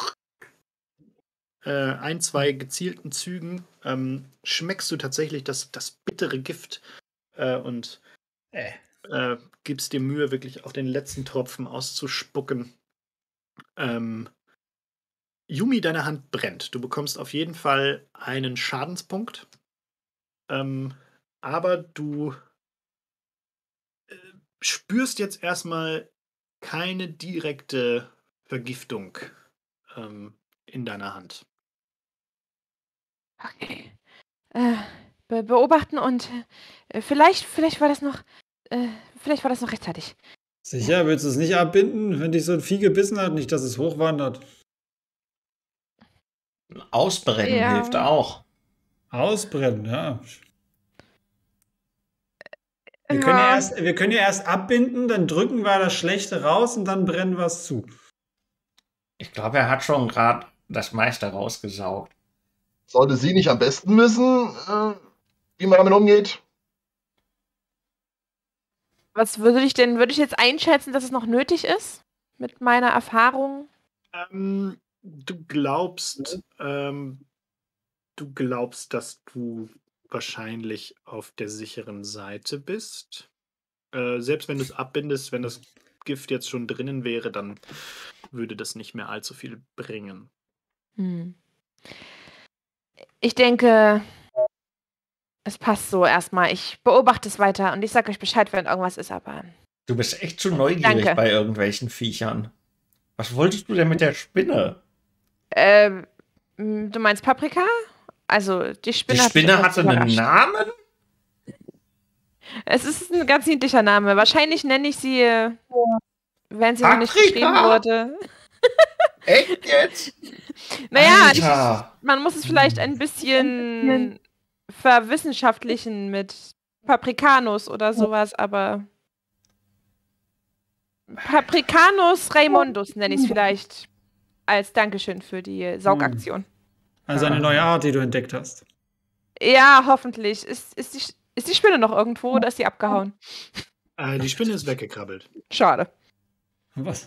äh, ein, zwei gezielten Zügen ähm, schmeckst du tatsächlich das, das bittere Gift äh, und
Äh.
äh, gibst dir Mühe, wirklich auf den letzten Tropfen auszuspucken. Ähm, Yumi, deine Hand brennt. Du bekommst auf jeden Fall einen Schadenspunkt. Ähm, aber du äh, spürst jetzt erstmal keine direkte Vergiftung ähm, in deiner Hand.
okay. Äh, be beobachten und äh, vielleicht, vielleicht war das noch, äh, vielleicht war das noch rechtzeitig.
Sicher, willst du es nicht abbinden, wenn dich so ein Vieh gebissen hat? Nicht, dass es hochwandert.
Ausbrennen
Ja.
hilft auch.
Ausbrennen, ja. Wir können ja, erst, wir können ja erst abbinden, dann drücken wir das Schlechte raus und dann brennen wir es zu.
Ich glaube, er hat schon gerade das meiste rausgesaugt.
Sollte sie nicht am besten wissen, äh, wie man damit umgeht?
Was würde ich denn, würde ich jetzt einschätzen, dass es noch nötig ist? Mit meiner Erfahrung?
Ähm, du glaubst, ähm, du glaubst, dass du wahrscheinlich auf der sicheren Seite bist. Äh, selbst wenn du es abbindest, wenn das Gift jetzt schon drinnen wäre, dann würde das nicht mehr allzu viel bringen.
Hm. Ich denke, es passt so erstmal. Ich beobachte es weiter und ich sage euch Bescheid, wenn irgendwas ist, aber.
Du bist echt schon neugierig
Danke.
bei irgendwelchen Viechern. Was wolltest du denn mit der Spinne?
Ähm, m, du meinst Paprika? Also, die
Die
Spinne,
Spinne
hat mich
hatte
etwas
einen
überrascht.
Namen?
Es ist ein ganz niedlicher Name. Wahrscheinlich nenne ich sie, äh, wenn sie noch nicht
Paprika?
geschrieben wurde.
Echt jetzt?
Naja, ich,
Alter.
man muss es vielleicht ein bisschen verwissenschaftlichen mit Paprikanus oder sowas, aber Paprikanus Raimundus nenne ich es vielleicht als Dankeschön für die Saugaktion.
Also eine neue Art, die du entdeckt hast.
Ja, hoffentlich. Ist, ist, die, ist die Spinne noch irgendwo oder ist sie abgehauen?
Äh, die Spinne ist weggekrabbelt.
Schade.
Was?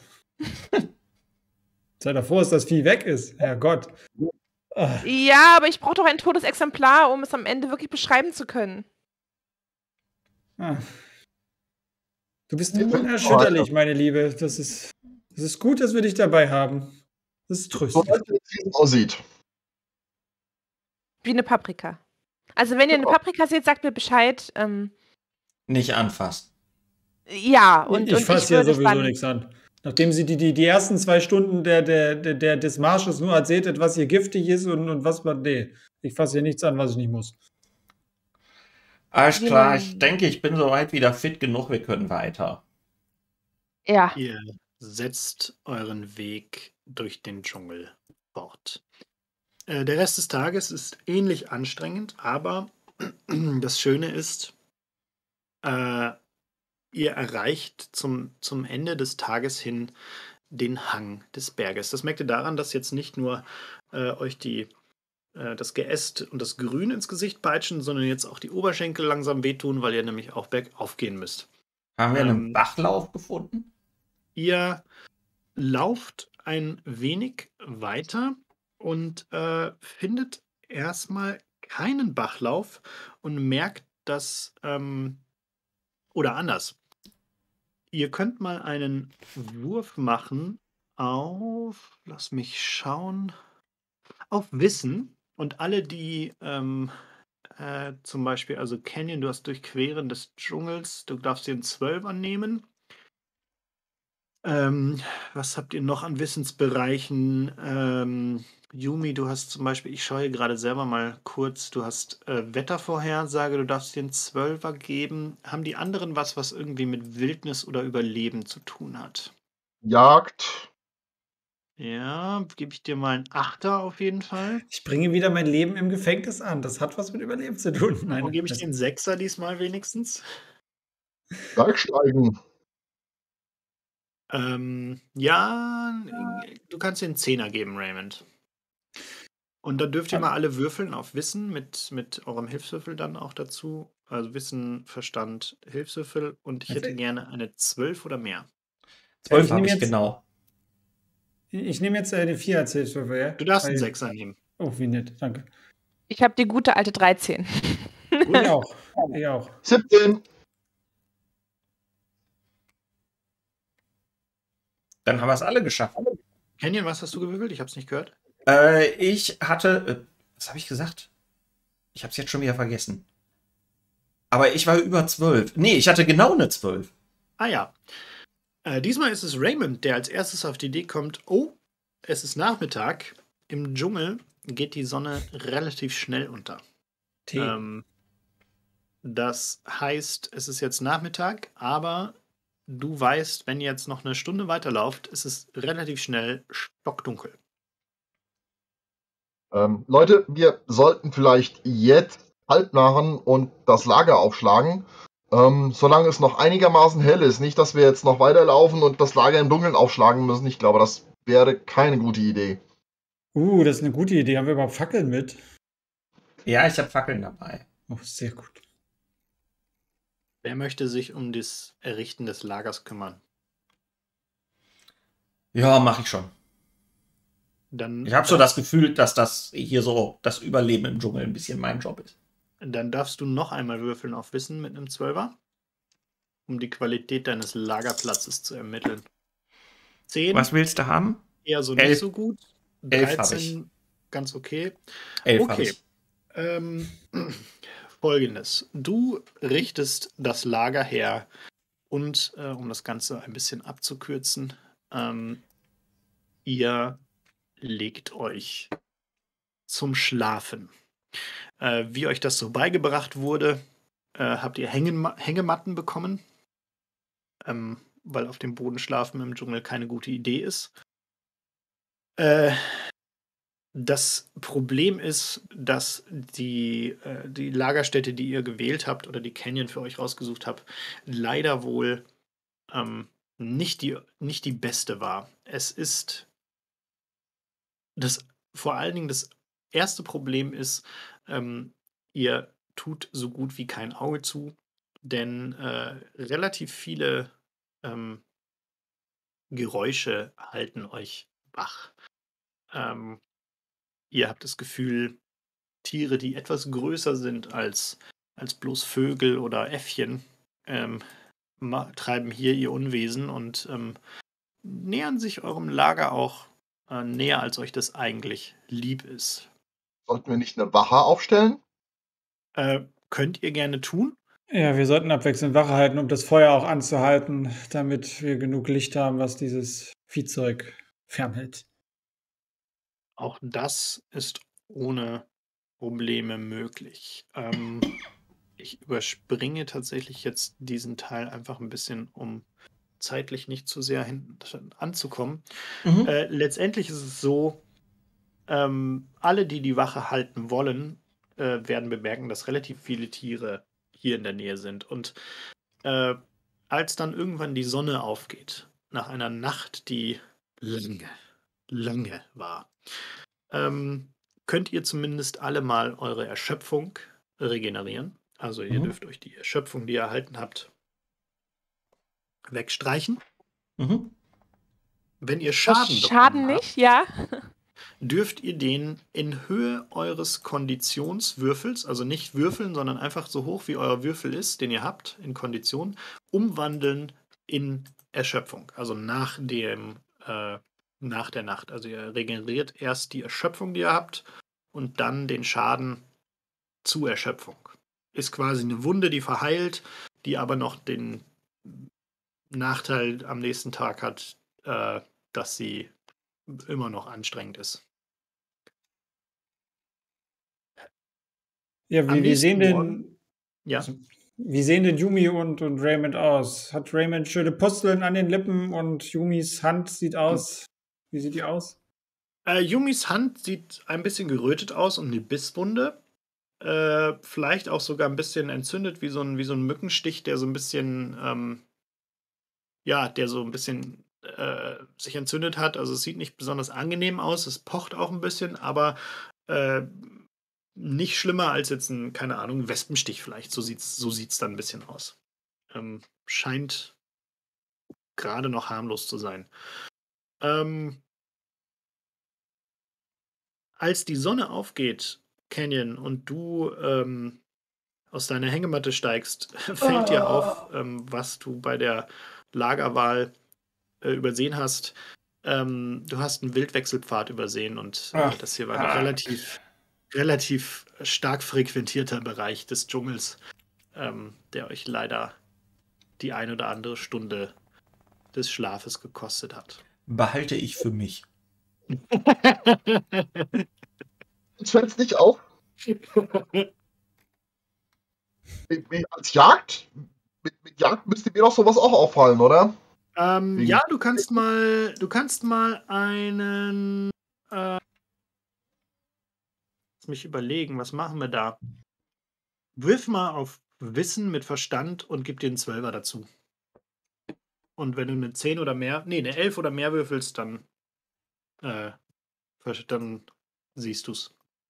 Sei davor, dass das Vieh weg ist. Herrgott. Ah,
Ja, aber ich brauche doch ein totes Exemplar, um es am Ende wirklich beschreiben zu können.
ah. Du bist unerschütterlich, meine Liebe. Das ist, das ist gut, dass wir dich dabei haben. Das ist
So
tröstlich.
als es aussieht.
Wie eine Paprika. Also wenn ihr eine Paprika seht, sagt mir Bescheid. Ähm,
Nicht anfassen.
ja, und
ich
und
fasse ja
würde es
sowieso
dann-
nichts an. Nachdem sie die, die, die ersten zwei Stunden der, der, der, der, des Marsches nur erzählt hat, was hier giftig ist und, und was man. Nee, ich fasse hier nichts an, was ich nicht muss.
Alles
Wir
klar,
nehmen-
ich denke, ich bin soweit wieder fit genug, wir können weiter.
Ja,
Ihr setzt euren Weg durch den Dschungel fort. Äh, der Rest des Tages ist ähnlich anstrengend, aber das Schöne ist, äh, ihr erreicht zum, zum Ende des Tages hin den Hang des Berges. Das merkt ihr daran, dass jetzt nicht nur äh, euch die, äh, das Geäst und das Grün ins Gesicht peitschen, sondern jetzt auch die Oberschenkel langsam wehtun, weil ihr nämlich auch bergauf gehen müsst.
Haben wir einen
Ähm,
Bachlauf gefunden?
Ihr lauft ein wenig weiter und äh, findet erstmal keinen Bachlauf und merkt, dass, ähm, oder anders, ihr könnt mal einen Wurf machen auf, lass mich schauen, auf Wissen. Und alle, die ähm, äh, zum Beispiel, also Canyon, du hast Durchqueren des Dschungels, du darfst dir einen Zwölfer nehmen. Ähm, was habt ihr noch an Wissensbereichen? Ähm, Yumi, du hast zum Beispiel, ich schaue hier gerade selber mal kurz, du hast äh, Wettervorhersage, du darfst dir einen Zwölfer geben. Haben die anderen was, was irgendwie mit Wildnis oder Überleben zu tun hat?
Jagd.
Ja, gebe ich dir mal einen Achter auf jeden Fall.
Ich bringe wieder mein Leben im Gefängnis an. Das hat was mit Überleben zu tun. Nein,
Wo gebe ich
das-
dir einen Sechser diesmal wenigstens?
Bergsteigen.
Ähm, ja, du kannst dir einen Zehner geben, Raymond. Und dann dürft ihr mal alle würfeln auf Wissen mit, mit eurem Hilfswürfel dann auch dazu. Also Wissen, Verstand, Hilfswürfel. Und ich hätte
Okay.
gerne eine zwölf oder mehr.
Zwölf
ich
habe
nehme
ich
jetzt-
genau.
Ich nehme jetzt äh, den vier als Hilfswürfel, ja?
Du darfst einen
Weil-
Sechser nehmen.
Oh, wie nett, danke.
ich habe die gute alte dreizehn.
Ich auch. Ich auch.
siebzehn.
Dann haben wir es alle geschafft.
Canyon, was hast du gewürfelt? Ich habe es nicht gehört.
Äh, ich hatte, äh, was habe ich gesagt? Ich habe es jetzt schon wieder vergessen. Aber ich war über zwölf. Nee, ich hatte genau eine zwölf.
Ah ja. Äh, diesmal ist es Raymond, der als erstes auf die Idee kommt, oh, es ist Nachmittag. Im Dschungel geht die Sonne relativ schnell unter.
Tee.
Ähm, das heißt, es ist jetzt Nachmittag, aber du weißt, wenn ihr jetzt noch eine Stunde weiterlauft, ist es relativ schnell stockdunkel.
Ähm, Leute, wir sollten vielleicht jetzt Halt machen und das Lager aufschlagen, ähm, solange es noch einigermaßen hell ist. Nicht, dass wir jetzt noch weiterlaufen und das Lager im Dunkeln aufschlagen müssen. Ich glaube, das wäre keine gute Idee.
Uh, das ist eine gute Idee. Haben wir überhaupt Fackeln mit?
Ja, ich habe Fackeln dabei.
Oh, sehr gut.
Wer möchte sich um das Errichten des Lagers kümmern?
Ja, mache ich schon.
Dann,
Ich habe so das Gefühl, dass das hier so das Überleben im Dschungel ein bisschen mein Job ist.
dann darfst du noch einmal würfeln auf Wissen mit einem Zwölfer, um die Qualität deines Lagerplatzes zu ermitteln. zehn,
Was willst du haben?
eher so
Elf.
nicht so gut.
Elf hab
dreizehn, ganz okay.
Elf habe
Okay.
ich.
Ähm, Folgendes. Du richtest das Lager her und, äh, um das Ganze ein bisschen abzukürzen, ähm, ihr legt euch zum Schlafen. Äh, wie euch das so beigebracht wurde, äh, habt ihr Hängema Hängematten bekommen, ähm, weil auf dem Boden schlafen im Dschungel keine gute Idee ist. Äh, Das Problem ist, dass die, äh, die Lagerstätte, die ihr gewählt habt oder die Canyon für euch rausgesucht habt, leider wohl ähm, nicht, die, nicht die beste war. Es ist das, vor allen Dingen das erste Problem ist, ähm, ihr tut so gut wie kein Auge zu, denn äh, relativ viele ähm, Geräusche halten euch wach. Ähm, Ihr habt das Gefühl, Tiere, die etwas größer sind als, als bloß Vögel oder Äffchen, ähm, treiben hier ihr Unwesen und ähm, nähern sich eurem Lager auch äh, näher, als euch das eigentlich lieb ist.
Sollten wir nicht eine Wache aufstellen?
Äh, könnt ihr gerne tun.
Ja, wir sollten abwechselnd Wache halten, um das Feuer auch anzuhalten, damit wir genug Licht haben, was dieses Viehzeug fernhält.
Auch das ist ohne Probleme möglich. Ähm, ich überspringe tatsächlich jetzt diesen Teil einfach ein bisschen, um zeitlich nicht zu sehr hinten anzukommen.
Mhm.
Äh, letztendlich ist es so, ähm, alle, die die Wache halten wollen, äh, werden bemerken, dass relativ viele Tiere hier in der Nähe sind. Und äh, als dann irgendwann die Sonne aufgeht, nach einer Nacht, die lange, lange war, ähm, könnt ihr zumindest alle mal eure Erschöpfung regenerieren. Also ihr
Mhm.
dürft euch die Erschöpfung, die ihr erhalten habt, wegstreichen.
Mhm.
Wenn ihr
Das
Schaden
Schaden
bekommen habt,
nicht, ja.
dürft ihr den in Höhe eures Konditionswürfels, also nicht würfeln, sondern einfach so hoch wie euer Würfel ist, den ihr habt in Kondition, umwandeln in Erschöpfung. Also nach dem äh, nach der Nacht. Also ihr regeneriert erst die Erschöpfung, die ihr habt, und dann den Schaden zu Erschöpfung. Ist quasi eine Wunde, die verheilt, die aber noch den Nachteil am nächsten Tag hat, äh, dass sie immer noch anstrengend ist.
Ja,
Am
wie, wie
nächsten
sehen
Morgen,
denn,
ja.
also, wie sehen denn Yumi und, und Raymond aus? Hat Raymond schöne Pusteln an den Lippen und Yumis Hand sieht aus. Wie sieht die aus?
Äh, Yumis Hand sieht ein bisschen gerötet aus und eine Bisswunde. Äh, vielleicht auch sogar ein bisschen entzündet, wie so ein, wie so ein Mückenstich, der so ein bisschen, ähm, ja, der so ein bisschen äh, sich entzündet hat. Also es sieht nicht besonders angenehm aus, es pocht auch ein bisschen, aber äh, nicht schlimmer als jetzt ein, keine Ahnung, ein Wespenstich vielleicht. So sieht's, so sieht's dann ein bisschen aus. Ähm, scheint gerade noch harmlos zu sein. Ähm, als die Sonne aufgeht, Canyon, und du ähm, aus deiner Hängematte steigst, fällt dir auf, ähm, was du bei der Lagerwahl äh, übersehen hast. Ähm, du hast einen Wildwechselpfad übersehen und äh,
Ach,
das hier war ein
fuck.
relativ, relativ stark frequentierter Bereich des Dschungels, ähm, der euch leider die ein oder andere Stunde des Schlafes gekostet hat.
Behalte ich für mich.
Jetzt fällt es nicht auf. Mit, mit, als Jagd? Mit, mit Jagd müsste mir doch sowas auch auffallen, oder?
ähm,
Wegen-
ja, du kannst mal, du kannst mal einen. Äh, lass mich überlegen, was machen wir da? Wirf mal auf Wissen mit Verstand und gib dir einen Zwölfer dazu. Und wenn du eine zehn oder mehr, nee, eine elf oder mehr würfelst, dann, äh, dann siehst du's.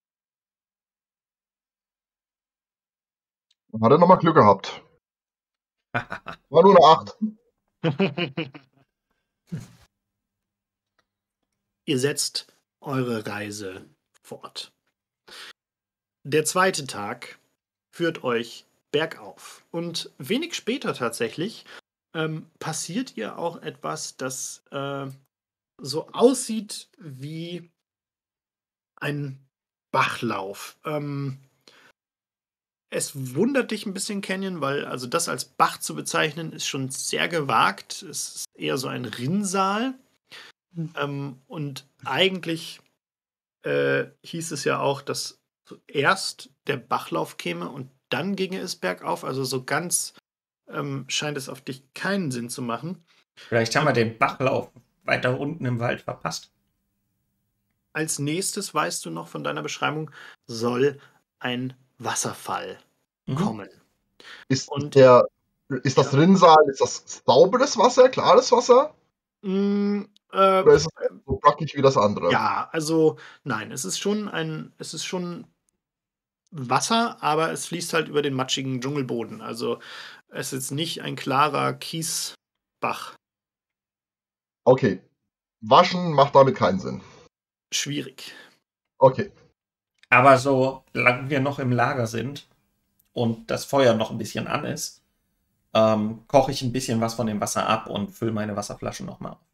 Dann hat er nochmal Glück gehabt. War nur eine acht.
Ihr setzt eure Reise fort. Der zweite Tag führt euch bergauf. Und wenig später tatsächlich ähm, passiert ihr auch etwas, das äh, so aussieht wie ein Bachlauf. Ähm, es wundert dich ein bisschen, Canyon, weil also das als Bach zu bezeichnen, ist schon sehr gewagt. Es ist eher so ein Rinnsal.
Hm.
Ähm, und eigentlich äh, hieß es ja auch, dass zuerst der Bachlauf käme und dann ginge es bergauf. Also so ganz ähm, scheint es auf dich keinen Sinn zu machen.
Vielleicht haben wir den Bachlauf weiter unten im Wald verpasst.
Als nächstes, weißt du noch von deiner Beschreibung, soll ein Wasserfall
Mhm.
kommen.
Ist,
Und-
der, ist das
Ja.
Rinnsal, ist das sauberes Wasser, klares Wasser?
Mm, äh,
Oder ist es so brackig wie das andere?
ja, also nein, es ist schon ein, es ist schon Wasser, aber es fließt halt über den matschigen Dschungelboden. Also es ist nicht ein klarer Kiesbach.
Okay. Waschen macht damit keinen Sinn.
Schwierig.
Okay.
Aber solange wir noch im Lager sind und das Feuer noch ein bisschen an ist, ähm, koche ich ein bisschen was von dem Wasser ab und fülle meine Wasserflaschen nochmal auf.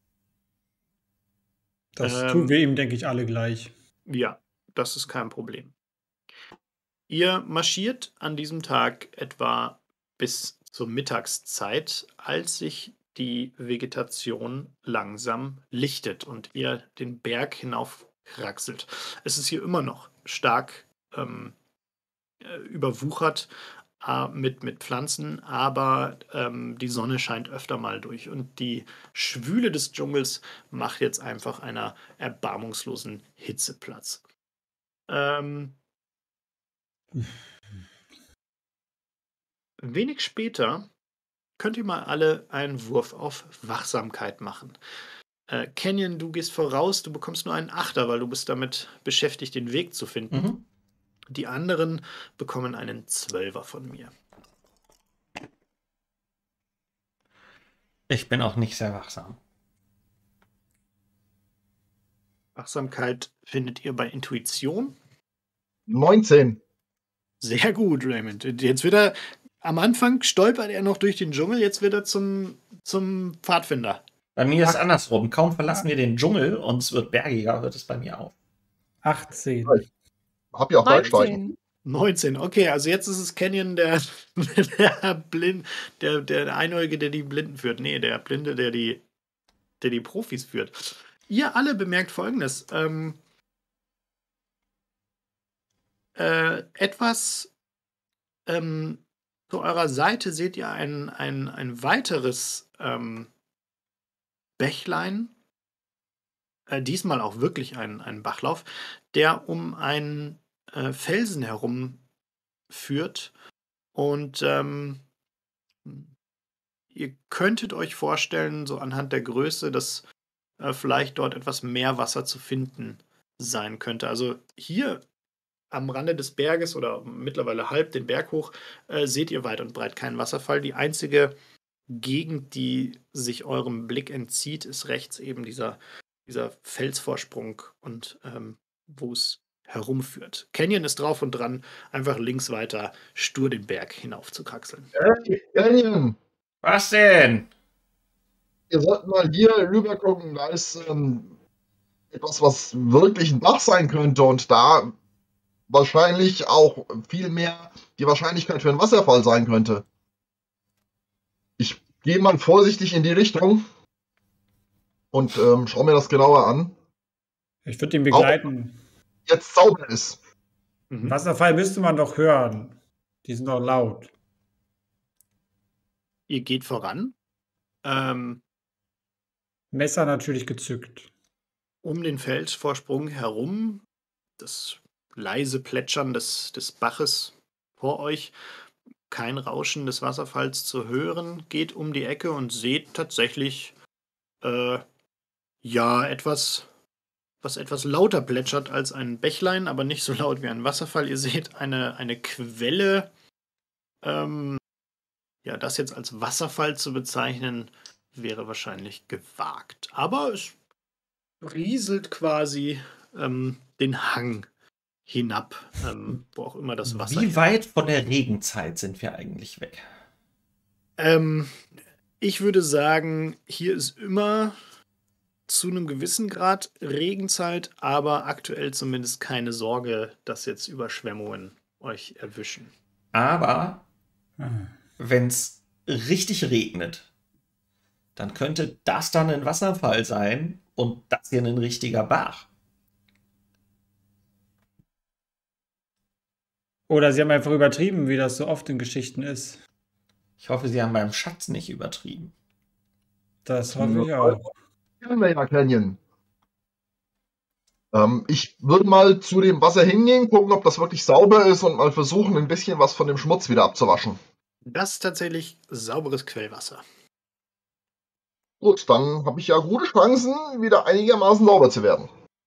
Das
Ähm,
tun wir ihm, denke ich, alle gleich.
Ja, das ist kein Problem. Ihr marschiert an diesem Tag etwa bis zur Mittagszeit, als sich die Vegetation langsam lichtet und ihr den Berg hinaufkraxelt. Es ist hier immer noch stark ähm, äh, überwuchert, äh, mit, mit Pflanzen, aber ähm, die Sonne scheint öfter mal durch. Und die Schwüle des Dschungels macht jetzt einfach einer erbarmungslosen Hitze Platz. Ähm, wenig später könnt ihr mal alle einen Wurf auf Wachsamkeit machen. Äh, Canyon, du gehst voraus, du bekommst nur einen Achter, weil du bist damit beschäftigt, den Weg zu finden.
Mhm.
Die anderen bekommen einen Zwölfer von mir.
Ich bin auch nicht sehr wachsam.
Wachsamkeit findet ihr bei Intuition.
neunzehn.
Sehr gut, Raymond. Jetzt wird er, am Anfang stolpert er noch durch den Dschungel, jetzt wird er zum, zum Pfadfinder.
Bei mir ist es andersrum. Kaum verlassen wir den Dschungel und es wird bergiger, hört es bei mir auf.
achtzehn.
Hab ja auch Bergsteigen.
neunzehn, okay, also jetzt ist es Canyon, der, der Blind, der, der Einäugige, der die Blinden führt. Nee, der Blinde, der die, der die Profis führt. Ihr alle bemerkt Folgendes. Ähm, äh, etwas ähm, zu eurer Seite seht ihr ein, ein, ein weiteres ähm, Bächlein, äh, diesmal auch wirklich ein, ein Bachlauf, der um einen äh, Felsen herum führt. Und ähm, ihr könntet euch vorstellen, so anhand der Größe, dass äh, vielleicht dort etwas mehr Wasser zu finden sein könnte. Also hier am Rande des Berges oder mittlerweile halb den Berg hoch äh, seht ihr weit und breit keinen Wasserfall. Die einzige Gegend, die sich eurem Blick entzieht, ist rechts eben dieser, dieser Felsvorsprung und ähm, wo es herumführt. Canyon ist drauf und dran, einfach links weiter stur den Berg hinauf zu kraxeln.
Hey, Canyon,
Was denn?
ihr sollt mal hier rüber gucken. Da ist ähm, etwas, was wirklich ein Bach sein könnte und da wahrscheinlich auch viel mehr die Wahrscheinlichkeit für einen Wasserfall sein könnte. Ich gehe mal vorsichtig in die Richtung und ähm, schaue mir das genauer an.
Ich würde ihn begleiten.
Jetzt sauber ist.
Mhm.
Wasserfall müsste man doch hören. Die sind doch laut.
Ihr geht voran. Ähm,
Messer natürlich gezückt.
um den Felsvorsprung herum, das leise Plätschern des, des Baches vor euch, kein Rauschen des Wasserfalls zu hören, geht um die Ecke und seht tatsächlich äh, ja etwas, was etwas lauter plätschert als ein Bächlein, aber nicht so laut wie ein Wasserfall. Ihr seht eine, eine Quelle. Ähm, ja, das jetzt als Wasserfall zu bezeichnen, wäre wahrscheinlich gewagt. Aber es rieselt quasi ähm, den Hang hinab, ähm, wo auch immer das Wasser
Wie weit von der Regenzeit sind wir eigentlich weg?
Ähm, ich würde sagen, hier ist immer zu einem gewissen Grad Regenzeit, aber aktuell zumindest keine Sorge, dass jetzt Überschwemmungen euch erwischen.
Aber
Hm.
wenn es richtig regnet, dann könnte das dann ein Wasserfall sein und das hier ein richtiger Bach.
Oder sie haben einfach übertrieben, wie das so oft in Geschichten ist.
Ich hoffe, Sie haben beim Schatz nicht übertrieben.
Das hoffe ich auch.
Kennen wir ja Canyon. Ähm, ich würde mal zu dem Wasser hingehen, gucken, ob das wirklich sauber ist und mal versuchen, ein bisschen was von dem Schmutz wieder abzuwaschen.
Das ist tatsächlich sauberes Quellwasser.
Gut, dann habe ich ja gute Chancen, wieder einigermaßen sauber zu werden.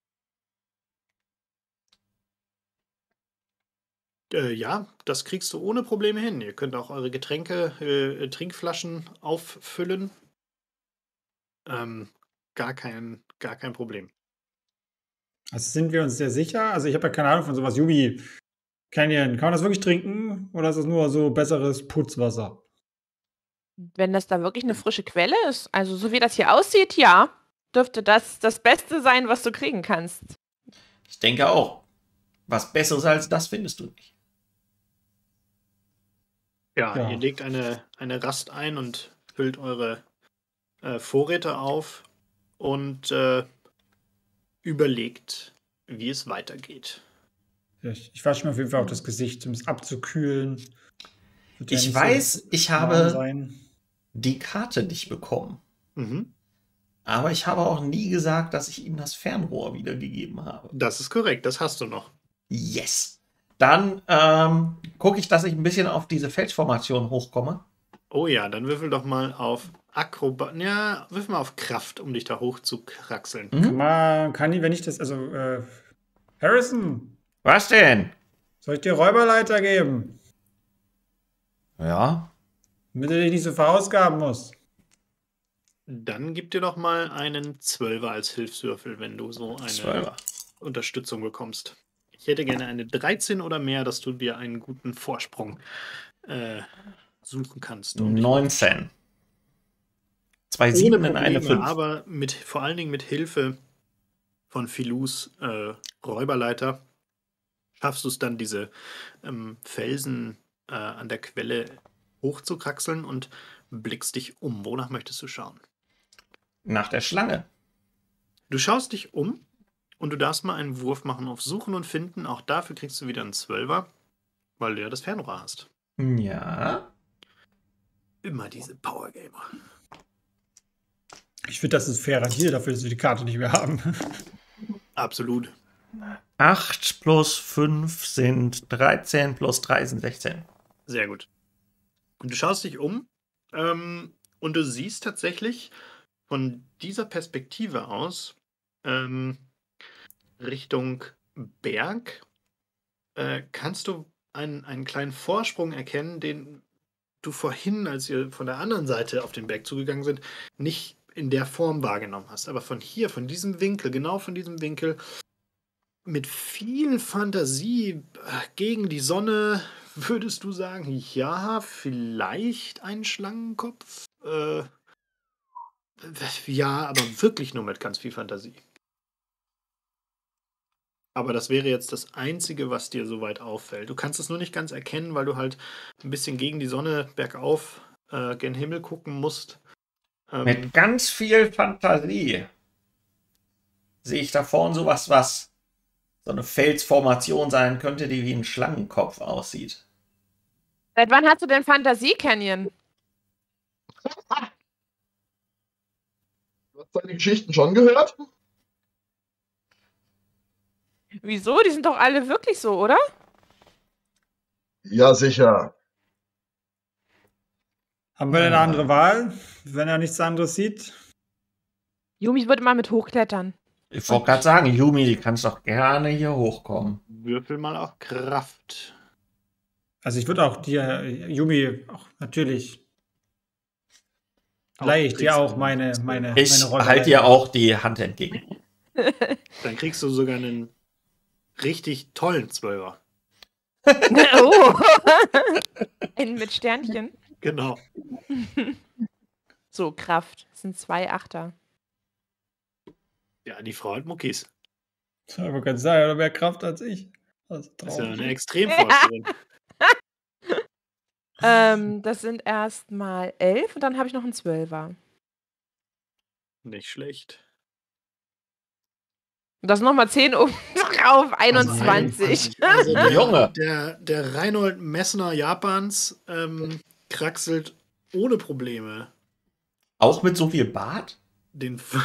Äh, ja, das kriegst du ohne Probleme hin. Ihr könnt auch eure Getränke, äh, Trinkflaschen auffüllen. Ähm, gar kein, gar kein Problem.
Also sind wir uns sehr sicher? Also ich habe ja keine Ahnung von sowas. Yubi, Canyon, kann man das wirklich trinken? Oder ist das nur so besseres Putzwasser?
Wenn das da wirklich eine frische Quelle ist, also so wie das hier aussieht, ja, dürfte das das Beste sein, was du kriegen kannst.
Ich denke auch, was Besseres als das findest du nicht.
Ja,
Ja.
ihr legt eine, eine Rast ein und füllt eure äh, Vorräte auf und äh, überlegt, wie es weitergeht.
Ich, ich wasche mir auf jeden Fall auch das Gesicht, um es abzukühlen. Wird ja
Ich
nicht
weiß,
so
ich
human
habe
sein.
die
nicht so
Karte, ich
human
habe
sein.
die Karte nicht bekommen.
Mhm.
Aber ich habe auch nie gesagt, dass ich ihm das Fernrohr wiedergegeben habe.
Das ist korrekt, das hast du noch.
Yes. Dann ähm, gucke ich, dass ich ein bisschen auf diese Felsformation hochkomme.
Oh ja, dann würfel doch mal auf Akrobat. Ja, würfel mal auf Kraft, um dich da hoch zu kraxeln.
Mhm.
Kann man, kann ich, wenn ich das, also, äh, Harrison,
Was denn?
soll ich dir Räuberleiter geben,
Ja.
damit du dich nicht so verausgaben musst?
Dann gib dir doch mal einen Zwölfer als Hilfswürfel, wenn du so eine
Zwölfer.
Unterstützung bekommst. Ich hätte gerne eine dreizehn oder mehr, dass du dir einen guten Vorsprung äh, suchen kannst. um dich
neunzehn. Zwei
Ohne
Sieben in eine
Probleme,
fünf.
aber mit, vor allen Dingen mit Hilfe von Filus äh, Räuberleiter schaffst du es dann, diese ähm, Felsen äh, an der Quelle hochzukraxeln und blickst dich um. Wonach möchtest du schauen?
Nach der Schlange.
Du schaust dich um und du darfst mal einen Wurf machen auf Suchen und Finden. Auch dafür kriegst du wieder einen Zwölfer, weil du ja das Fernrohr hast.
Ja.
Immer diese Powergamer.
Ich finde, das ist ein fairer Deal dafür, dass wir die Karte nicht mehr haben.
Absolut.
acht plus fünf sind dreizehn, plus drei sind sechzehn.
Sehr gut. Und du schaust dich um ähm, und du siehst tatsächlich von dieser Perspektive aus ähm, Richtung Berg äh, kannst du einen, einen kleinen Vorsprung erkennen, den du vorhin, als wir von der anderen Seite auf den Berg zugegangen sind, nicht in der Form wahrgenommen hast. Aber von hier, von diesem Winkel, genau von diesem Winkel, mit viel Fantasie äh, gegen die Sonne, würdest du sagen, ja, vielleicht ein Schlangenkopf? Äh, ja, aber wirklich nur mit ganz viel Fantasie. Aber das wäre jetzt das Einzige, was dir soweit auffällt. Du kannst es nur nicht ganz erkennen, weil du halt ein bisschen gegen die Sonne bergauf äh, gen Himmel gucken musst. Ähm,
Mit ganz viel Fantasie sehe ich da vorne sowas, was so eine Felsformation sein könnte, die wie ein Schlangenkopf aussieht.
Seit wann hast du denn Fantasie, Canyon?
Du hast deine Geschichten schon gehört?
Wieso? Die sind doch alle wirklich so, oder?
Ja, sicher.
Haben wir denn eine
Ah.
andere Wahl, wenn er nichts anderes sieht?
Yumi würde mal mit hochklettern.
Ich wollte gerade sagen, Yumi, die kannst doch gerne hier hochkommen.
Würfel mal auf Kraft.
Also ich würde auch dir, Yumi, auch natürlich, leihe ich dir
kriegst
auch
du
meine,
einen
meine,
Zwölfer.
Ich
meine Rolle.
halte dir auch die Hand entgegen.
Dann kriegst du sogar einen richtig tollen Zwölfer.
Oh. Einen mit Sternchen.
Genau.
So, Kraft. Das sind zwei Achter.
Ja, die Frau hat Muckis.
Aber kann sein, oder mehr Kraft als ich. Das ist
Das ist ja
traurig.
eine Extremforscherin.
Ähm, das sind erstmal elf und dann habe ich noch einen Zwölfer.
Nicht schlecht.
Und das nochmal zehn oben drauf, einundzwanzig.
Also der,
Junge.
Der, der Reinhold Messner Japans ähm, kraxelt ohne Probleme
Auch mit so viel Bart?
den. F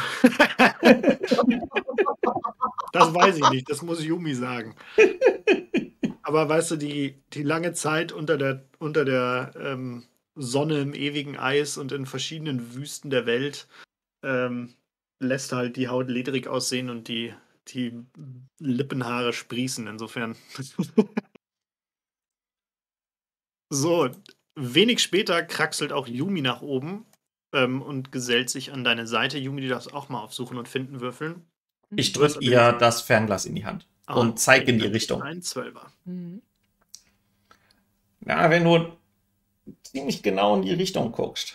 Das weiß ich nicht, das muss Yumi sagen. Aber weißt du, die, die lange Zeit unter der, unter der ähm, Sonne im ewigen Eis und in verschiedenen Wüsten der Welt ähm, lässt halt die Haut ledrig aussehen und die, die Lippenhaare sprießen. Insofern. So, wenig später kraxelt auch Yumi nach oben ähm, und gesellt sich an deine Seite. Yumi, du darfst auch mal auf Suchen und Finden würfeln.
Ich drücke ihr das Fernglas in die Hand und zeige in die
dann
Richtung.
Ein Zwölfer.
Mhm.
Na, wenn du ziemlich genau in die Richtung guckst.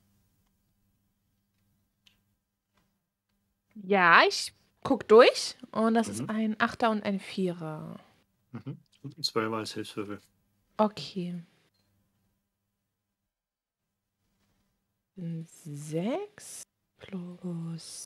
Ja, ich guck durch und das
Mhm.
ist ein Achter und ein Vierer.
Mhm. Und ein Zwölfer als Hilfswürfel.
Okay. Sechs plus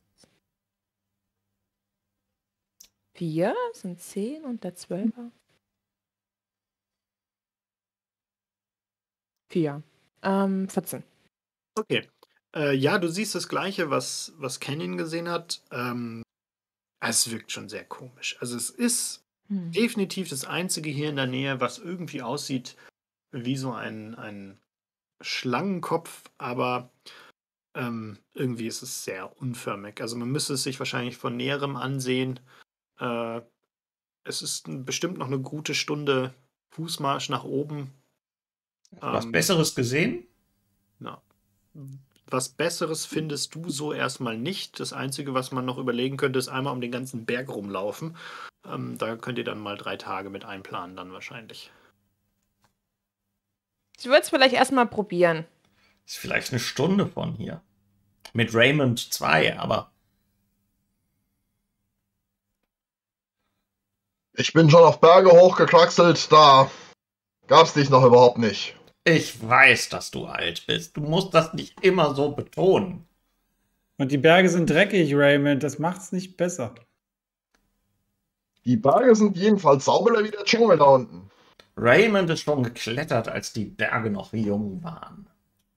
vier sind zehn und der Zwölfer. Vier. Ähm, vierzehn.
Okay. Äh, ja, du siehst das Gleiche, was, was Canyon gesehen hat. Ähm, es wirkt schon sehr komisch. Also es ist
Hm.
definitiv das einzige hier in der Nähe, was irgendwie aussieht wie so ein, ein Schlangenkopf, aber ähm, irgendwie ist es sehr unförmig. Also man müsste es sich wahrscheinlich von näherem ansehen. Äh, es ist ein, bestimmt noch eine gute Stunde Fußmarsch nach oben.
Was
Ähm,
Besseres gesehen?
na, was Besseres findest du so erstmal nicht. Das Einzige, was man noch überlegen könnte, ist einmal um den ganzen Berg rumlaufen. Ähm, da könnt ihr dann mal drei Tage mit einplanen, dann wahrscheinlich.
Ich würde es vielleicht erstmal probieren.
Ist vielleicht eine Stunde von hier. Mit Raymond zwei, aber
Ich bin schon auf Berge hochgekraxelt, da gab's dich noch überhaupt nicht.
ich weiß, dass du alt bist. Du musst das nicht immer so betonen.
Und die Berge sind dreckig, Raymond. Das macht's nicht besser.
Die Berge sind jedenfalls sauberer wie der Dschungel da unten.
Raymond ist schon geklettert, als die Berge noch jung waren.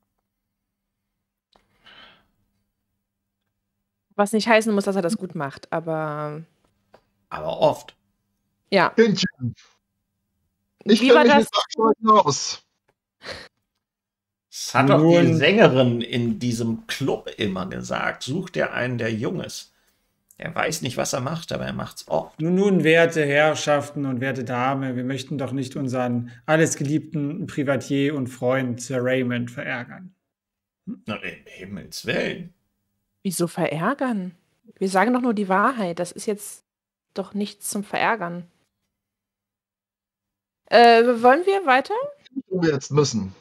Was nicht heißen muss, dass er das gut macht, aber
Aber oft.
ja.
Kindchen, ich
Wie
kenn
war
mich
das?
mit Bergsteigen aus.
Das hat doch die
Nun-
Sängerin in diesem Club immer gesagt. Such dir einen, der jung ist. Er weiß nicht, was er macht, aber er macht's oft.
Nun, nun, werte Herrschaften und werte Dame, wir möchten doch nicht unseren alles geliebten Privatier und Freund Sir Raymond verärgern.
Na, im Himmels Willen.
Wieso verärgern? Wir sagen doch nur die Wahrheit. Das ist jetzt doch nichts zum Verärgern. Äh, wollen wir weiter?
Wo wir jetzt müssen.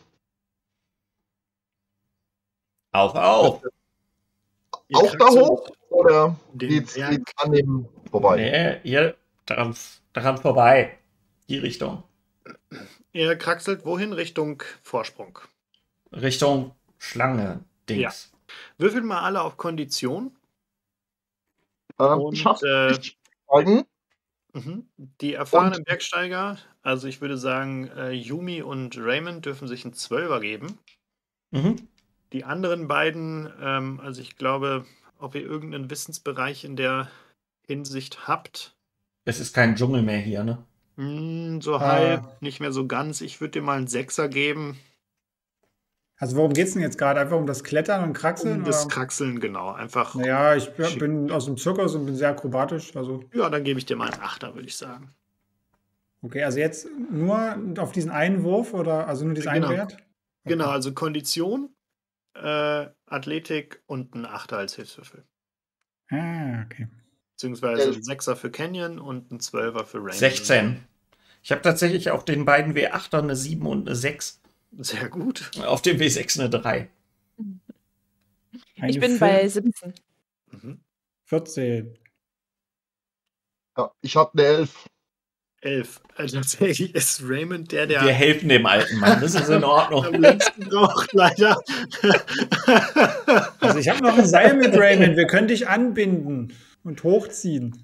Auf, auf.
Ihr
Auch da
kraxelt
hoch? Oder
den
geht's,
Berg.
geht's an dem vorbei?
Nee, hier daran, daran vorbei. Die Richtung.
Ihr kraxelt wohin? Richtung Vorsprung.
Richtung Schlange. Dings.
Würfelt mal alle auf Kondition.
Ähm,
Und,
ich hab's
äh,
nicht steigen.
Mhm. Die erfahrenen
Und-
Bergsteiger, also ich würde sagen, äh, Yumi und Raymond dürfen sich einen Zwölfer geben.
Mhm.
Die anderen beiden, ähm, also ich glaube, ob ihr irgendeinen Wissensbereich in der Hinsicht habt,
Es ist kein Dschungel mehr hier, ne?
mh, so
Ah.
halb, nicht mehr so ganz. Ich würde dir mal einen Sechser geben.
Also worum geht's denn jetzt gerade? Einfach um das Klettern und Kraxeln?
Um das
oder?
Kraxeln, genau. Einfach,
Naja, ich bin aus dem Zirkus und bin sehr akrobatisch. Also,
ja, dann gebe ich dir mal einen Achter, würde ich sagen.
okay, also jetzt nur auf diesen einen Wurf oder also nur diesen
Genau.
einen Wert?
Genau,
Okay.
also Kondition, äh, Athletik und ein Achter als Hilfswürfel.
Ah, okay.
Beziehungsweise
Elf.
ein Sechser für Canyon und ein Zwölfer für Raymond.
sechzehn. Ich habe tatsächlich auf den beiden W achter eine sieben und eine sechs.
Sehr gut.
Auf dem W sechs eine drei.
Eine
Ich bin bei
vier-
siebzehn.
Mhm.
vierzehn.
Ja, ich hab eine Elf.
Elf. Also tatsächlich ist Raymond der, der
Wir helfen dem alten Mann, das ist in
am
Ordnung.
längsten braucht, leider.
Also ich habe noch ein Seil mit Raymond. Wir können dich anbinden und hochziehen.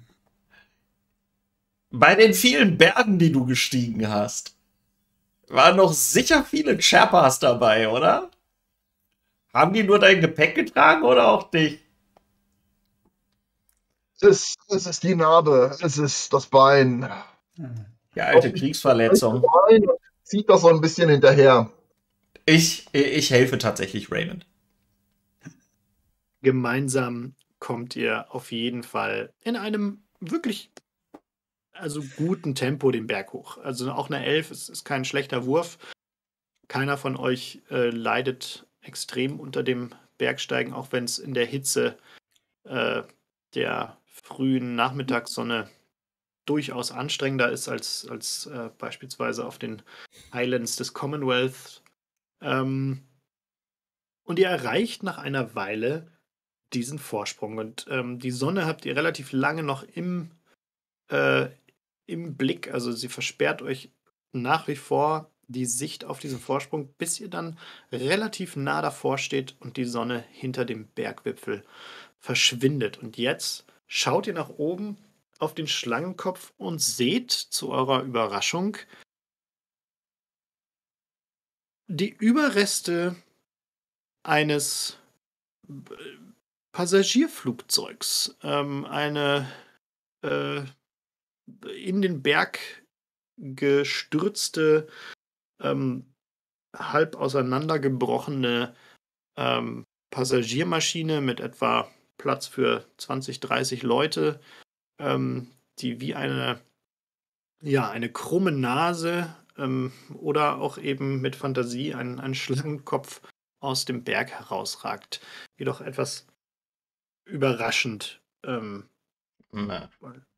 Bei den vielen Bergen, die du gestiegen hast, waren noch sicher viele Sherpas dabei, oder? Haben die nur dein Gepäck getragen oder auch dich?
Es ist, es ist die Narbe, es ist das Bein.
Die alte Kriegsverletzung.
Bein und zieht das so ein bisschen hinterher.
Ich, ich helfe tatsächlich Raymond.
Gemeinsam kommt ihr auf jeden Fall in einem wirklich also guten Tempo den Berg hoch. Also auch eine Elf ist, ist kein schlechter Wurf. Keiner von euch äh, leidet extrem unter dem Bergsteigen, auch wenn es in der Hitze äh, der frühen Nachmittagssonne durchaus anstrengender ist als, als äh, beispielsweise auf den Highlands des Commonwealth. Ähm, und ihr erreicht nach einer Weile diesen Vorsprung. Und ähm, die Sonne habt ihr relativ lange noch im, äh, im Blick. Also sie versperrt euch nach wie vor die Sicht auf diesen Vorsprung, bis ihr dann relativ nah davor steht und die Sonne hinter dem Bergwipfel verschwindet. Und jetzt schaut ihr nach oben auf den Schlangenkopf und seht zu eurer Überraschung die Überreste eines Passagierflugzeugs. Ähm, eine äh, in den Berg gestürzte, ähm, halb auseinandergebrochene ähm, Passagiermaschine mit etwa Platz für zwanzig, dreißig Leute, ähm, die wie eine, ja, eine krumme Nase ähm, oder auch eben mit Fantasie ein, ein Schlangenkopf aus dem Berg herausragt. Jedoch etwas überraschend. Ähm,
Na.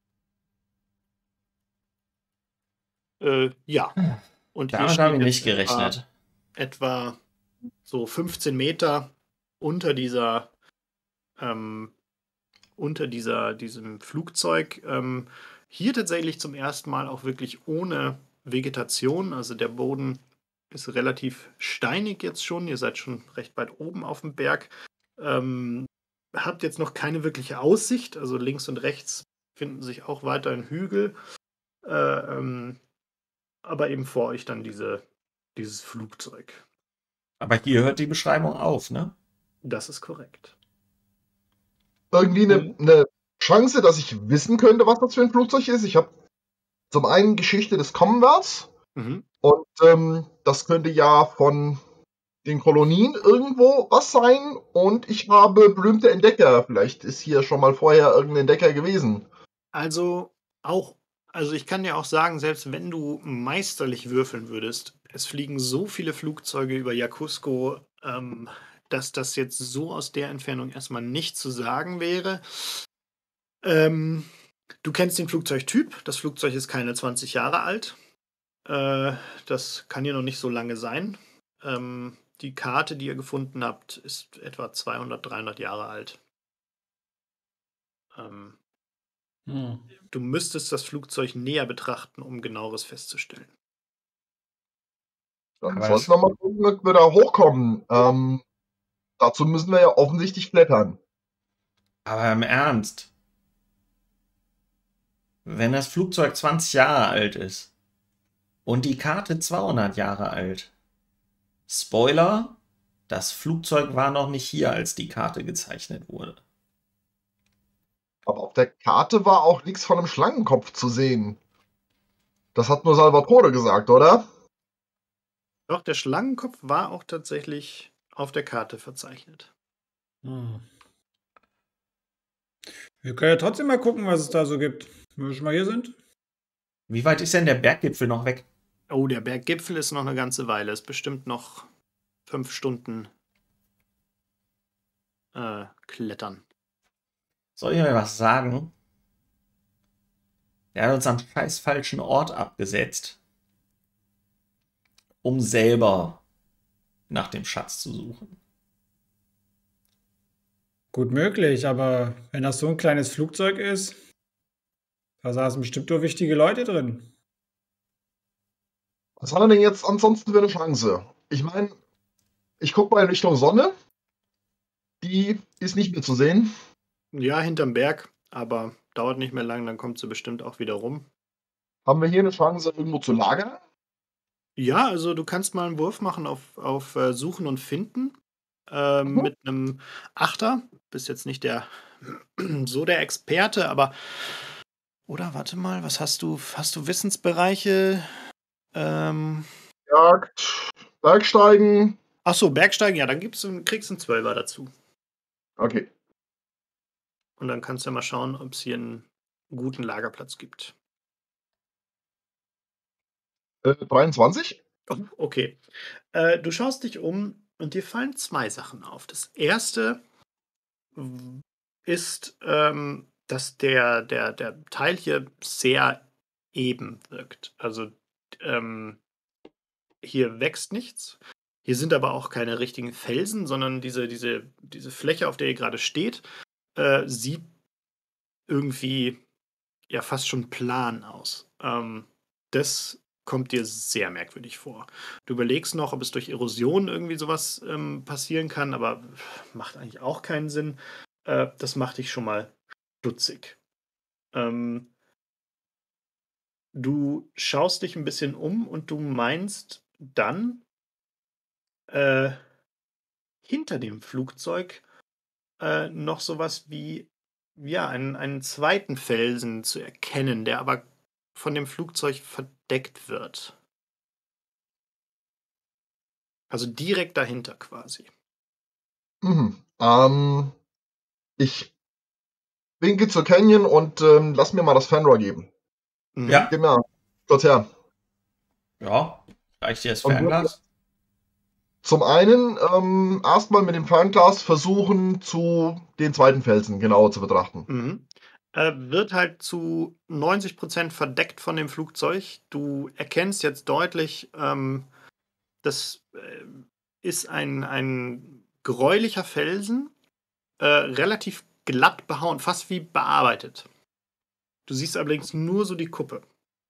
äh, ja, und hier
Damit habe
steht
ich
jetzt
nicht
etwa,
gerechnet.
etwa so fünfzehn Meter unter dieser, ähm, unter dieser, diesem Flugzeug. Ähm, hier tatsächlich zum ersten Mal auch wirklich ohne Vegetation. Also der Boden ist relativ steinig jetzt schon. Ihr seid schon recht weit oben auf dem Berg. Ähm, habt jetzt noch keine wirkliche Aussicht. Also links und rechts finden sich auch weiterhin Hügel. Äh, ähm, aber eben vor euch dann diese, dieses Flugzeug.
Aber hier hört die Beschreibung auf, ne?
Das ist korrekt.
Irgendwie eine,
Mhm.
eine Chance, dass ich wissen könnte, was das für ein Flugzeug ist. Ich habe zum einen Geschichte des Commonwealths
Mhm.
und ähm, das könnte ja von den Kolonien irgendwo was sein und ich habe berühmte Entdecker. Vielleicht ist hier schon mal vorher irgendein Entdecker gewesen.
Also auch, also ich kann dir auch sagen, selbst wenn du meisterlich würfeln würdest, es fliegen so viele Flugzeuge über Yakusko, ähm, dass das jetzt so aus der Entfernung erstmal nicht zu sagen wäre. Ähm, du kennst den Flugzeugtyp. Das Flugzeug ist keine zwanzig Jahre alt. Äh, das kann ja noch nicht so lange sein. Ähm, die Karte, die ihr gefunden habt, ist etwa zweihundert, dreihundert Jahre alt. Ähm,
Hm.
du müsstest das Flugzeug näher betrachten, um genaueres festzustellen.
Dann
Aber
sollten
das-
wir mal gucken, ob wir da hochkommen. Ähm, dazu müssen wir ja offensichtlich klettern.
Aber im Ernst, wenn das Flugzeug zwanzig Jahre alt ist und die Karte zweihundert Jahre alt. Spoiler, das Flugzeug war noch nicht hier, als die Karte gezeichnet wurde.
Aber auf der Karte war auch nichts von einem Schlangenkopf zu sehen. Das hat nur Salvatore gesagt, oder?
Doch, der Schlangenkopf war auch tatsächlich auf der Karte verzeichnet.
Hm. Wir können ja trotzdem mal gucken, was es da so gibt, wenn wir schon mal hier sind.
Wie weit ist denn der Berggipfel noch weg?
Oh, der Berggipfel ist noch eine ganze Weile. Ist bestimmt noch fünf Stunden äh, klettern.
Soll ich mir was sagen? Der hat uns am scheiß falschen Ort abgesetzt, um selber nach dem Schatz zu suchen.
Gut möglich, aber wenn das so ein kleines Flugzeug ist, da saßen bestimmt nur wichtige Leute drin.
Was haben wir denn jetzt ansonsten für eine Chance? Ich meine, ich gucke mal in Richtung Sonne. Die ist nicht mehr zu sehen.
Ja, hinterm Berg, aber dauert nicht mehr lang, dann kommt sie bestimmt auch wieder rum.
Haben wir hier eine Chance, irgendwo zu lagern?
Ja, also du kannst mal einen Wurf machen auf, auf äh, Suchen und Finden. Ähm,
Mhm.
mit einem Achter. Bist jetzt nicht der so der Experte, aber. Oder warte mal, was hast du? Hast du Wissensbereiche? Ähm,
Jagd, Bergsteigen.
ach so, Bergsteigen, ja, dann gibt's, einen- kriegst du einen Zwölfer dazu.
Okay.
Und dann kannst du ja mal schauen, ob es hier einen guten Lagerplatz gibt.
Äh, dreiundzwanzig.
Oh, okay. Äh, du schaust dich um und dir fallen zwei Sachen auf. Das erste w- ist, ähm, dass der, der, der Teil hier sehr eben wirkt. Also ähm, hier wächst nichts. Hier sind aber auch keine richtigen Felsen, sondern diese, diese, diese Fläche, auf der ihr gerade steht, äh, sieht irgendwie ja fast schon plan aus. Ähm, das kommt dir sehr merkwürdig vor. Du überlegst noch, ob es durch Erosion irgendwie sowas ähm, passieren kann, aber macht eigentlich auch keinen Sinn. Äh, das macht dich schon mal stutzig. Ähm, du schaust dich ein bisschen um und du meinst dann, äh, hinter dem Flugzeug äh, noch sowas wie ja, einen, einen zweiten Felsen zu erkennen, der aber von dem Flugzeug verdeckt wird. Also direkt dahinter quasi.
Mhm. Ähm, ich winke zur Canyon und ähm, lass mir mal das Fernrohr geben.
Mhm.
Ja.
Gib mir kurz her.
Ja, reicht dir das
Und
Fernglas?
Zum einen ähm, erstmal mit dem Fernglas versuchen, zu den zweiten Felsen genauer zu betrachten.
Mhm. Äh, wird halt zu neunzig Prozent verdeckt von dem Flugzeug. Du erkennst jetzt deutlich, ähm, das äh, ist ein, ein gräulicher Felsen, äh, relativ glatt behauen, fast wie bearbeitet. Du siehst allerdings nur so die Kuppe.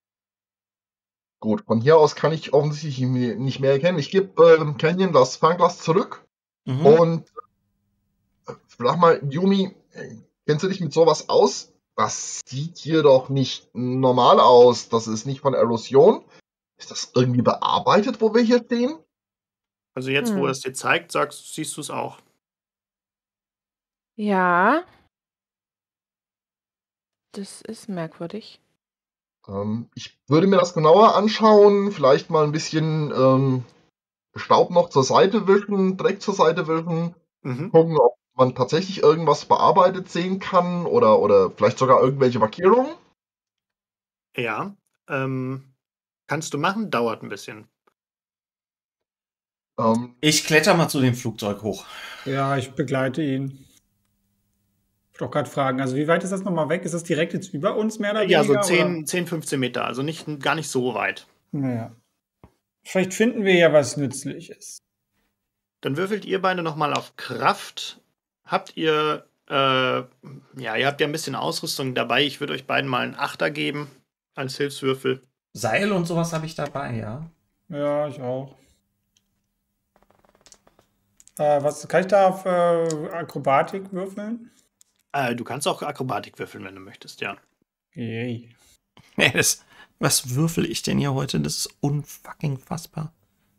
Gut, von hier aus kann ich offensichtlich nicht mehr erkennen. Ich gebe ähm, Canyon das Fernglas zurück
Mhm.
und äh, sag mal, Yumi, äh, kennst du dich mit sowas aus? Das sieht hier doch nicht normal aus. Das ist nicht von Erosion. Ist das irgendwie bearbeitet, wo wir hier stehen?
Also jetzt, wo
Hm.
er es dir zeigt, sagst, siehst du es auch.
Ja. Das ist merkwürdig.
Ähm, ich würde mir das genauer anschauen, vielleicht mal ein bisschen ähm, Staub noch zur Seite wischen, Dreck zur Seite wischen,
Mhm.
gucken, ob man tatsächlich irgendwas bearbeitet sehen kann oder, oder vielleicht sogar irgendwelche Markierungen.
Ja. Ähm, kannst du machen, dauert ein bisschen.
Ähm,
Ich kletter mal zu dem Flugzeug hoch.
Ja, ich begleite ihn. Ich wollte auch gerade fragen, also wie weit ist das nochmal weg? Ist das direkt jetzt über uns mehr oder
Ja, so
weniger?
zehn, zehn, fünfzehn Meter, also nicht, gar nicht so weit.
Oder? Naja. Vielleicht finden wir ja was Nützliches.
Dann würfelt ihr beide nochmal auf Kraft. Habt ihr, äh, ja, ihr habt ja ein bisschen Ausrüstung dabei. Ich würde euch beiden mal einen Achter geben als Hilfswürfel.
Seil und sowas habe ich dabei, ja.
Ja, ich auch. Äh, was kann ich da auf äh, Akrobatik würfeln?
Äh, du kannst auch Akrobatik würfeln, wenn du möchtest, ja.
Yay.
Nee, das, was würfel ich denn hier heute? Das ist unfucking fassbar.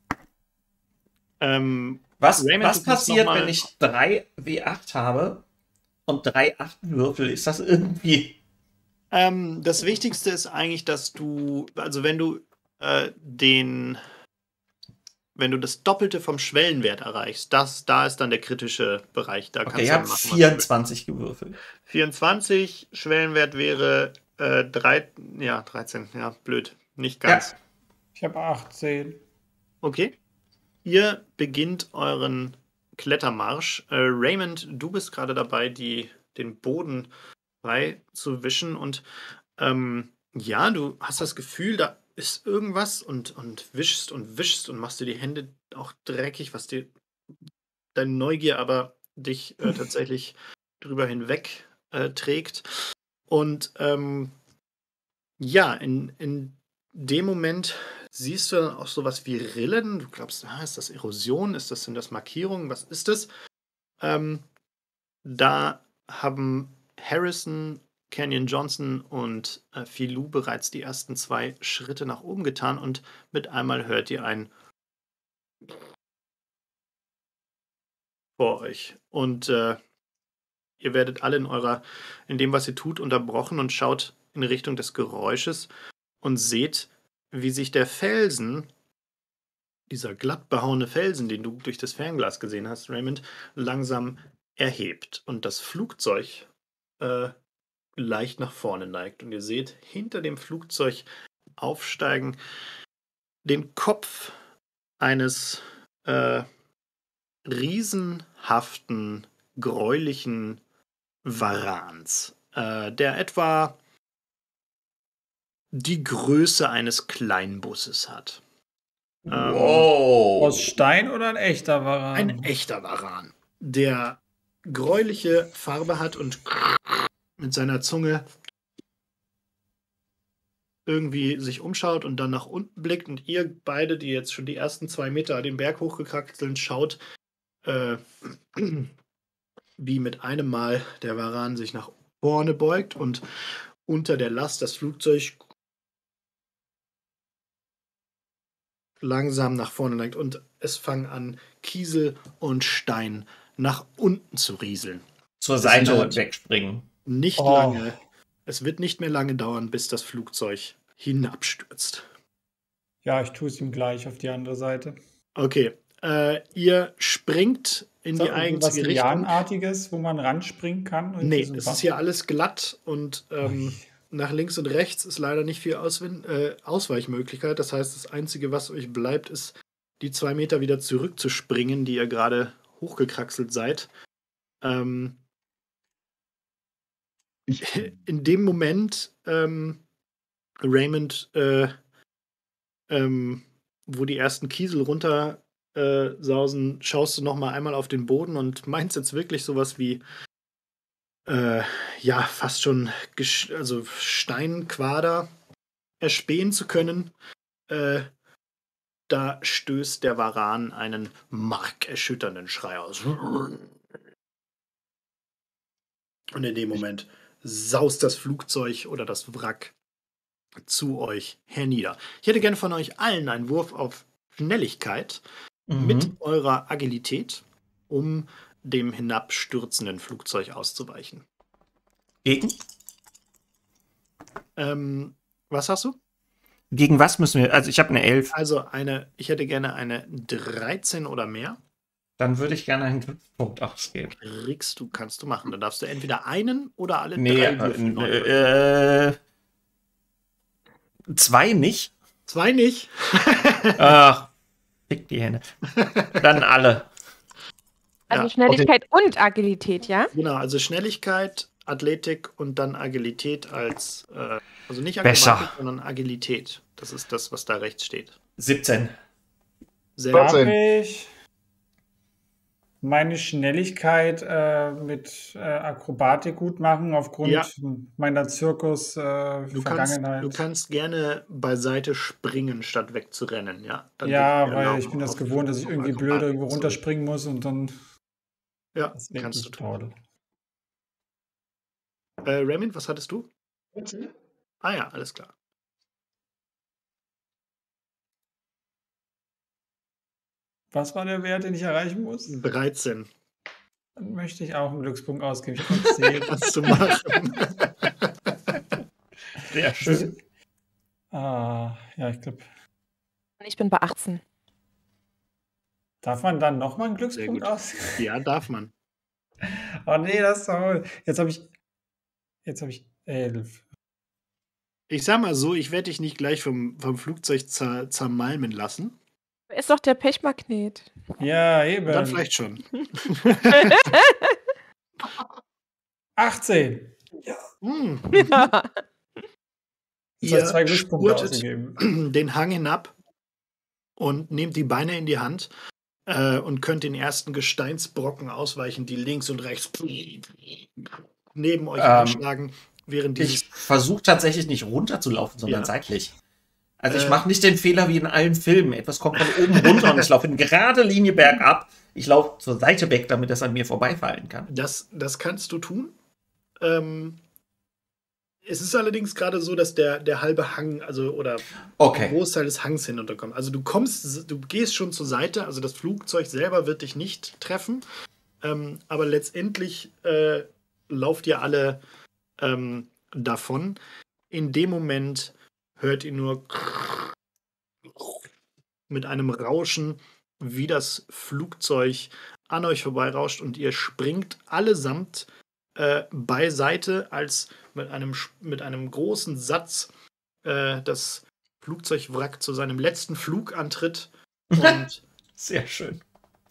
Ähm,
Was,
Raymond,
was
du kannst
passiert,
noch mal-
wenn ich drei W acht habe und drei acht würfel? Ist das irgendwie...
Ähm, das Wichtigste ist eigentlich, dass du, also wenn du äh, den, wenn du das Doppelte vom Schwellenwert erreichst, das, da ist dann der kritische Bereich. Da
Okay,
kannst
ich
du
habe
dann machen, was du
vierundzwanzig gewürfelt.
willst. vierundzwanzig, Schwellenwert wäre äh, drei, ja, dreizehn, ja, blöd, nicht ganz.
Ja.
Ich habe achtzehn.
Okay. Ihr beginnt euren Klettermarsch. Äh, Raymond, du bist gerade dabei, die, den Boden frei zu wischen und ähm, ja, du hast das Gefühl, da ist irgendwas und, und wischst und wischst und machst dir die Hände auch dreckig, was dir deine Neugier aber dich äh, tatsächlich drüber hinweg äh, trägt. Und ähm, ja, in, in dem Moment siehst du dann auch sowas wie Rillen. Du glaubst, ah, ist das Erosion? Ist das, sind das Markierungen? Was ist das? Ähm, da haben Harrison, Canyon Johnson und äh, Philou bereits die ersten zwei Schritte nach oben getan und mit einmal hört ihr ein vor euch. Und äh, ihr werdet alle in eurer, in dem, was ihr tut, unterbrochen und schaut in Richtung des Geräusches und seht, wie sich der Felsen, dieser glatt behauene Felsen, den du durch das Fernglas gesehen hast, Raymond, langsam erhebt und das Flugzeug äh, leicht nach vorne neigt. Und ihr seht hinter dem Flugzeug aufsteigen den Kopf eines äh, riesenhaften, gräulichen Varans, äh, der etwa die Größe eines Kleinbusses hat. Ähm,
Wow.
Aus Stein oder ein echter Varan?
Ein echter Varan, der gräuliche Farbe hat und mit seiner Zunge irgendwie sich umschaut und dann nach unten blickt und ihr beide, die jetzt schon die ersten zwei Meter den Berg hochgekackt sind, schaut, äh, wie mit einem Mal der Varan sich nach vorne beugt und unter der Last das Flugzeug langsam nach vorne neigt und es fangen an, Kiesel und Stein nach unten zu rieseln.
Zur
Es
Seite
dauert
wegspringen.
Nicht
Oh.
lange. Es wird nicht mehr lange dauern, bis das Flugzeug hinabstürzt.
Ja, ich tue es ihm gleich auf die andere Seite.
Okay, äh, ihr springt in
Ist da
die
irgendwie was
eigentliche Richtung.
Lianenartiges, wo man ranspringen kann? Irgendwie
Nee,
so ein
es
Bach?
ist hier alles glatt und ähm,
Ui.
nach links und rechts ist leider nicht viel Auswin äh, Ausweichmöglichkeit. Das heißt, das Einzige, was euch bleibt, ist, die zwei Meter wieder zurückzuspringen, die ihr gerade hochgekraxelt seid. Ähm,
Ich,
in dem Moment, ähm, Raymond, äh, ähm, wo die ersten Kiesel runter äh, sausen, schaust du noch mal einmal auf den Boden und meinst jetzt wirklich sowas wie äh, ja, fast schon gesch- also Steinquader erspähen zu können. Äh, da stößt der Varan einen markerschütternden Schrei aus. Und in dem Moment saust das Flugzeug oder das Wrack zu euch hernieder. Ich hätte gerne von euch allen einen Wurf auf Schnelligkeit
Mhm.
mit eurer Agilität, um dem hinabstürzenden Flugzeug auszuweichen.
Gegen?
Ähm, was hast du?
Gegen was müssen wir? Also ich habe eine elf.
Also eine, ich hätte gerne eine dreizehn oder mehr.
Dann würde ich gerne einen Glückspunkt ausgeben.
Kriegst du, kannst du machen. Dann darfst du entweder einen oder alle
Nee,
drei Würfel neu drücken.
äh, äh, zwei nicht.
Zwei nicht.
Ach, fick die Hände. Dann alle.
Also
Ja.
Schnelligkeit und Agilität, ja?
Genau, also Schnelligkeit, Athletik und dann Agilität als, äh, also nicht
Besser.
Akrobatik, sondern Agilität. Das ist das, was da rechts steht.
siebzehn.
Sehr
Darf
gut.
Darf
vierzehn.
ich meine Schnelligkeit äh, mit äh, Akrobatik gut machen, aufgrund
Ja.
meiner
Du kannst,
Zirkus-Vergangenheit?
du kannst gerne beiseite springen, statt wegzurennen, ja. Dann
Ja,
würde ich
weil
erlauben,
ich bin das
auf-
gewohnt, dass ich
auf
irgendwie blöde
Akrobatik
irgendwo
zu-
runterspringen muss und dann
Ja,
das ist
kannst du
wirklich
tun.
toll.
Äh, Raymond, was hattest du? Ah ja, alles klar.
Was war der Wert, den ich erreichen muss?
dreizehn.
Dann möchte ich auch einen Glückspunkt ausgeben. Ich habe zehn.
Kannst du machen.
Sehr schön.
Ah, ja, ich glaube.
Ich bin bei achtzehn.
Darf man dann nochmal einen
Sehr
Glückspunkt
gut.
ausgeben?
Ja, darf man.
Oh nee, das ist toll. Jetzt habe ich. Jetzt habe ich elf.
Ich sag mal so, ich werde dich nicht gleich vom, vom Flugzeug zer, zermalmen lassen.
Wer ist doch der Pechmagnet?
Ja, eben.
Dann vielleicht schon.
achtzehn.
Hm.
Jetzt habe ich
Ihr
zwei Glückspunkte
spurtet
ausgegeben.
den Hang hinab und nehmt die Beine in die Hand äh, und könnt den ersten Gesteinsbrocken ausweichen, die links und rechts neben euch
Ähm,
einschlagen, während dieses
Ich versuche tatsächlich nicht runterzulaufen, sondern
Ja.
seitlich. Also ich
Äh.
mache nicht den Fehler wie in allen Filmen. Etwas kommt von oben runter und ich laufe in gerade Linie bergab. Ich laufe zur Seite weg, damit das an mir vorbeifallen kann.
Das, das kannst du tun. Ähm, es ist allerdings gerade so, dass der, der halbe Hang, also oder ein
Okay.
Großteil des Hangs hinunterkommt. Also du kommst, du gehst schon zur Seite, also das Flugzeug selber wird dich nicht treffen. Ähm, aber letztendlich äh, lauft ihr alle ähm, davon. In dem Moment hört ihr nur mit einem Rauschen, wie das Flugzeug an euch vorbeirauscht und ihr springt allesamt äh, beiseite, als mit einem, Sch- mit einem großen Satz äh, das Flugzeugwrack zu seinem letzten Flug antritt und
Sehr schön.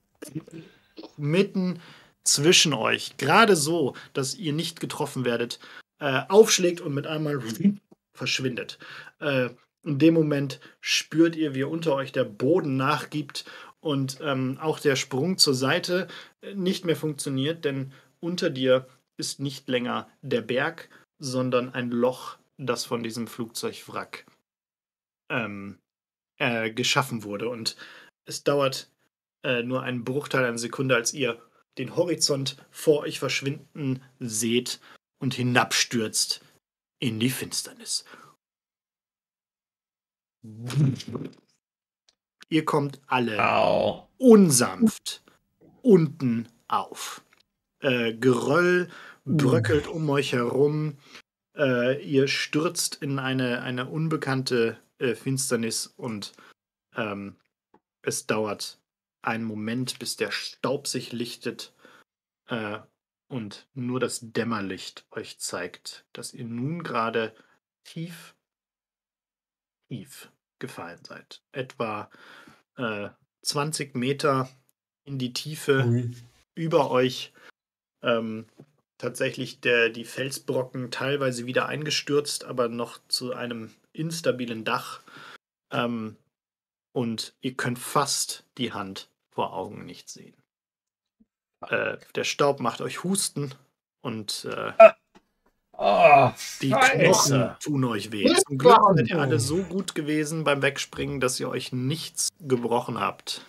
mitten zwischen euch, gerade so, dass ihr nicht getroffen werdet, äh, aufschlägt und mit einmal verschwindet. Äh, in dem Moment spürt ihr, wie unter euch der Boden nachgibt und ähm, auch der Sprung zur Seite äh, nicht mehr funktioniert, denn unter dir ist nicht länger der Berg, sondern ein Loch, das von diesem Flugzeugwrack ähm, äh, geschaffen wurde. Und es dauert äh, nur einen Bruchteil einer Sekunde, als ihr den Horizont vor euch verschwinden seht und hinabstürzt in die Finsternis. Ihr kommt alle
Au.
unsanft unten auf. Äh, Geröll bröckelt um euch herum. Äh, ihr stürzt in eine, eine unbekannte äh, Finsternis und ähm, es dauert einen Moment, bis der Staub sich lichtet äh, und nur das Dämmerlicht euch zeigt, dass ihr nun gerade tief, tief gefallen seid. Etwa äh, zwanzig Meter in die Tiefe
Ui.
über euch. Ähm, tatsächlich der, die Felsbrocken teilweise wieder eingestürzt, aber noch zu einem instabilen Dach. Ähm, und ihr könnt fast die Hand vor Augen nicht sehen. Äh, der Staub macht euch husten und äh,
Oh,
die
Scheiße.
Knochen tun euch weh.
Hilfe!
Zum Glück seid ihr alle so gut gewesen beim Wegspringen, dass ihr euch nichts gebrochen habt.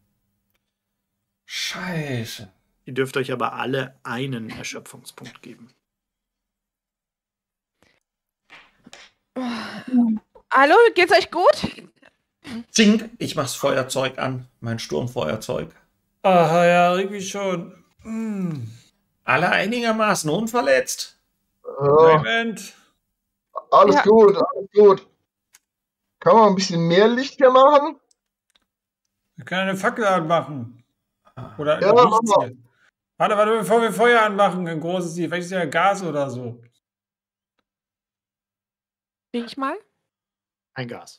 Scheiße.
Ihr dürft euch aber alle einen Erschöpfungspunkt geben.
Hallo, geht's euch gut?
Zink, ich mach's Feuerzeug an. Mein Sturmfeuerzeug.
Aha, ja, irgendwie schon. Hm.
Alle einigermaßen unverletzt.
Äh,
Moment.
alles
Ja.
gut, alles gut. Kann man ein bisschen mehr Licht hier machen?
Wir können eine Fackel anmachen. Oder
Ja,
ein
mach
Lichtziel. Warte, warte, bevor wir Feuer anmachen, ein großes Ziel. Vielleicht ist ja Gas oder so.
Riech mal.
Ein Gas.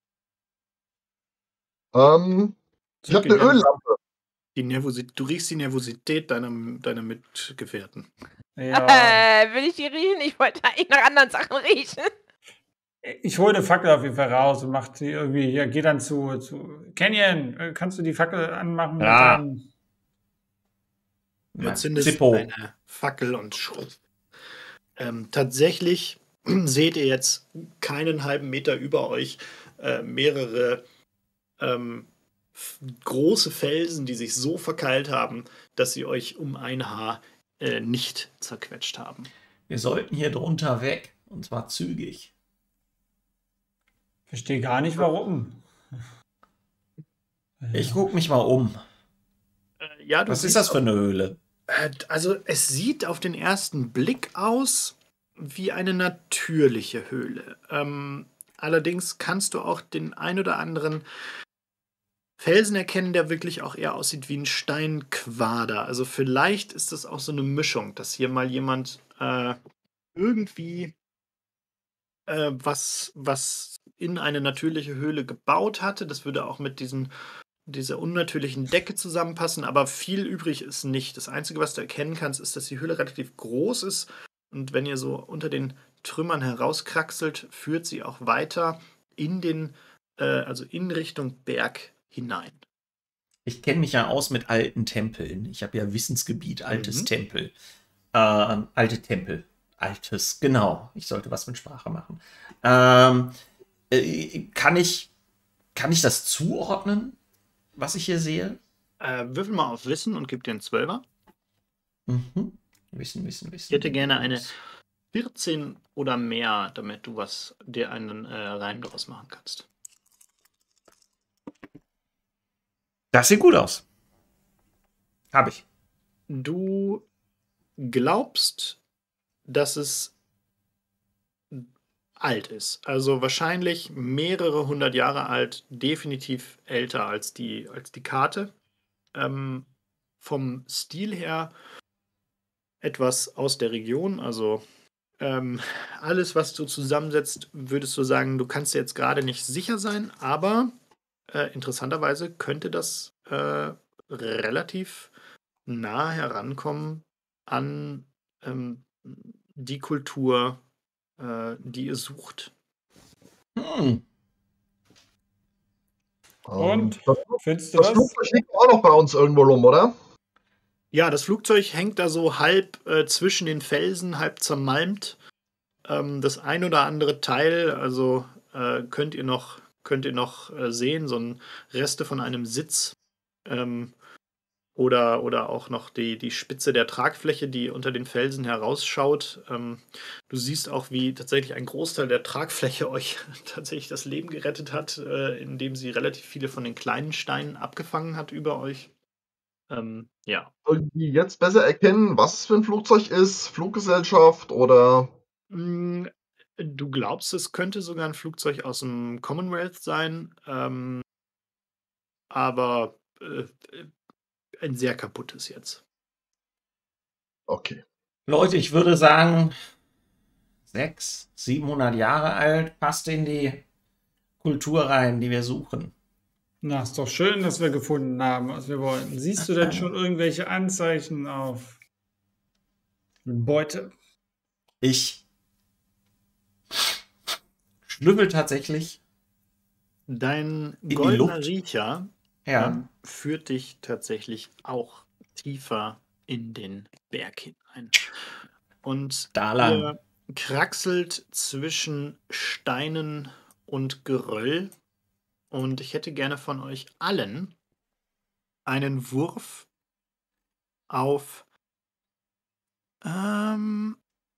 Ähm, ich habe eine
Zündgegangen.
Öllampe.
Die Nervosi- du riechst die Nervosität deiner, deiner Mitgefährten.
Ja.
Äh, will ich die riechen? Ich wollte eigentlich nach anderen Sachen riechen.
Ich hole eine Fackel auf jeden Fall raus und mach die irgendwie, ja, geh dann zu, zu Canyon. äh, Kannst du die Fackel anmachen? mit
Ja.
deinem-
Du
Mein
zündest
Zippo.
eine Fackel und schrupp. Ähm, tatsächlich seht ihr jetzt keinen halben Meter über euch äh, mehrere ähm, f- große Felsen, die sich so verkeilt haben, dass sie euch um ein Haar äh, nicht zerquetscht haben.
Wir sollten hier drunter weg. Und zwar zügig.
Verstehe gar nicht, warum.
Ich guck mich mal um.
Äh, ja, du
Was ist
siehst
das für eine Höhle?
Äh, Also es sieht auf den ersten Blick aus wie eine natürliche Höhle. Ähm, allerdings kannst du auch den ein oder anderen Felsen erkennen, der wirklich auch eher aussieht wie ein Steinquader. Also vielleicht ist das auch so eine Mischung, dass hier mal jemand äh, irgendwie äh, was, was in eine natürliche Höhle gebaut hatte. Das würde auch mit diesen dieser unnatürlichen Decke zusammenpassen, aber viel übrig ist nicht. Das Einzige, was du erkennen kannst, ist, dass die Höhle relativ groß ist und wenn ihr so unter den Trümmern herauskraxelt, führt sie auch weiter in den, äh, also in Richtung Berg hinein.
Ich kenne mich ja aus mit alten Tempeln. Ich habe ja Wissensgebiet, altes
Mhm.
Tempel. Ähm, alte Tempel. Altes, genau. Ich sollte was mit Sprache machen. Ähm, äh, kann ich, kann ich das zuordnen, was ich hier sehe?
Äh, würfel mal auf Wissen und gib dir einen Zwölfer.
Mhm. Wissen, wissen, wissen.
Ich hätte gerne eine vierzehn oder mehr, damit du was dir einen äh, Reim draus machen kannst.
Das sieht gut aus. Habe ich.
Du glaubst, dass es alt ist. Also wahrscheinlich mehrere hundert Jahre alt, definitiv älter als die, als die Karte. Ähm, vom Stil her etwas aus der Region. Also ähm, alles, was du zusammensetzt, würdest du sagen, du kannst dir jetzt gerade nicht sicher sein, aber äh, interessanterweise könnte das äh, relativ nah herankommen an ähm, die Kultur, äh, die ihr sucht.
Hm.
Und?
Ähm, das,
Findest du
das
was?
Flugzeug liegt auch noch bei uns irgendwo rum, oder?
Ja, das Flugzeug hängt da so halb äh, zwischen den Felsen, halb zermalmt. Ähm, das ein oder andere Teil, also äh, könnt ihr noch, könnt ihr noch äh, sehen, so ein Reste von einem Sitz. Ähm, oder, oder auch noch die, die Spitze der Tragfläche, die unter den Felsen herausschaut. Ähm, du siehst auch, wie tatsächlich ein Großteil der Tragfläche euch tatsächlich das Leben gerettet hat, äh, indem sie relativ viele von den kleinen Steinen abgefangen hat über euch. Ähm, ja.
Irgendwie jetzt besser erkennen, was es für ein Flugzeug ist, Fluggesellschaft oder.
Mm, Du glaubst, es könnte sogar ein Flugzeug aus dem Commonwealth sein, ähm, aber äh, ein sehr kaputtes jetzt.
Okay.
Leute, ich würde sagen, sechshundert, siebenhundert Jahre alt, passt in die Kultur rein, die wir suchen.
Na, ist doch schön, dass wir gefunden haben, was wir wollten. Siehst du denn schon irgendwelche Anzeichen auf Beute?
Ich schnüffel tatsächlich.
Dein
die
goldener
Luft.
Riecher
Ja,
ähm, führt dich tatsächlich auch tiefer in den Berg hinein. Und
da lang.
ihr kraxelt zwischen Steinen und Geröll. Und ich hätte gerne von euch allen einen Wurf auf ähm,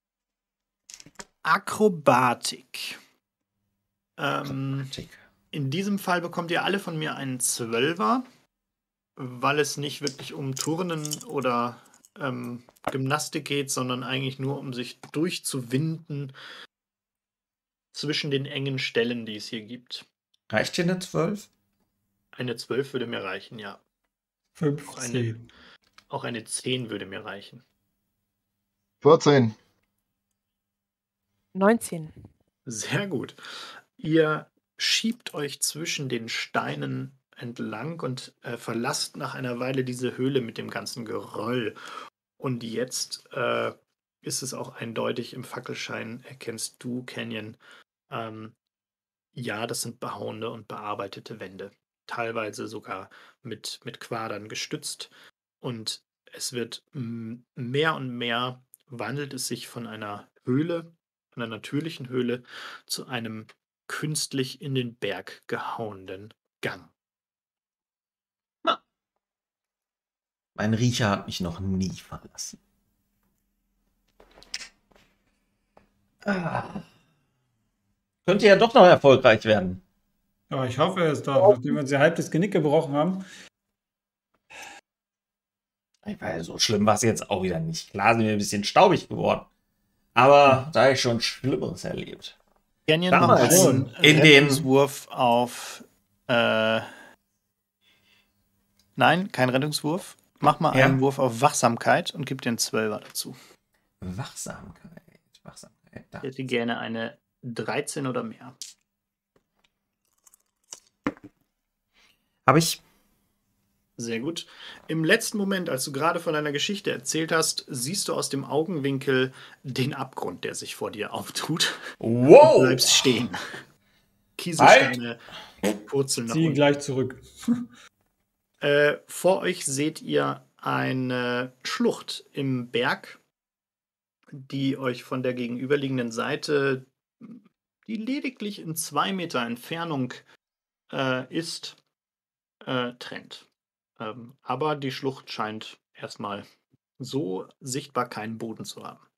Akrobatik. Ähm,
Akrobatik.
in diesem Fall bekommt ihr alle von mir einen Zwölfer, weil es nicht wirklich um Turnen oder ähm, Gymnastik geht, sondern eigentlich nur um sich durchzuwinden zwischen den engen Stellen, die es hier gibt.
Reicht dir eine zwölf?
Eine zwölf würde mir reichen, ja.
fünfzehn.
Auch eine zehn würde mir reichen.
vierzehn.
neunzehn.
Sehr gut. Ihr schiebt euch zwischen den Steinen entlang und äh, verlasst nach einer Weile diese Höhle mit dem ganzen Geröll. Und jetzt äh, ist es auch eindeutig, im Fackelschein erkennst du, Canyon, ähm, ja, das sind behauene und bearbeitete Wände. Teilweise sogar mit, mit Quadern gestützt. Und es wird mm, mehr und mehr, wandelt es sich von einer Höhle, einer natürlichen Höhle, zu einem künstlich in den Berg gehauenen Gang.
Mein Riecher hat mich noch nie verlassen. Ah. Könnte ja doch noch erfolgreich werden.
Ja, ich hoffe es doch, nachdem wir uns ja halb das Genick gebrochen haben.
Weil so schlimm war es jetzt auch wieder nicht. Klar sind wir ein bisschen staubig geworden. Aber da habe ich schon Schlimmeres erlebt.
Canyon
Damals
macht einen
in den-
Rettungswurf auf. Äh, nein, kein Rettungswurf. Mach mal
Ja.
einen Wurf auf Wachsamkeit und gib dir einen Zwölfer dazu.
Wachsamkeit. Wachsamkeit. Da.
Ich hätte gerne eine dreizehn oder mehr.
Habe ich.
Sehr gut. Im letzten Moment, als du gerade von deiner Geschichte erzählt hast, siehst du aus dem Augenwinkel den Abgrund, der sich vor dir auftut. Du
Wow!
bleibst stehen. Kieselsteine purzeln nach
Ziehe
unten.
gleich zurück.
Äh, vor euch seht ihr eine Schlucht im Berg, die euch von der gegenüberliegenden Seite, die lediglich in zwei Meter Entfernung äh, ist, äh, trennt. Ähm, aber die Schlucht scheint erstmal so sichtbar keinen Boden zu haben.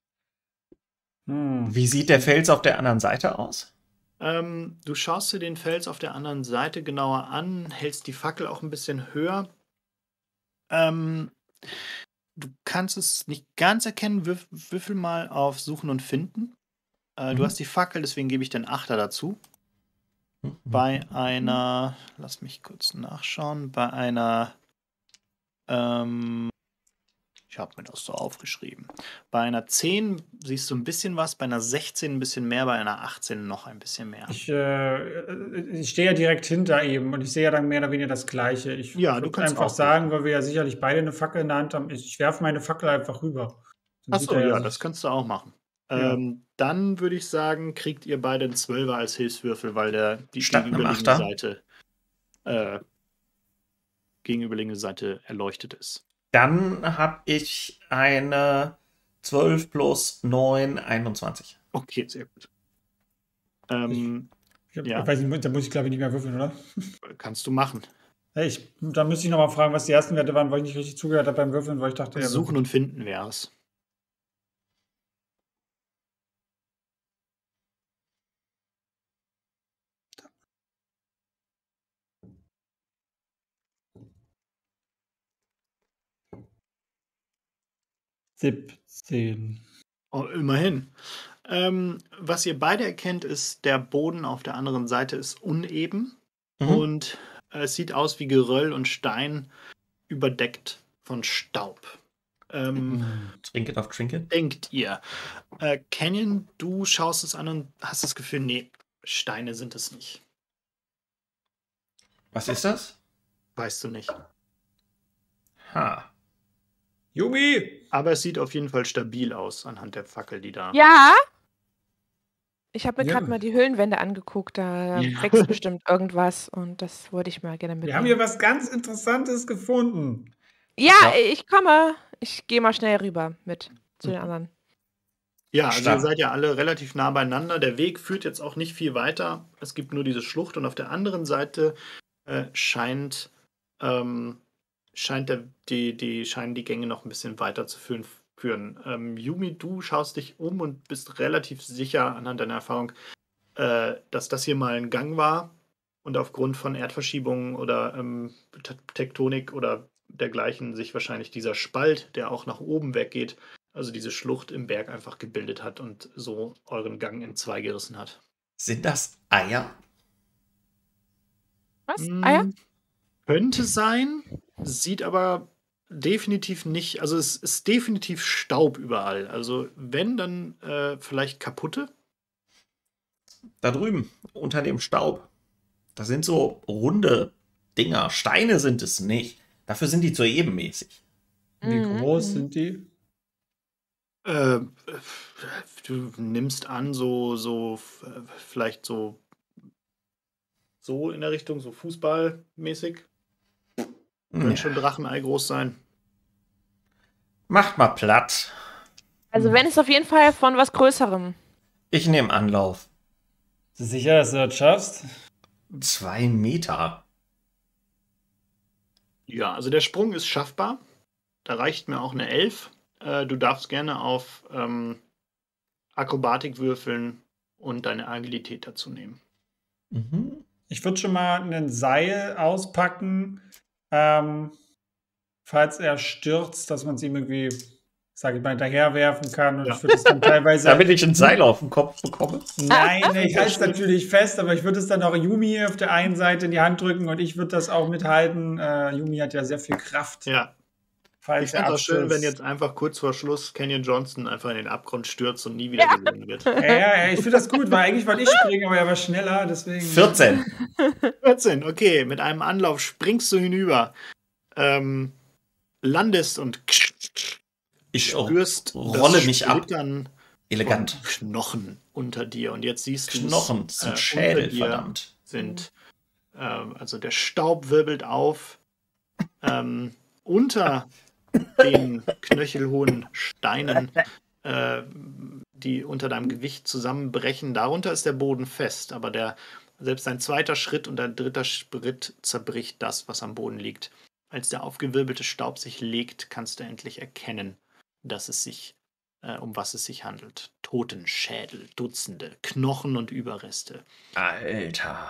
Hm.
Wie sieht der Fels auf der anderen Seite aus?
Ähm, du schaust dir den Fels auf der anderen Seite genauer an, hältst die Fackel auch ein bisschen höher. Ähm, du kannst es nicht ganz erkennen, würf, würfel mal auf Suchen und Finden. Äh,
Mhm.
Du hast die Fackel, deswegen gebe ich den Achter dazu. Bei einer, lass mich kurz nachschauen, bei einer, ähm, ich habe mir das so aufgeschrieben. Bei einer zehn siehst du ein bisschen was, bei einer sechzehn ein bisschen mehr, bei einer achtzehn noch ein bisschen mehr.
Ich, äh, ich stehe ja direkt hinter ihm und ich sehe ja dann mehr oder weniger das Gleiche. Ich
Ja, du
würde
kannst
einfach
auch
sagen, weil wir ja sicherlich beide eine Fackel in der Hand haben, ich, ich werfe meine Fackel einfach rüber. Dann sieht
Achso,
er
ja,
sich-
das kannst du auch machen.
Ja.
Ähm, dann würde ich sagen, kriegt ihr beide einen Zwölfer als Hilfswürfel, weil der die
Statt einem
gegenüberliegende
Achter?
Seite äh, gegenüberliegende Seite erleuchtet ist.
Dann habe ich eine zwölf plus neun, einundzwanzig.
Okay, sehr gut. Ähm,
Ich, hab,
Ja.
ich weiß nicht, da muss ich glaube ich nicht mehr würfeln, oder?
kannst du machen.
Hey, ich, da müsste ich nochmal fragen, was die ersten Werte waren, weil ich nicht richtig zugehört habe beim Würfeln, weil ich dachte, ja,
Suchen und finden wäre es.
siebzehn.
Oh, immerhin. Ähm, was ihr beide erkennt, ist, der Boden auf der anderen Seite ist uneben
Mhm.
und äh, es sieht aus wie Geröll und Stein überdeckt von Staub. Ähm,
Trinket auf Trinket.
denkt ihr? Äh, Canyon, du schaust es an und hast das Gefühl, nee, Steine sind es nicht.
Was ist das?
Weißt du nicht.
Ha.
Yumi!
Aber es sieht auf jeden Fall stabil aus anhand der Fackel, die da.
Ja. Ich habe mir
Ja.
gerade mal die Höhlenwände angeguckt. Da
Ja.
wächst bestimmt irgendwas und das wollte ich mal gerne mitnehmen.
Wir haben hier was ganz Interessantes gefunden.
ja,
Ja.
ich komme. Ich gehe mal schnell rüber mit zu den anderen.
Ja, also
Stark.
ihr seid ja alle relativ nah beieinander. Der Weg führt jetzt auch nicht viel weiter. Es gibt nur diese Schlucht und auf der anderen Seite äh, scheint, ähm, scheint der, die, die, scheinen die Gänge noch ein bisschen weiter zu führen. führen. Ähm, Yumi, du schaust dich um und bist relativ sicher anhand deiner Erfahrung, äh, dass das hier mal ein Gang war und aufgrund von Erdverschiebungen oder ähm, Te- Tektonik oder dergleichen sich wahrscheinlich dieser Spalt, der auch nach oben weggeht, also diese Schlucht im Berg einfach gebildet hat und so euren Gang in zwei gerissen hat.
Sind das Eier?
Was?
Mm,
Ah ja?
Könnte sein, sieht aber definitiv nicht, also es ist definitiv Staub überall. Also wenn, dann äh, vielleicht kaputte.
Da drüben, unter dem Staub. Das sind so runde Dinger. Steine sind es nicht. Dafür sind die zu ebenmäßig.
Wie
Mhm,
groß
mhm.
sind die?
Äh, du nimmst an, so, so, äh, vielleicht so, so in der Richtung, so Fußballmäßig. Können
Ja.
schon Drachenei groß sein.
Macht mal Platz.
Also
Hm.
wenn es auf jeden Fall von was Größerem.
Ich nehme Anlauf.
Bist du sicher, dass du das schaffst?
Zwei Meter.
Ja, also der Sprung ist schaffbar. Da reicht mir auch eine elf. Äh, du darfst gerne auf ähm, Akrobatik würfeln und deine Agilität dazu nehmen.
Mhm.
Ich würde schon mal ein Seil auspacken, ähm, falls er stürzt, dass man es ihm irgendwie, sag ich mal, hinterherwerfen kann. Und
Ja.
ich würde es dann teilweise.
Damit ich ein Seil auf den Kopf bekomme.
Nein, ich halte es
schön.
natürlich fest, aber ich würde es dann auch Yumi auf der einen Seite in die Hand drücken und ich würde das auch mithalten. Äh, Yumi hat ja sehr viel Kraft.
Ja,
Falls
ich fände
er
es auch schön,
abstürzt.
wenn jetzt einfach kurz vor Schluss Canyon Johnson einfach in den Abgrund stürzt und nie wieder gesehen wird.
Ja, ja, ja, ich finde das gut, weil eigentlich wollte ich springen, aber er war schneller, deswegen.
vierzehn.
vierzehn, okay. Mit einem Anlauf springst du hinüber, ähm, landest und
Ich
spürst
rolle
das
mich ab.
Splittern
Elegant.
von Knochen unter dir. Und jetzt siehst du
Knochen, das sind
äh,
Schädel,
unter dir
verdammt.
sind, ähm, also der Staub wirbelt auf. Ähm, unter den knöchelhohen Steinen, äh, die unter deinem Gewicht zusammenbrechen. Darunter ist der Boden fest, aber der, selbst ein zweiter Schritt und ein dritter Schritt zerbricht das, was am Boden liegt. Als der aufgewirbelte Staub sich legt, kannst du endlich erkennen, dass es sich, äh, um was es sich handelt. Totenschädel, Dutzende, Knochen und Überreste.
Alter.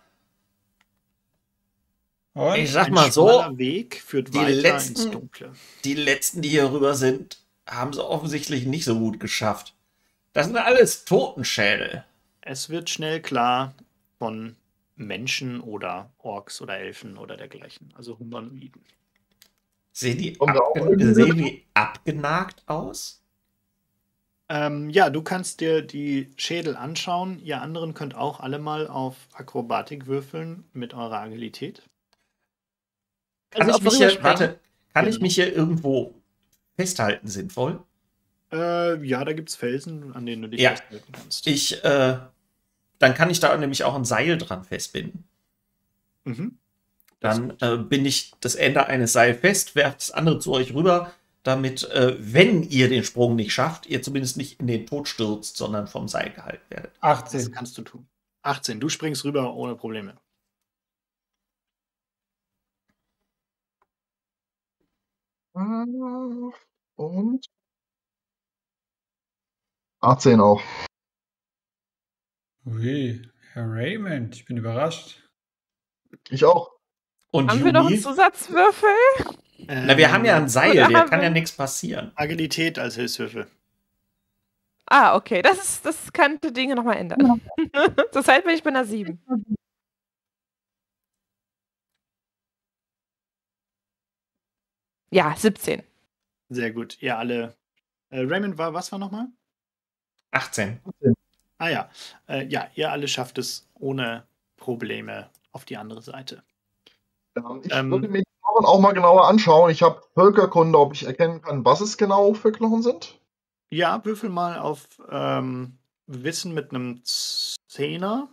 Und?
Ich sag
Ein
mal so,
schmaler Weg führt
die
weiter
letzten-
ins Dunkle.
die letzten, die hier rüber sind, haben sie offensichtlich nicht so gut geschafft. Das sind alles Totenschädel.
Es wird schnell klar von Menschen oder Orks oder Elfen oder dergleichen, also Humanoiden.
Sehen die,
Kommt da auch
abge
irgendwie
sehen
mit?
die abgenagt aus?
Ähm, ja, du kannst dir die Schädel anschauen. Ihr anderen könnt auch alle mal auf Akrobatik würfeln mit eurer Agilität.
Kann
Also
ich
ob wir
mich hier,
rüberspringen?
warte, kann ich
Genau.
mich hier irgendwo festhalten, sinnvoll?
Äh, ja, da gibt es Felsen, an denen du dich
Ja.
festhalten kannst.
Ich, äh, dann kann ich da nämlich auch ein Seil dran festbinden.
Mhm. Das
Dann äh, bin ich das Ende eines Seils fest, werfe das andere zu euch rüber, damit, äh, wenn ihr den Sprung nicht schafft, ihr zumindest nicht in den Tod stürzt, sondern vom Seil gehalten werdet.
Das
achtzehn.
kannst du tun. achtzehn, du springst rüber ohne Probleme.
Und achtzehn auch.
Ui, Herr Raymond, ich bin überrascht.
Ich auch.
Und
Haben wir noch einen
Juni?
Zusatzwürfel?
Na, wir haben ja ein Seil,
Oder
dir
haben
kann ja
wir-
nichts passieren.
Agilität als Hilfswürfel.
Ah, okay. Das, ist, das könnte Dinge nochmal ändern. Zurzeit bin ich bei einer sieben. Ja, siebzehn.
Sehr gut. Ihr alle. Äh, Raymond war, was war nochmal?
achtzehn.
Ah ja. Äh, ja, ihr alle schafft es ohne Probleme auf die andere Seite.
Ja, ich
Ähm,
würde mir die Knochen auch mal genauer anschauen. Ich habe Völkerkunde, ob ich erkennen kann, was es genau für Knochen sind.
Ja, würfel mal auf ähm, Wissen mit einem Zehner.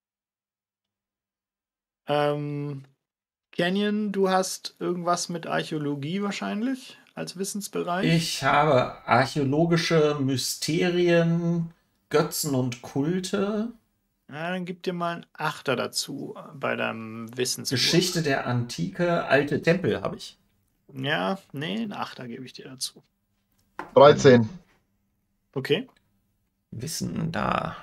Ähm, Canyon, du hast irgendwas mit Archäologie wahrscheinlich als Wissensbereich.
Ich habe archäologische Mysterien, Götzen und Kulte,
Ja, dann gib dir mal einen Achter dazu bei deinem Wissenswurf.
Geschichte der Antike, alte Tempel habe ich.
Ja, nee, einen Achter gebe ich dir dazu.
dreizehn.
Okay.
Wissen da.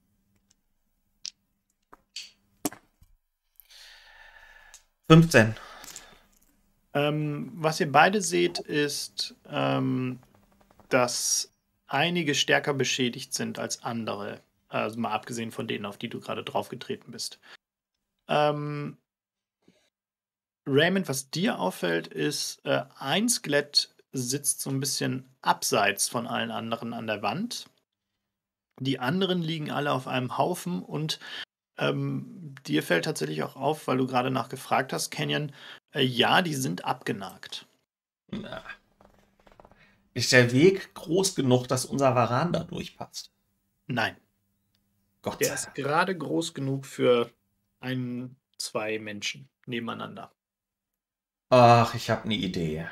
fünfzehn.
Ähm, was ihr beide seht, ist, ähm, dass einige stärker beschädigt sind als andere. Also mal abgesehen von denen, auf die du gerade draufgetreten bist. Ähm, Raymond, was dir auffällt, ist, äh, ein Skelett sitzt so ein bisschen abseits von allen anderen an der Wand. Die anderen liegen alle auf einem Haufen und ähm, dir fällt tatsächlich auch auf, weil du gerade nachgefragt hast, Canyon, äh, ja, die sind abgenagt.
Na. Ist der Weg groß genug, dass unser Varan da durchpasst?
Nein,
Gott
der
sei
ist
Dank.
gerade groß genug für ein, zwei Menschen nebeneinander.
Ach, ich habe eine Idee.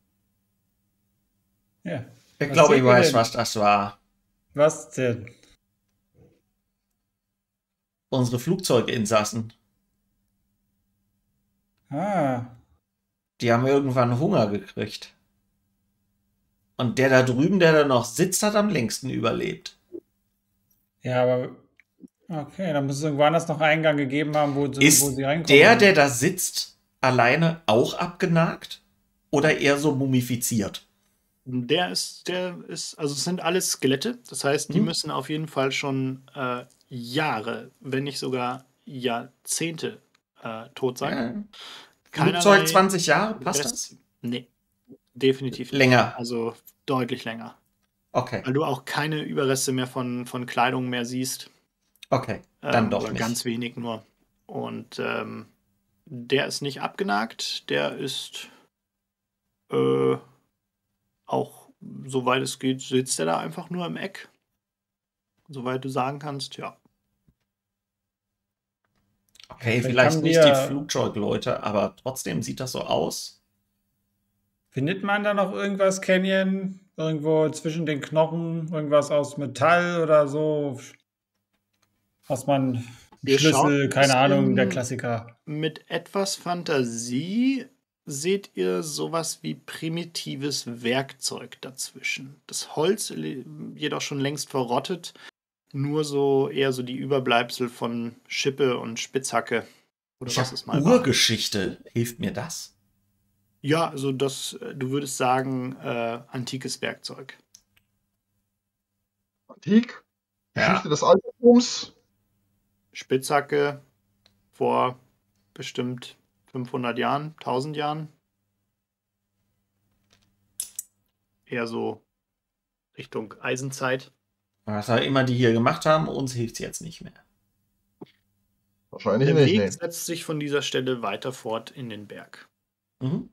Ja.
Ich
Was
glaube, ich
seht ihr
weiß,
denn?
was das war.
Was denn?
Unsere Flugzeuginsassen.
Ah,
Die haben irgendwann Hunger gekriegt. Und der da drüben, der da noch sitzt, hat am längsten überlebt.
ja, aber okay, dann muss es irgendwo anders noch Eingang gegeben haben, wo, sie-
Ist
wo sie reinkommen.
der, der da sitzt, alleine auch abgenagt? Oder eher so mumifiziert?
Der ist, der ist, also es sind alles Skelette, das heißt, die
Hm.
müssen auf jeden Fall schon äh, Jahre, wenn nicht sogar Jahrzehnte äh, tot sein.
Ja.
Keinerlei
Flugzeug zwanzig Jahre, passt
Rest-
das?
Nee, definitiv nicht.
Länger.
Also deutlich länger.
Okay,
Weil du auch keine Überreste mehr von, von Kleidung mehr siehst.
okay, dann
Ähm,
doch
oder
nicht.
ganz wenig nur. Und ähm, der ist nicht abgenagt, der ist äh, auch, soweit es geht, sitzt er da einfach nur im Eck. Soweit du sagen kannst, ja.
Okay,
Vielleicht
vielleicht
haben
nicht
wir-
die Flugzeugleute, aber trotzdem sieht das so aus.
Findet man da noch irgendwas, Canyon? Irgendwo zwischen den Knochen? Irgendwas aus Metall oder so? Was man.
Wir schauen
Schlüssel,
ein
keine Ahnung,
bisschen-
der Klassiker.
Mit etwas Fantasie seht ihr sowas wie primitives Werkzeug dazwischen. Das Holz le- jedoch schon längst verrottet, nur so eher so die Überbleibsel von Schippe und Spitzhacke. Oder
Ich
was
habe
es mal war.
Urgeschichte. Hilft mir das?
Ja, also das, äh, du würdest sagen, äh, antikes Werkzeug.
Antik.
Ja.
Geschichte des Altertums.
Spitzhacke vor bestimmt fünfhundert Jahren, tausend Jahren. Eher so Richtung Eisenzeit.
Was auch immer die hier gemacht haben, uns hilft es jetzt nicht mehr.
Wahrscheinlich
Der
nicht,
Weg
nee.
setzt sich von dieser Stelle weiter fort in den Berg.
Mhm.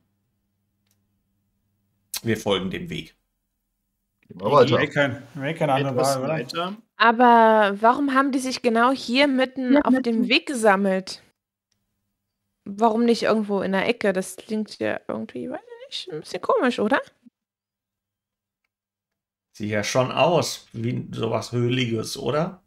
Wir folgen dem Weg.
Gehen wir weiter.
Ray kein, Ray keine andere
Etwas
Wahl, oder?
weiter.
Aber warum haben die sich genau hier mitten auf dem Weg gesammelt? Warum nicht irgendwo in der Ecke? Das klingt ja irgendwie, weiß ich nicht, ein bisschen komisch, oder?
Sieht ja schon aus wie sowas Höhliges, oder?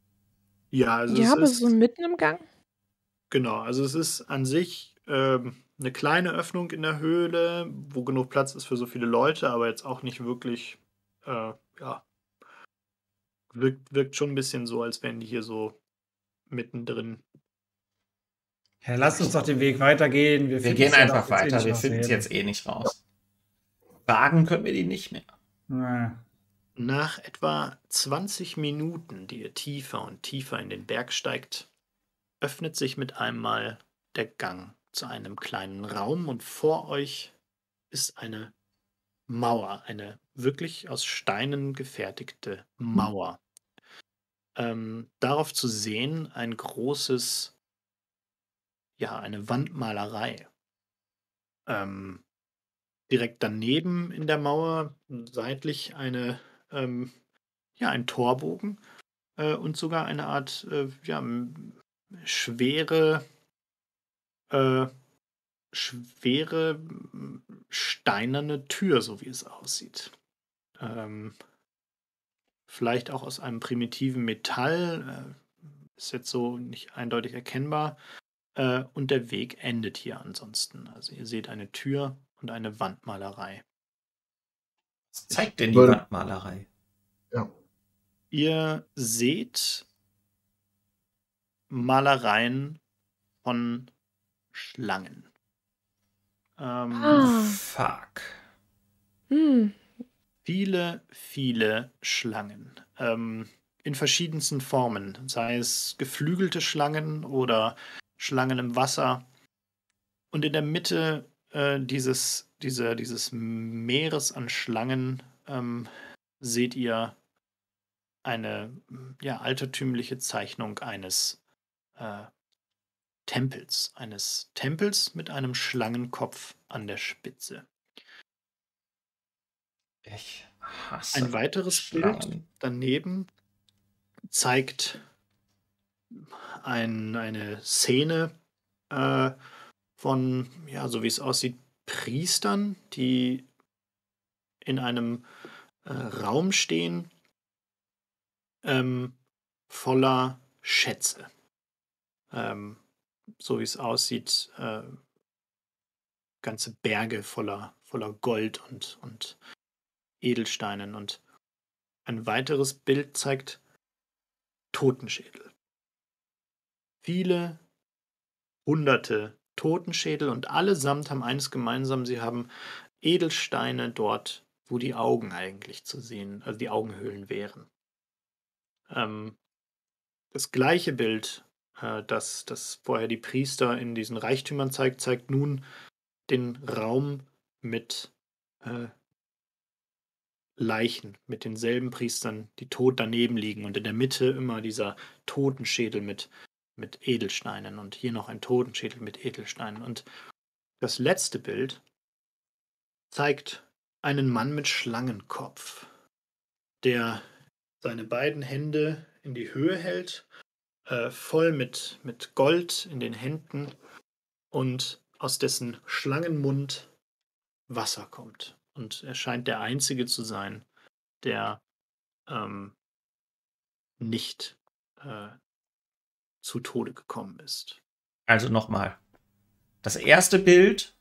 Ja, also
Ja,
es
aber
ist
so mitten im Gang.
genau, also es ist an sich ähm, eine kleine Öffnung in der Höhle, wo genug Platz ist für so viele Leute, aber jetzt auch nicht wirklich, äh, ja, wirkt, wirkt schon ein bisschen so, als wären die hier so mittendrin.
Ja, lasst uns doch den Weg weitergehen. Wir,
Wir
finden's
gehen
ja
einfach
doch jetzt eh
weiter.
nicht
Wir
raus.
finden es jetzt eh nicht raus. Wagen können wir die nicht mehr.
Na,
Nach etwa zwanzig Minuten, die ihr tiefer und tiefer in den Berg steigt, öffnet sich mit einmal der Gang zu einem kleinen Raum und vor euch ist eine Mauer, eine wirklich aus Steinen gefertigte Mauer. Ähm, darauf zu sehen ein großes, ja, eine Wandmalerei. Ähm, direkt daneben in der Mauer seitlich eine, ähm, ja, ein Torbogen äh, und sogar eine Art, äh, ja, m- schwere, äh, schwere m, steinerne Tür, so wie es aussieht. Ähm, vielleicht auch aus einem primitiven Metall, äh, ist jetzt so nicht eindeutig erkennbar. Äh, und der Weg endet hier ansonsten. Also ihr seht eine Tür und eine Wandmalerei.
Was zeigt denn die
würde-
Wandmalerei?
Ja.
Ihr seht Malereien von Schlangen. Ähm,
Ah.
Fuck.
Hm.
Viele, viele Schlangen. Ähm, in verschiedensten Formen. Sei es geflügelte Schlangen oder Schlangen im Wasser. Und in der Mitte äh, dieses, dieser, dieses Meeres an Schlangen ähm, seht ihr eine ja, altertümliche Zeichnung eines äh, Tempels. Eines Tempels mit einem Schlangenkopf an der Spitze.
Ich hasse
Ein weiteres
Schlangen.
Bild daneben zeigt ein, eine Szene äh, von, ja, so wie es aussieht, Priestern, die in einem äh, Raum stehen, ähm, voller Schätze. Ähm, so wie es aussieht, äh, ganze Berge voller, voller Gold und, und Edelsteinen. Und ein weiteres Bild zeigt Totenschädel. Viele hunderte Totenschädel und allesamt haben eines gemeinsam, sie haben Edelsteine dort, wo die Augen eigentlich zu sehen, also die Augenhöhlen wären. Ähm, das gleiche Bild, äh, das, das vorher die Priester in diesen Reichtümern zeigt, zeigt nun den Raum mit äh, Leichen, mit denselben Priestern, die tot daneben liegen und in der Mitte immer dieser Totenschädel mit, mit Edelsteinen und hier noch ein Totenschädel mit Edelsteinen. Und das letzte Bild zeigt einen Mann mit Schlangenkopf, der seine beiden Hände in die Höhe hält, äh, voll mit, mit Gold in den Händen und aus dessen Schlangenmund Wasser kommt. Und er scheint der Einzige zu sein, der ähm, nicht äh, zu Tode gekommen ist.
Also nochmal. Das erste Bild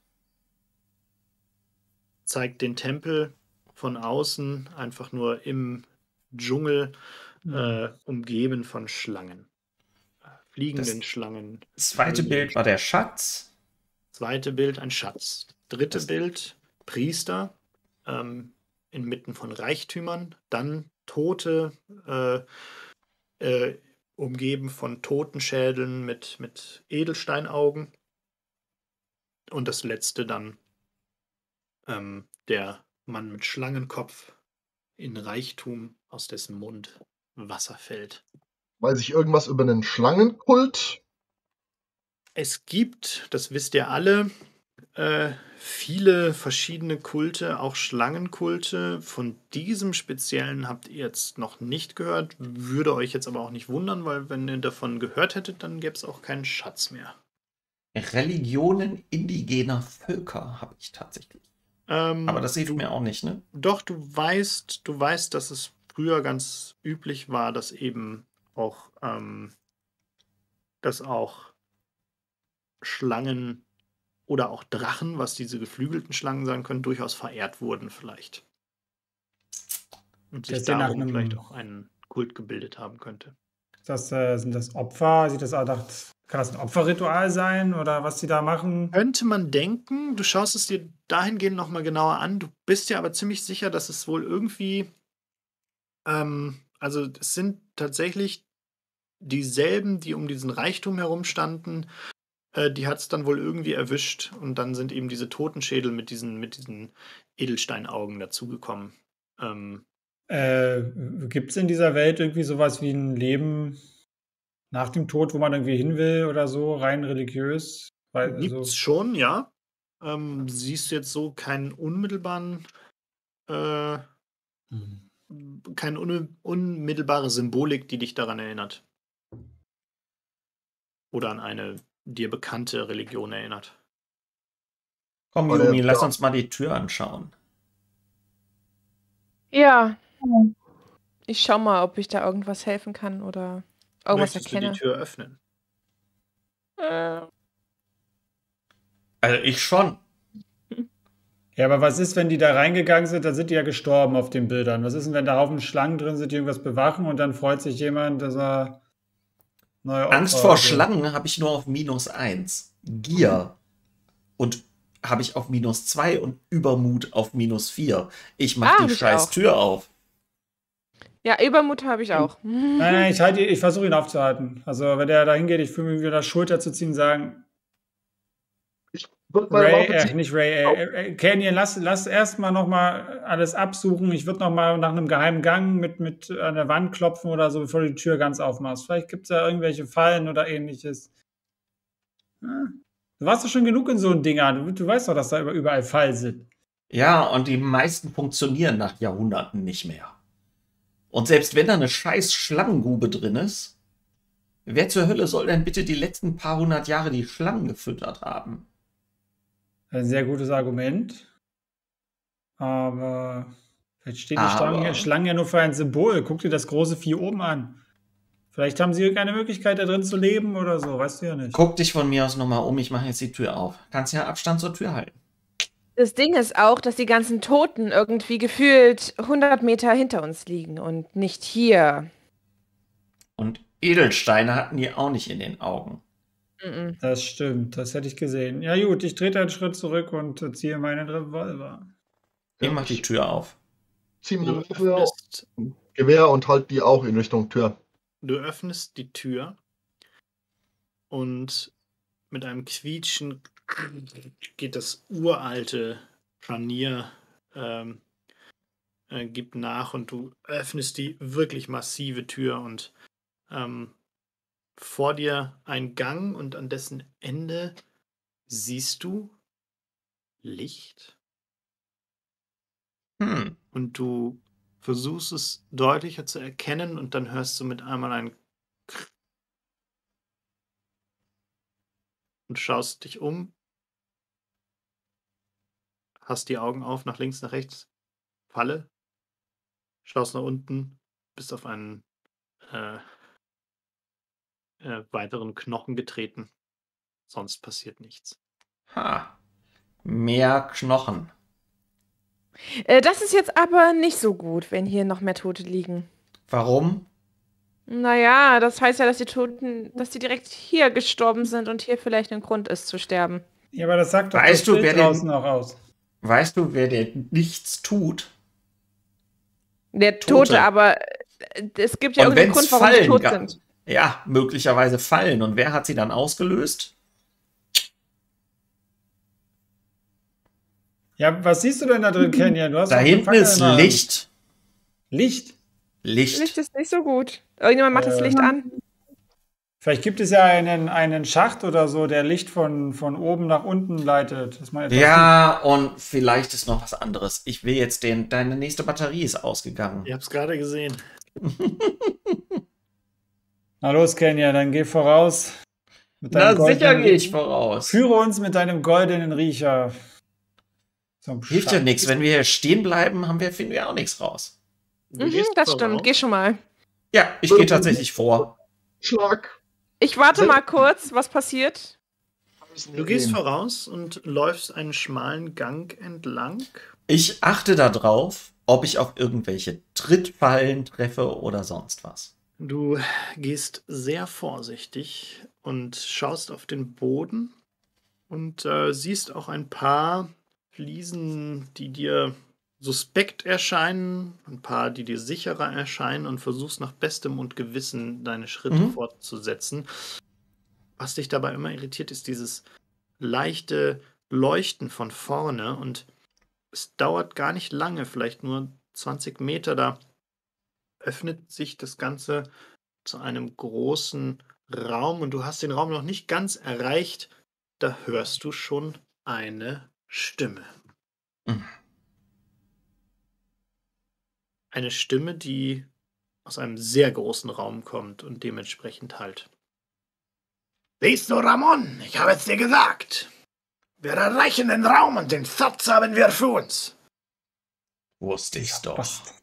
Zeigt den Tempel von außen, einfach nur im Dschungel, äh, umgeben von Schlangen. Äh, Fliegenden
Das
Schlangen.
zweite
fliegenden
Bild war der Schatz.
Zweite Bild ein Schatz. Dritte
Das-
Bild Priester ähm, inmitten von Reichtümern. Dann Tote, äh, äh, umgeben von Totenschädeln mit, mit Edelsteinaugen. Und das letzte dann ähm, der Mann mit Schlangenkopf in Reichtum, aus dessen Mund Wasser fällt.
Weiß ich irgendwas über einen Schlangenkult?
Es gibt, das wisst ihr alle, äh, viele verschiedene Kulte, auch Schlangenkulte. Von diesem speziellen habt ihr jetzt noch nicht gehört, würde euch jetzt aber auch nicht wundern, weil wenn ihr davon gehört hättet, dann gäbe es auch keinen Schatz mehr.
Religionen indigener Völker habe ich tatsächlich.
Ähm,
Aber das hilft
du,
mir auch nicht, ne?
Doch, du weißt, du weißt, dass es früher ganz üblich war, dass eben auch, ähm, dass auch Schlangen oder auch Drachen, was diese geflügelten Schlangen sein können, durchaus verehrt wurden vielleicht. Und sich
Das sieht nach
darum
einem-
vielleicht auch einen Kult gebildet haben könnte.
Das, äh, sind das Opfer? Sieht das auch nach, kann das ein Opferritual sein oder was sie da machen?
Könnte man denken, du schaust es dir dahingehend nochmal genauer an, du bist dir aber ziemlich sicher, dass es wohl irgendwie, ähm, also es sind tatsächlich dieselben, die um diesen Reichtum herumstanden, äh, die hat es dann wohl irgendwie erwischt und dann sind eben diese Totenschädel mit diesen, mit diesen Edelsteinaugen dazugekommen. Ähm,
Äh, Gibt es in dieser Welt irgendwie sowas wie ein Leben nach dem Tod, wo man irgendwie hin will oder so, rein religiös? Weil,
Gibt's
also,
schon, ja. Ähm, siehst jetzt so keinen unmittelbaren, äh, keine un unmittelbare Symbolik, die dich daran erinnert. Oder an eine dir bekannte Religion erinnert.
Komm,
Oder-
Yumi, lass
ja.
uns mal die Tür anschauen.
Ja. Ich schau mal, ob ich da irgendwas helfen kann oder irgendwas
Möchtest du
erkenne.
die Tür öffnen?
Äh,
Also ich schon.
ja, aber was ist, wenn die da reingegangen sind, dann sind die ja gestorben auf den Bildern. Was ist denn, wenn da Haufen Schlangen drin sind, die irgendwas bewachen und dann freut sich jemand, dass er neue Opfer
Angst vor
hat?
Schlangen habe ich nur auf minus eins. Gier. Und habe ich auf minus zwei und Übermut auf minus vier. Ich
Ah,
mache
hab
die
ich
scheiß
auch.
Tür auf.
ja, Übermut habe ich auch.
Nein, nein, ich, halte- ich versuche ihn aufzuhalten. Also, wenn der da hingeht, ich fühle mich wieder der Schulter zu ziehen und sagen,
Ich würde meine
Ray,
Waffe
äh,
ziehen.
nicht Ray, äh, äh, Canyon, lass, lass erstmal nochmal alles absuchen. Ich würde nochmal nach einem geheimen Gang mit, mit an der Wand klopfen oder so, bevor du die Tür ganz aufmachst. Vielleicht gibt es da irgendwelche Fallen oder ähnliches. Ja. Du warst doch schon genug in so einem Ding an. Du, du weißt doch, dass da über- überall Fallen sind.
Ja, und die meisten funktionieren nach Jahrhunderten nicht mehr. Und selbst wenn da eine scheiß Schlangengrube drin ist, wer zur Hölle soll denn bitte die letzten paar hundert Jahre die Schlangen gefüttert haben?
Ein sehr gutes Argument. Aber vielleicht stehen die
Aber-
Schlangen, ja- Schlangen ja nur für ein Symbol. Guck dir das große Vieh oben an. Vielleicht haben sie irgendeine Möglichkeit, da drin zu leben oder so. Weißt du ja nicht.
Guck dich von mir aus nochmal um, ich mache jetzt die Tür auf. Kannst ja Abstand zur Tür halten.
Das Ding ist auch, dass die ganzen Toten irgendwie gefühlt hundert Meter hinter uns liegen und nicht hier.
Und Edelsteine hatten die auch nicht in den Augen.
Mhm.
Das stimmt, das hätte ich gesehen. Ja gut, ich trete einen Schritt zurück und äh, ziehe meinen Revolver.
Ich mach die Tür auf.
Zieh
Du
meine Waffe,
öffnest,
Gewehr und halt die auch in Richtung Tür.
du öffnest die Tür und mit einem Quietschen geht das uralte Scharnier ähm, äh, gibt nach und du öffnest die wirklich massive Tür und ähm, vor dir ein Gang und an dessen Ende siehst du Licht
Hm.
und du versuchst es deutlicher zu erkennen und dann hörst du mit einmal ein Krrr und schaust dich um, hast die Augen auf, nach links, nach rechts, Falle, schaust nach unten, bist auf einen äh, äh, weiteren Knochen getreten. Sonst passiert nichts.
Ha. Mehr Knochen.
Äh, das ist jetzt aber nicht so gut, wenn hier noch mehr Tote liegen.
Warum?
Naja, das heißt ja, dass die Toten, dass die direkt hier gestorben sind und hier vielleicht ein Grund ist zu sterben.
Ja, aber das sagt doch
Weißt
das
du,
Bild
wer den-
draußen auch aus.
Weißt du, wer der nichts tut?
Der
Tote.
Tote, aber äh, es gibt ja
Und
irgendeinen
wenn's
Grund, warum die
Fallen
tot
gab-
sind.
Ja, möglicherweise Fallen. Und wer hat sie dann ausgelöst?
Ja, was siehst du denn da drin, Canyon? Du hast
Da
doch eine
hinten
Fackel
ist
in der Hand.
Licht.
Licht?
Licht.
Licht ist nicht so gut. Irgendjemand macht das
Äh,
Licht an.
Vielleicht gibt es ja einen, einen Schacht oder so, der Licht von, von oben nach unten leitet. Dass man etwas
Ja, und vielleicht ist noch was anderes. Ich will jetzt den. Deine nächste Batterie ist ausgegangen.
Ich hab's gerade gesehen.
sieht. Na los, Canyon, dann geh voraus. Mit
Na,
deinem
sicher
goldenen-
gehe ich voraus.
Führe uns mit deinem goldenen Riecher zum
Hilft ja
Schacht.
nichts. Wenn wir hier stehen bleiben, haben wir, finden wir auch nichts raus.
Du
Mhm,
gehst
das
voraus.
stimmt. Geh schon mal.
Ja, ich gehe tatsächlich vor.
Schlag.
Ich warte
Sehr-
mal kurz, was passiert.
müssen
Du
wir
gehst
gehen.
voraus und läufst einen schmalen Gang entlang.
Ich achte darauf, ob ich auf irgendwelche Trittfallen treffe oder sonst was.
Du gehst sehr vorsichtig und schaust auf den Boden und äh, siehst auch ein paar Fliesen, die dir suspekt erscheinen, ein paar, die dir sicherer erscheinen und versuchst nach bestem und Gewissen deine Schritte
Mhm.
fortzusetzen. Was dich dabei immer irritiert, ist dieses leichte Leuchten von vorne und es dauert gar nicht lange, vielleicht nur zwanzig Meter, da öffnet sich das Ganze zu einem großen Raum und du hast den Raum noch nicht ganz erreicht, da hörst du schon eine Stimme.
Mhm.
Eine Stimme, die aus einem sehr großen Raum kommt und dementsprechend halt. Siehst du, Ramon, ich habe es dir gesagt. Wir erreichen den Raum und den Satz haben wir für uns.
Wusste ich's doch.
Was?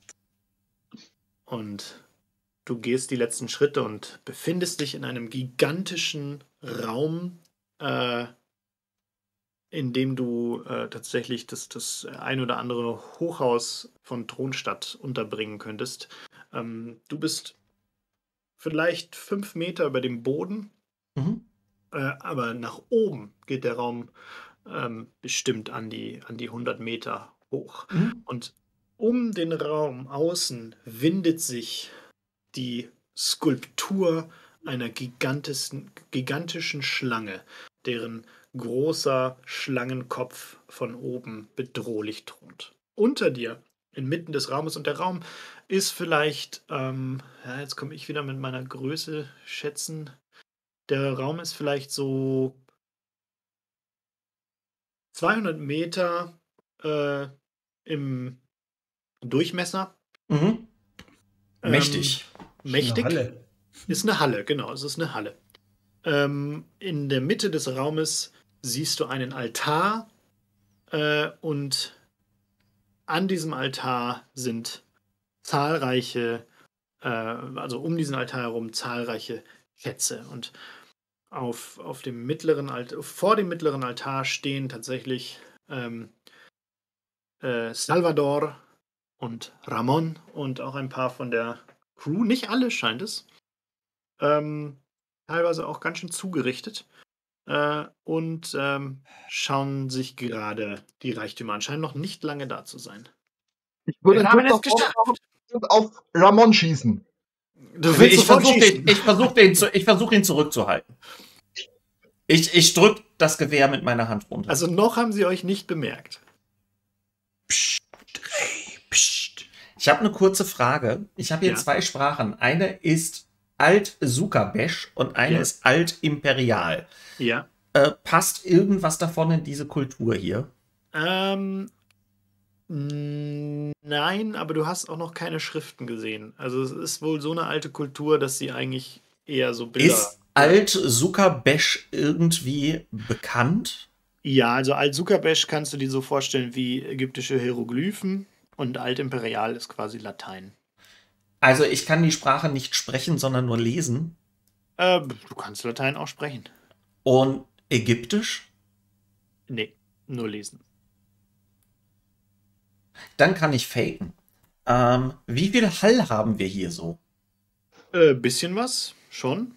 Und du gehst die letzten Schritte und befindest dich in einem gigantischen Raum, äh, in dem du äh, tatsächlich das, das ein oder andere Hochhaus von Thronstadt unterbringen könntest. Ähm, du bist vielleicht fünf Meter über dem Boden,
Mhm.
äh, aber nach oben geht der Raum ähm, bestimmt an die, an die hundert Meter hoch.
Mhm.
Und um den Raum außen windet sich die Skulptur einer gigantischen, gigantischen Schlange, deren großer Schlangenkopf von oben bedrohlich thront. Unter dir, inmitten des Raumes, und der Raum ist vielleicht, ähm, ja, jetzt komme ich wieder mit meiner Größe schätzen, der Raum ist vielleicht so zweihundert Meter äh, im Durchmesser.
Mhm.
Ähm,
Mächtig.
mächtig.
Eine Halle.
Ist eine Halle, genau, es ist eine Halle. Ähm, in der Mitte des Raumes siehst du einen Altar äh, und an diesem Altar sind zahlreiche, äh, also um diesen Altar herum zahlreiche Schätze. Und auf, auf dem mittleren Altar, vor dem mittleren Altar stehen tatsächlich ähm, äh, Salvador und Ramon und auch ein paar von der Crew. Nicht alle, scheint es. Ähm, teilweise auch ganz schön zugerichtet. Äh, und ähm, schauen sich gerade die Reichtümer an. Scheinen noch nicht lange da zu sein.
Ich würde
Wir
einen
haben
Schritt
es
nach vorne
geschafft.
machen und auf Ramon schießen.
Du
Also
willst
ich
sofort
versuche
schießen.
den, ich versuch den, zu, ich versuch ihn zurückzuhalten. Ich, ich drück das Gewehr mit meiner Hand runter.
Also noch haben sie euch nicht bemerkt.
Psst, hey, psst. Ich habe eine kurze Frage. Ich habe hier
Ja.
zwei Sprachen. Eine ist Alt-Sukabesch und eine
Ja.
ist Alt-Imperial.
Ja.
Äh, passt irgendwas davon in diese Kultur hier?
Ähm, nein, aber du hast auch noch keine Schriften gesehen. Also es ist wohl so eine alte Kultur, dass sie eigentlich eher so Bilder...
Ist Alt-Sukabesch irgendwie bekannt?
Ja, also Alt-Sukabesch kannst du dir so vorstellen wie ägyptische Hieroglyphen und Alt-Imperial ist quasi Latein.
Also ich kann die Sprache nicht sprechen, sondern nur lesen.
Äh, du kannst Latein auch sprechen.
Und Ägyptisch?
Nee, nur lesen.
Dann kann ich faken. Ähm, wie viel Hall haben wir hier so?
Äh, bisschen was, schon.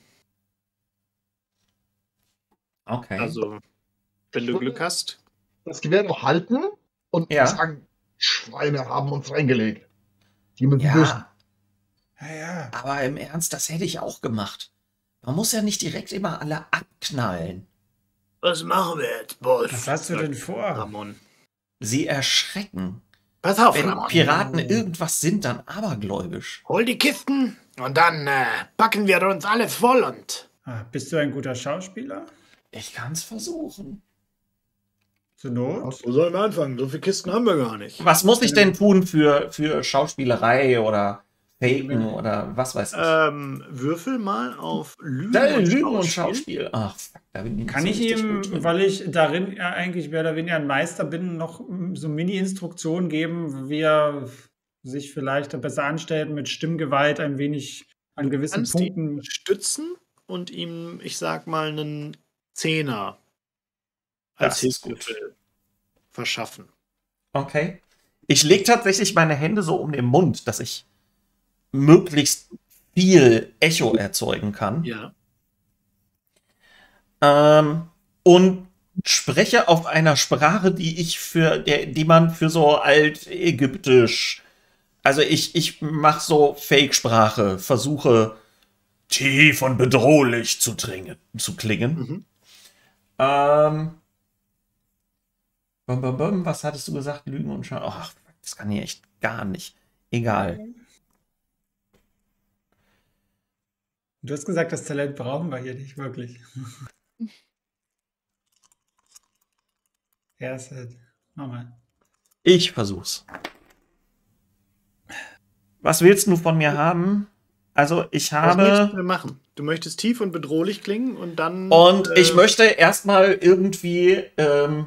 Okay.
Also, wenn du Glück hast.
Das Gewehr noch halten und
Ja.
sagen, Schweine haben uns reingelegt. Die müssen
Ja,
wissen.
Ja, ja.
aber im Ernst, das hätte ich auch gemacht. Man muss ja nicht direkt immer alle abknallen.
Was machen wir jetzt, Boss?
Was hast du denn vor?
Ramon.
Sie erschrecken.
Pass auf,
Wenn
Ramon.
Piraten irgendwas sind, dann abergläubisch.
Hol die Kisten und dann äh, packen wir uns alles voll und.
Ah, bist du ein guter Schauspieler?
Ich kann's versuchen.
Zur Not?
Wo sollen wir anfangen? So viele Kisten haben wir gar nicht.
Was muss ich denn tun für, für Schauspielerei oder Faken oder was weiß ich?
Ähm, würfel mal auf Lügen,
Da,
und,
Lügen und
Schauspiel.
Schauspiel. Ach, fuck, da bin ich
Kann
so
ich
richtig
ihm,
gut drin.
weil ich darin ja eigentlich mehr oder weniger ein Meister bin, noch mm, so Mini-Instruktionen geben, wie er sich vielleicht besser anstellt, mit Stimmgewalt ein wenig an gewissen
Kannst ihn
Punkten.
stützen und ihm, ich sag mal, einen Zehner als
Das ist gut.
Hilfsmittel verschaffen.
Okay. Ich lege tatsächlich meine Hände so um den Mund, dass ich möglichst viel Echo erzeugen kann.
Ja.
Ähm, und spreche auf einer Sprache, die ich für, der, die man für so altägyptisch, also ich, ich mache so Fake-Sprache, versuche tief und bedrohlich zu, dringen, zu klingen.
Mhm.
Ähm, bum, bum, bum, was hattest du gesagt? Lügen und Schau. Ach, das kann ich echt gar nicht. Egal.
Du hast gesagt, das Talent brauchen wir hier nicht wirklich. Ja, ist halt. Mach mal.
Ich versuch's. Was willst du von mir haben? Also ich
Was möchtest du
habe...
denn machen? Du möchtest tief und bedrohlich klingen und dann...
Und
äh,
ich möchte erstmal irgendwie... Ähm,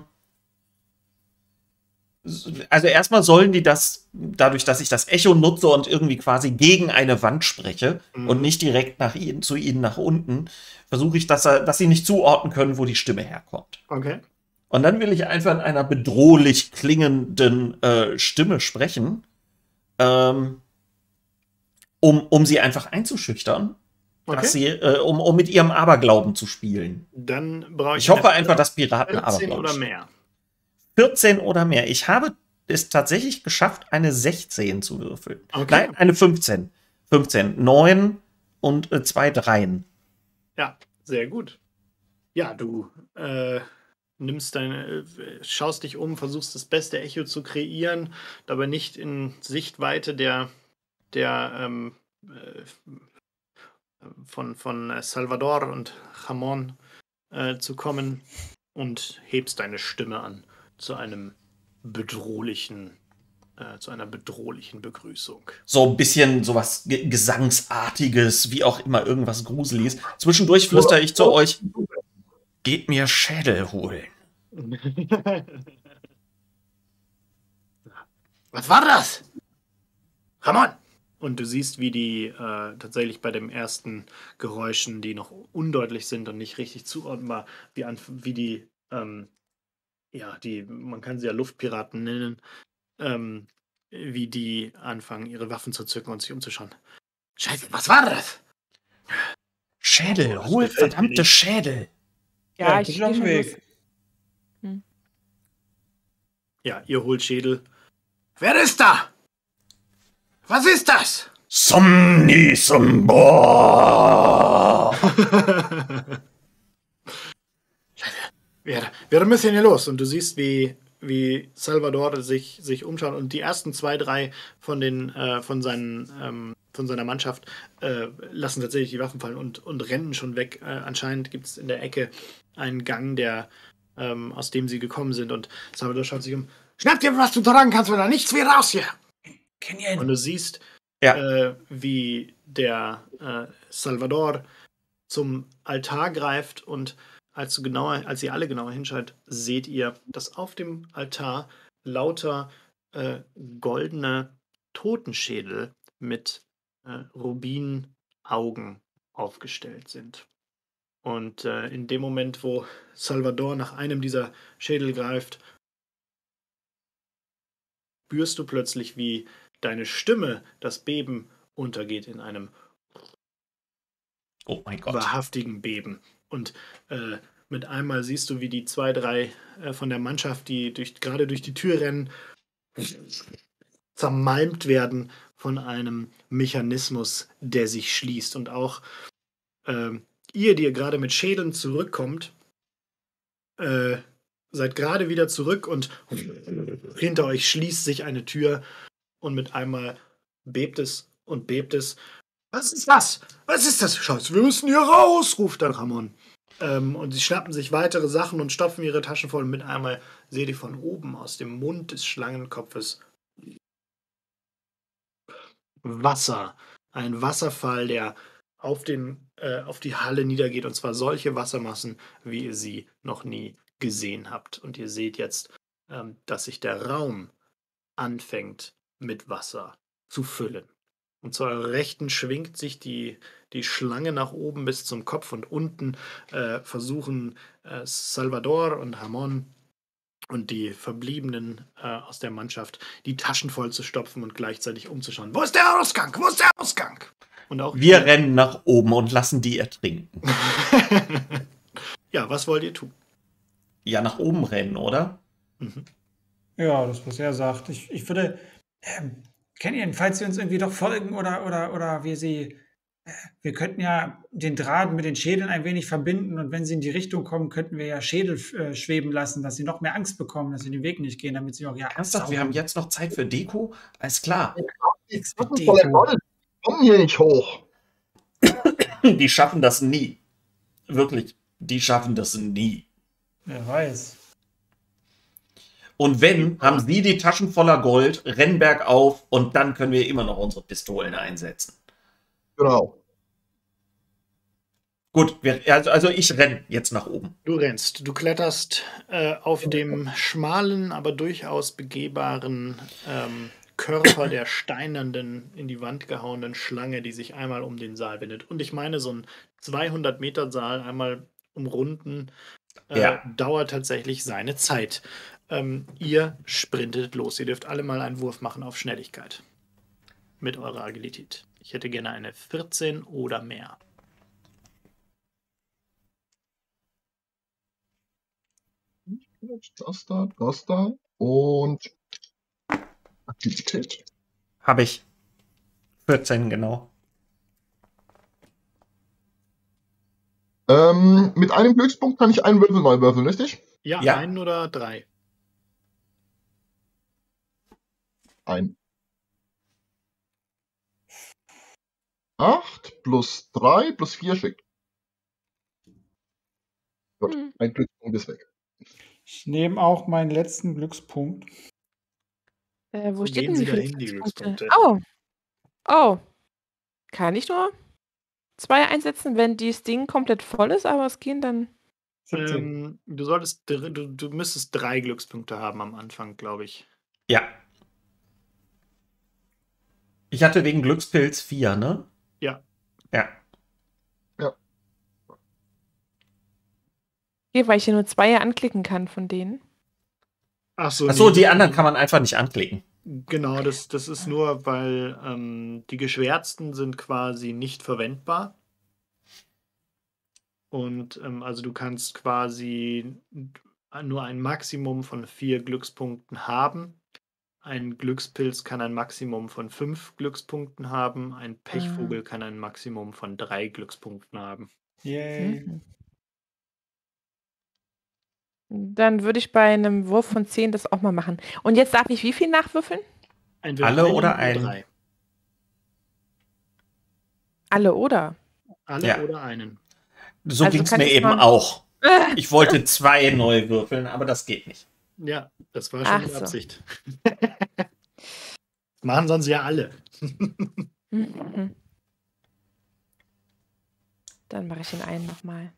also erstmal sollen die das, dadurch, dass ich das Echo nutze und irgendwie quasi gegen eine Wand spreche
Mhm.
und nicht direkt nach ihnen, zu ihnen nach unten, versuche ich, dass, er, dass sie nicht zuordnen können, wo die Stimme herkommt.
Okay.
Und dann will ich einfach in einer bedrohlich klingenden äh, Stimme sprechen, ähm, um, um sie einfach einzuschüchtern,
Okay.
dass sie, äh, um, um mit ihrem Aberglauben zu spielen.
Dann brauche ich...
Ich hoffe
eine
einfach, dass Piraten
vierzehn
Aberglauben
oder
spielen.
mehr.
vierzehn oder mehr. Ich habe es tatsächlich geschafft, eine sechzehn zu würfeln.
Okay.
Nein, eine fünfzehn. fünfzehn. neun und äh, zwei Dreien.
Ja, sehr gut. Ja, du äh, nimmst deine, äh, schaust dich um, versuchst das beste Echo zu kreieren, dabei nicht in Sichtweite der, der ähm, äh, von, von Salvador und Jamon äh, zu kommen und hebst deine Stimme an zu einem bedrohlichen, äh, zu einer bedrohlichen Begrüßung.
So ein bisschen sowas Ge- Gesangsartiges, wie auch immer, irgendwas Gruseliges. Zwischendurch flüstere ich zu euch, geht mir Schädel holen.
Was war das? Ramon! Und du siehst, wie die äh, tatsächlich bei den ersten Geräuschen, die noch undeutlich sind und nicht richtig zuordnenbar, wie, an, wie die, ähm, ja, die, man kann sie ja Luftpiraten nennen, ähm, wie die anfangen, ihre Waffen zu zücken und sich umzuschauen. Scheiße, was war das?
Schädel,
Oh, das
holt
gefällt mir
verdammte
nicht.
Schädel.
Ja,
ich
ich
bin auf
gehe
dem
schon
Weg.
los.
Ja, ihr holt Schädel. Wer ist da? Was ist das?
Somni Sumbo.
wir, wir müssen hier los. Und du siehst, wie, wie Salvador sich, sich umschaut und die ersten zwei, drei von, den, äh, von, seinen, ähm, von seiner Mannschaft äh, lassen tatsächlich die Waffen fallen und, und rennen schon weg. Äh, anscheinend gibt es in der Ecke einen Gang, der, ähm, aus dem sie gekommen sind. Und Salvador schaut sich um. Schnapp dir, was du tragen kannst, oder nichts wie raus hier. Und du siehst,
Ja.
äh, wie der äh, Salvador zum Altar greift und als, du genauer, als ihr alle genauer hinschaut, seht ihr, dass auf dem Altar lauter äh, goldene Totenschädel mit äh, Rubinaugen aufgestellt sind. Und äh, in dem Moment, wo Salvador nach einem dieser Schädel greift, spürst du plötzlich, wie deine Stimme, das Beben, untergeht in einem
Oh mein Gott.
wahrhaftigen Beben. Und äh, mit einmal siehst du, wie die zwei, drei äh, von der Mannschaft, die durch, gerade durch die Tür rennen, zermalmt werden von einem Mechanismus, der sich schließt. Und auch äh, ihr, die ihr gerade mit Schädeln zurückkommt, äh, seid gerade wieder zurück und hinter euch schließt sich eine Tür und mit einmal bebt es und bebt es. Was ist das? Was ist das? Scheiße, wir müssen hier raus, ruft dann Ramon. Ähm, und sie schnappen sich weitere Sachen und stopfen ihre Taschen voll. Und mit einmal seht ihr von oben aus dem Mund des Schlangenkopfes Wasser. Ein Wasserfall, der auf, den, äh, auf die Halle niedergeht. Und zwar solche Wassermassen, wie ihr sie noch nie gesehen habt. Und ihr seht jetzt, ähm, dass sich der Raum anfängt mit Wasser zu füllen. Und zu eurer Rechten schwingt sich die, die Schlange nach oben bis zum Kopf und unten äh, versuchen äh, Salvador und Ramon und die Verbliebenen äh, aus der Mannschaft die Taschen voll zu stopfen und gleichzeitig umzuschauen. Wo ist der Ausgang? Wo ist der Ausgang? Und auch
Wir rennen nach oben und lassen die ertrinken.
Ja, was wollt ihr tun?
Ja, nach oben rennen, oder?
Mhm.
Ja, das, was er sagt. Ich, ich würde, ähm, kennt ihr, falls Sie uns irgendwie doch folgen oder, oder, oder wir sie, äh, wir könnten ja den Draht mit den Schädeln ein wenig verbinden und wenn sie in die Richtung kommen, könnten wir ja Schädel äh, schweben lassen, dass sie noch mehr Angst bekommen, dass sie den Weg nicht gehen, damit sie auch ja
Ernsthaft, wir haben jetzt noch Zeit für Deko? Alles klar.
Die Taschen voller Gold kommen hier nicht hoch.
Die schaffen das nie. Wirklich, die schaffen das nie.
Wer weiß.
Und wenn, haben sie die Taschen voller Gold, rennen bergauf und dann können wir immer noch unsere Pistolen einsetzen.
Genau.
Gut, wir, also, also ich renne jetzt nach oben.
Du rennst, du kletterst äh, auf dem schmalen, aber durchaus begehbaren ähm, Körper der steinernden, in die Wand gehauenen Schlange, die sich einmal um den Saal windet. Und ich meine, so ein zweihundert Meter Saal einmal umrunden äh,
Ja.
dauert tatsächlich seine Zeit. Ähm, ihr sprintet los. Ihr dürft alle mal einen Wurf machen auf Schnelligkeit. Mit eurer Agilität. Ich hätte gerne eine vierzehn oder mehr.
Das da, das da und Aktivität.
Habe ich. vierzehn, genau.
Ähm, mit einem Glückspunkt kann ich einen Würfel neu würfeln, richtig?
Ja,
Ja.
einen oder drei.
Ein. acht plus drei plus vier schickt. Gut,
Hm.
ein Glückspunkt ist weg.
Ich nehme auch meinen letzten Glückspunkt.
Äh, wo
Wo
steht
gehen
denn
Sie
wie viele
dahin, die
Glückspunkte?
Glückspunkte?
Oh. Oh. Kann ich nur zwei einsetzen, wenn das Ding komplett voll ist, aber es gehen dann.
siebzehn.
Ähm, du solltest, dr- du, du müsstest drei Glückspunkte haben am Anfang, glaube ich.
Ja. Ich hatte wegen Glückspilz vier, ne?
Ja.
Ja.
Okay, weil ich hier nur zwei anklicken kann von denen.
Achso,
Achso, die anderen kann man einfach nicht anklicken.
Genau, das, das ist nur, weil ähm, die Geschwärzten sind quasi nicht verwendbar. Und ähm, also du kannst quasi nur ein Maximum von vier Glückspunkten haben. Ein Glückspilz kann ein Maximum von fünf Glückspunkten haben. Ein Pechvogel kann ein Maximum von drei Glückspunkten haben.
Yay.
Mhm. Dann würde ich bei einem Wurf von zehn das auch mal machen. Und jetzt darf ich wie viel nachwürfeln?
Entweder
Alle
einen
oder einen?
drei.
Alle oder?
Alle
Ja.
oder einen.
So
Also
ging es
kann
mir
ich
eben
mal-
auch. Ich wollte zwei neu würfeln, aber das geht nicht.
Ja, das war schon
Ach
mit
so.
Absicht. Das machen sonst ja alle.
Mhm. Dann mache ich den einen nochmal.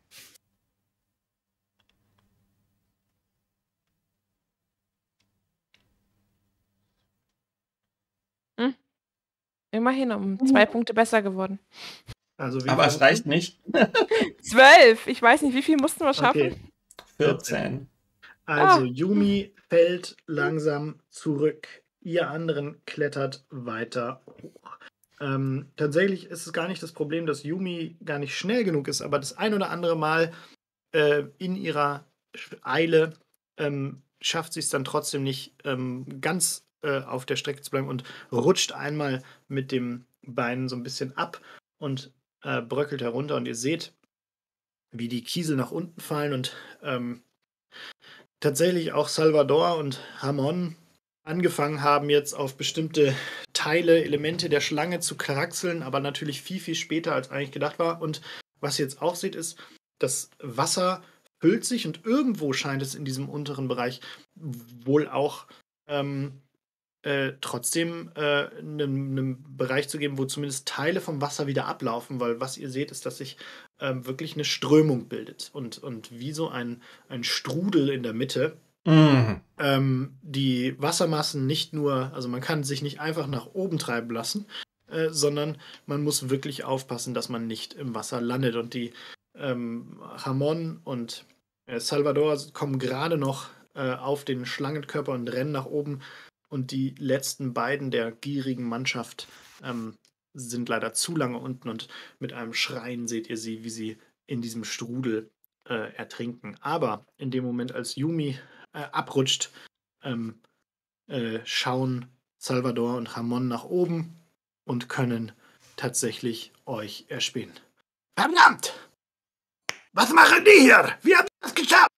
Hm. Immerhin um zwei Punkte besser geworden.
Also wie
Aber
viel
es reicht nicht.
Zwölf! Ich weiß nicht, wie viel mussten wir schaffen?
Okay.
vierzehn.
Also
Ah.
Yumi fällt langsam zurück. Ihr anderen klettert weiter hoch. Ähm, tatsächlich ist es gar nicht das Problem, dass Yumi gar nicht schnell genug ist, aber das ein oder andere Mal äh, in ihrer Eile ähm, schafft sie es dann trotzdem nicht, ähm, ganz äh, auf der Strecke zu bleiben und rutscht einmal mit dem Bein so ein bisschen ab und äh, bröckelt herunter. Und ihr seht, wie die Kiesel nach unten fallen und ähm, tatsächlich auch Salvador und Ramon angefangen haben, jetzt auf bestimmte Teile, Elemente der Schlange zu kraxeln, aber natürlich viel, viel später, als eigentlich gedacht war. Und was ihr jetzt auch seht, ist, das Wasser füllt sich und irgendwo scheint es in diesem unteren Bereich wohl auch ähm, äh, trotzdem äh, einen, einen Bereich zu geben, wo zumindest Teile vom Wasser wieder ablaufen, weil was ihr seht, ist, dass sich ähm, wirklich eine Strömung bildet und, und wie so ein, ein Strudel in der Mitte.
Mhm.
Ähm, die Wassermassen nicht nur, also man kann sich nicht einfach nach oben treiben lassen, äh, sondern man muss wirklich aufpassen, dass man nicht im Wasser landet. Und die ähm, Ramon und äh, Salvador kommen gerade noch äh, auf den Schlangenkörper und rennen nach oben. Und die letzten beiden der gierigen Mannschaft ähm, sind leider zu lange unten. Und mit einem Schreien seht ihr sie, wie sie in diesem Strudel äh, ertrinken. Aber in dem Moment, als Yumi äh, abrutscht, ähm, äh, schauen Salvador und Ramon nach oben und können tatsächlich euch erspähen. Verdammt! Was machen die hier? Wir haben das geschafft!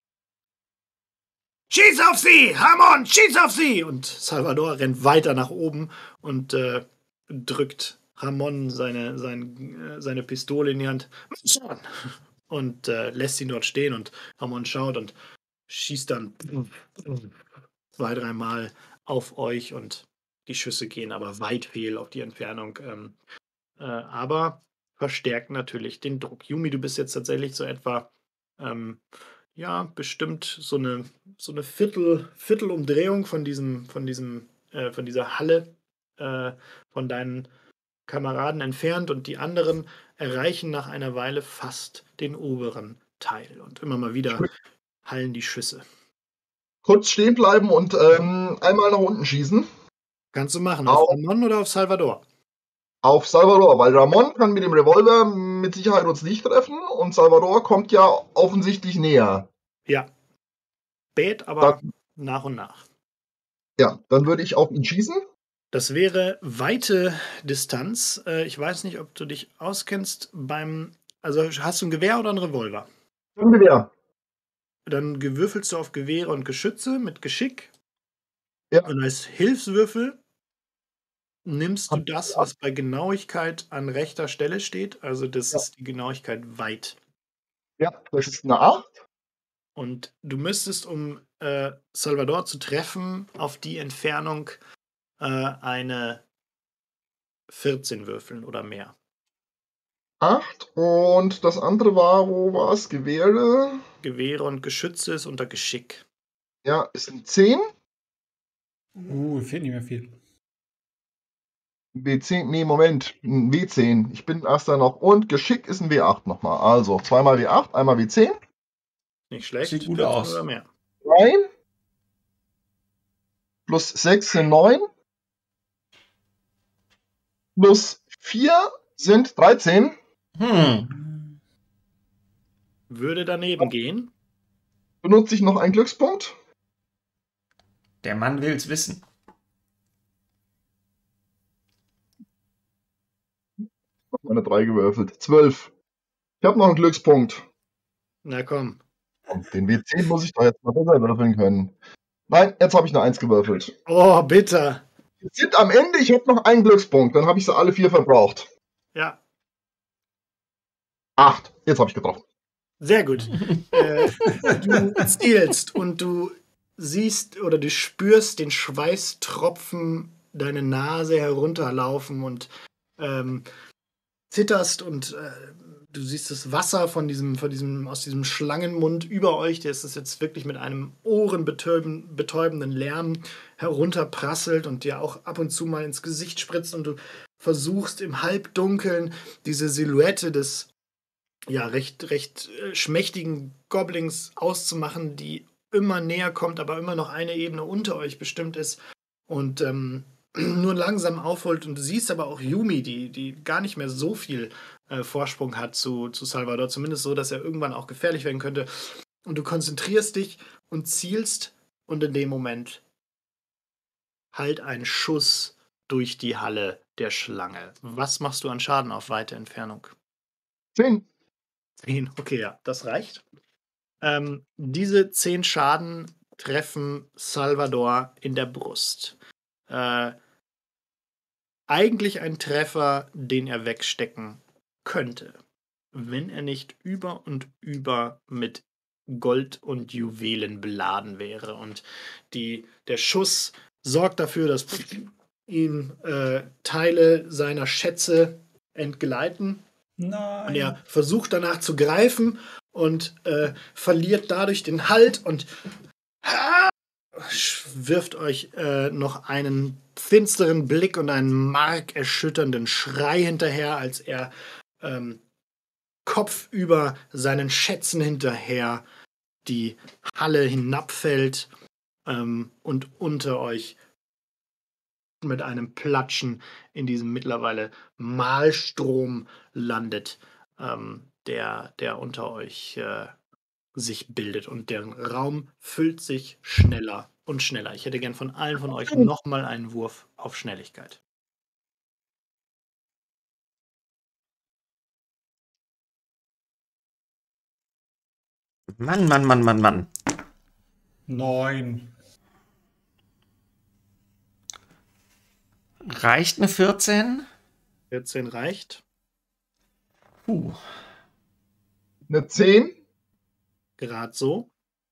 Schieß auf sie! Ramon, schieß auf sie! Und Salvador rennt weiter nach oben und äh, drückt Ramon seine, sein, äh, seine Pistole in die Hand. Schauen! Und äh, lässt ihn dort stehen und Ramon schaut und schießt dann zwei, dreimal auf euch und die Schüsse gehen aber weit fehl auf die Entfernung. Ähm, äh, aber verstärkt natürlich den Druck. Yumi, du bist jetzt tatsächlich so etwa ähm, ja, bestimmt so eine, so eine Viertel, Viertelumdrehung von diesem, von diesem, äh, von dieser Halle äh, von deinen Kameraden entfernt und die anderen erreichen nach einer Weile fast den oberen Teil. Und immer mal wieder hallen die Schüsse.
Kurz stehen bleiben und ähm, einmal nach unten schießen.
Kannst du machen. Auf
Auf,
Ramon oder auf Salvador?
auf Salvador, weil Ramon kann mit dem Revolver mit Sicherheit uns nicht treffen und Salvador kommt ja offensichtlich näher.
Ja. Spät, aber
Dann,
nach und nach.
ja, dann würde ich auf ihn schießen.
Das wäre weite Distanz. Äh, ich weiß nicht, ob du dich auskennst beim. Also hast du ein Gewehr oder einen Revolver?
Ein Gewehr.
Dann gewürfelst du auf Gewehre und Geschütze mit Geschick.
Ja.
Und als Hilfswürfel nimmst du das, was bei Genauigkeit an rechter Stelle steht. Also das
Ja.
ist die Genauigkeit weit.
Ja, das ist eine acht.
Und du müsstest, um äh, Salvador zu treffen, auf die Entfernung äh, eine vierzehn würfeln oder mehr.
acht. Und das andere war, wo war es? Gewehre.
Gewehre und Geschütze ist unter Geschick.
Ja, ist ein zehn.
Uh, fehlt nicht mehr viel.
W zehn, nee, Moment, ein W zehn. Ich bin erst da noch. Und Geschick ist ein W acht nochmal. Also zweimal W acht, einmal W zehn.
Nicht schlecht.
Sieht gut
vierzehn
aus.
Oder mehr.
neun. Plus sechs sind neun. Plus vier sind dreizehn.
Hm.
Würde daneben gehen.
Benutze ich noch einen Glückspunkt.
Der Mann will's wissen.
Noch meine drei gewürfelt. zwölf. Ich habe noch einen Glückspunkt.
Na komm.
Und den W zehn muss ich doch jetzt mal besser würfeln können. Nein, jetzt habe ich eine eins gewürfelt.
Oh, bitter.
Wir sind am Ende, ich habe noch einen Glückspunkt. Dann habe ich sie alle vier verbraucht.
Ja,
acht. Jetzt habe ich getroffen.
sehr gut. äh, du zielst und du siehst oder du spürst den Schweißtropfen deine Nase herunterlaufen und ähm, zitterst und äh, du siehst das Wasser von diesem, von diesem, aus diesem Schlangenmund über euch, der ist jetzt wirklich mit einem ohrenbetäubenden Lärm herunterprasselt und dir auch ab und zu mal ins Gesicht spritzt und du versuchst im Halbdunkeln diese Silhouette des ja, recht, recht äh, schmächtigen Goblins auszumachen, die immer näher kommt, aber immer noch eine Ebene unter euch bestimmt ist und ähm, nur langsam aufholt. Und du siehst aber auch Yumi, die, die gar nicht mehr so viel äh, Vorsprung hat zu, zu Salvador, zumindest so, dass er irgendwann auch gefährlich werden könnte. Und du konzentrierst dich und zielst und in dem Moment halt ein Schuss durch die Halle der Schlange. Was machst du an Schaden auf weite Entfernung?
zehn.
zehn, okay, ja, das reicht. Ähm, diese zehn Schaden treffen Salvador in der Brust. Äh, eigentlich ein Treffer, den er wegstecken könnte, wenn er nicht über und über mit Gold und Juwelen beladen wäre. Und die, der Schuss sorgt dafür, dass ihm äh, Teile seiner Schätze entgleiten.
Nein.
Und er versucht danach zu greifen und äh, verliert dadurch den Halt und wirft euch äh, noch einen finsteren Blick und einen markerschütternden Schrei hinterher, als er ähm, kopfüber seinen Schätzen hinterher die Halle hinabfällt ähm, und unter euch mit einem Platschen in diesem mittlerweile Mahlstrom landet, ähm, der, der unter euch äh, sich bildet. Und der Raum füllt sich schneller und schneller. Ich hätte gern von allen von euch nochmal einen Wurf auf Schnelligkeit.
Mann, Mann, Mann, Mann, Mann.
Neun.
Reicht eine vierzehn?
vierzehn reicht.
Puh.
Eine zehn?
Gerade so.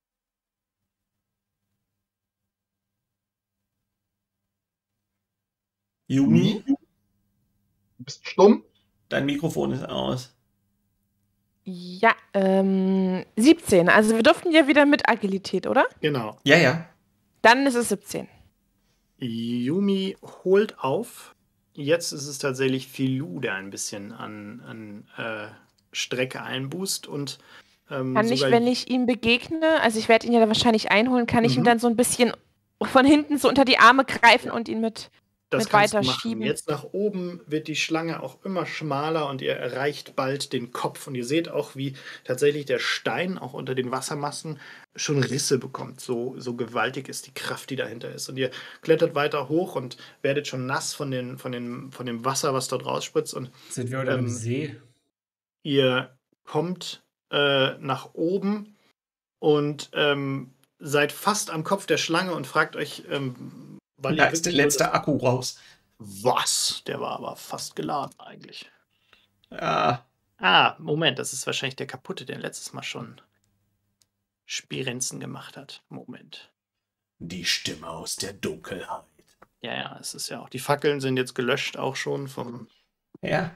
Yumi,
Du bist stumm?
dein Mikrofon ist aus.
Ja, ähm, siebzehn. Also wir durften ja wieder mit Agilität, oder?
Genau.
Ja, ja.
Dann ist es siebzehn.
Yumi holt auf. Jetzt ist es tatsächlich Filou, der ein bisschen an, an äh, Strecke einbußt. Und, ähm,
Kann ich,
sogar-
wenn ich ihm begegne, also ich werde ihn ja dann wahrscheinlich einholen, kann ich ihm
Mhm.
dann so ein bisschen von hinten so unter die Arme greifen und ihn mit...
Das
mit
kannst du
weiter
machen.
schieben.
Jetzt nach oben wird die Schlange auch immer schmaler und ihr erreicht bald den Kopf. Und ihr seht auch, wie tatsächlich der Stein auch unter den Wassermassen schon Risse bekommt. So, so gewaltig ist die Kraft, die dahinter ist. Und ihr klettert weiter hoch und werdet schon nass von, den, von, den, von dem Wasser, was dort rausspritzt. Und
Sind wir unter
Ähm,
dem See?
ihr kommt äh, nach oben und ähm, seid fast am Kopf der Schlange und fragt euch, ähm, weil
Da
ihr
ist der
wirklich nur
letzte
das-
Akku raus.
Was? Der war aber fast geladen eigentlich.
Ja.
Ah, Moment, das ist wahrscheinlich der kaputte, der letztes Mal schon Spirenzen gemacht hat. Moment.
Die Stimme aus der Dunkelheit.
Ja, ja, es ist ja auch. Die Fackeln sind jetzt gelöscht, auch schon vom.
Ja.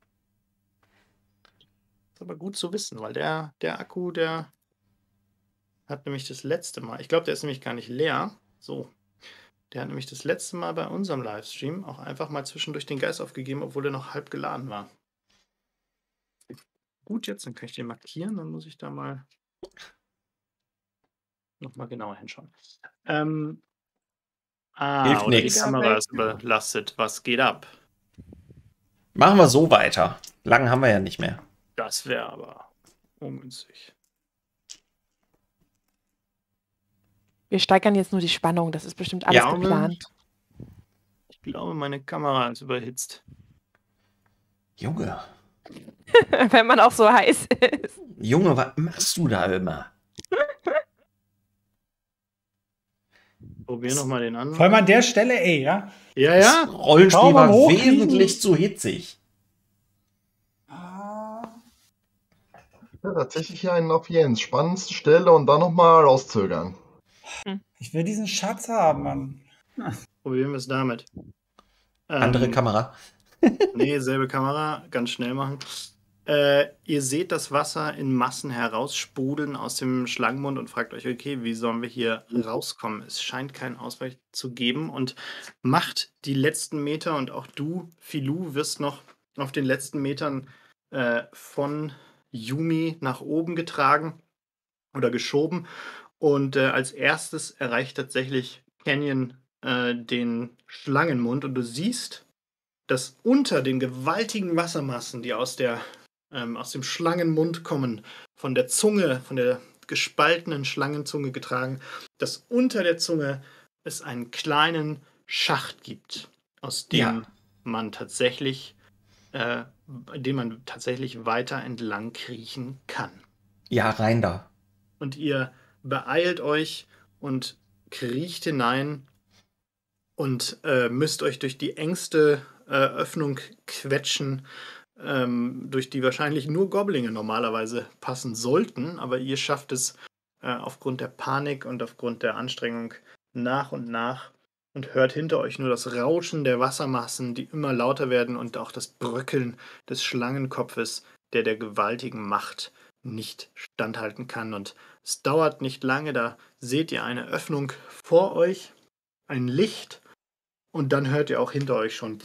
Ist aber gut zu wissen, weil der, der Akku, der hat nämlich das letzte Mal. Ich glaube, der ist nämlich gar nicht leer. So. Der hat nämlich das letzte Mal bei unserem Livestream auch einfach mal zwischendurch den Geist aufgegeben, obwohl er noch halb geladen war. Gut, jetzt, dann kann ich den markieren, dann muss ich da mal nochmal genauer hinschauen. Ähm, ah,
Hilft
oder
nix.
die Kamera ist überlastet. Was geht ab?
Machen wir so weiter. Lang haben wir ja nicht mehr.
Das wäre aber ungünstig.
Wir steigern jetzt nur die Spannung, das ist bestimmt alles
Ja,
geplant.
Ich glaube, meine Kamera ist überhitzt.
Junge.
Wenn man auch so heiß ist.
Junge, was machst du da immer?
Probier nochmal den anderen.
Vor allem an der Stelle, ey, ja?
Ja, ja.
Rollenspiel
Kaum
war
am Hochkriechen.
wesentlich zu hitzig.
Ja, tatsächlich hier einen auf Jens. Spannendste Stelle und dann nochmal rauszögern.
Ich will diesen Schatz haben, Mann.
Probieren wir es damit.
Andere
Ähm,
Kamera.
Nee, selbe Kamera, ganz schnell machen. Äh, ihr seht das Wasser in Massen heraussprudeln aus dem Schlangenmund und fragt euch, okay, wie sollen wir hier rauskommen? Es scheint keinen Ausweg zu geben und macht die letzten Meter und auch du, Filou, wirst noch auf den letzten Metern äh, von Yumi nach oben getragen oder geschoben und äh, als erstes erreicht tatsächlich Canyon äh, den Schlangenmund und du siehst, dass unter den gewaltigen Wassermassen, die aus, der, ähm, aus dem Schlangenmund kommen, von der Zunge, von der gespaltenen Schlangenzunge getragen, dass unter der Zunge es einen kleinen Schacht gibt, aus dem
Ja.
man tatsächlich, äh, dem man tatsächlich weiter entlang kriechen kann.
Ja, rein da.
Und ihr beeilt euch und kriecht hinein und äh, müsst euch durch die engste äh, Öffnung quetschen, ähm, durch die wahrscheinlich nur Goblinge normalerweise passen sollten, aber ihr schafft es äh, aufgrund der Panik und aufgrund der Anstrengung nach und nach und hört hinter euch nur das Rauschen der Wassermassen, die immer lauter werden und auch das Bröckeln des Schlangenkopfes, der der gewaltigen Macht nicht standhalten kann. Und es dauert nicht lange, da seht ihr eine Öffnung vor euch, ein Licht Und dann hört ihr auch hinter euch schon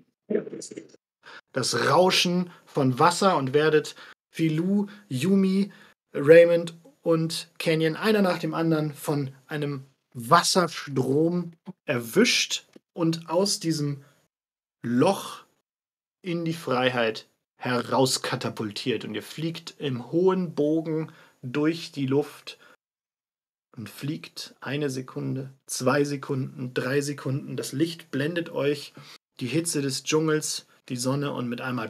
das Rauschen von Wasser und werdet Filou, Yumi, Raymond und Canyon einer nach dem anderen von einem Wasserstrom erwischt und aus diesem Loch in die Freiheit herauskatapultiert. Und ihr fliegt im hohen Bogen durch die Luft und fliegt eine Sekunde, zwei Sekunden, drei Sekunden. Das Licht blendet euch, die Hitze des Dschungels, die Sonne, und mit einmal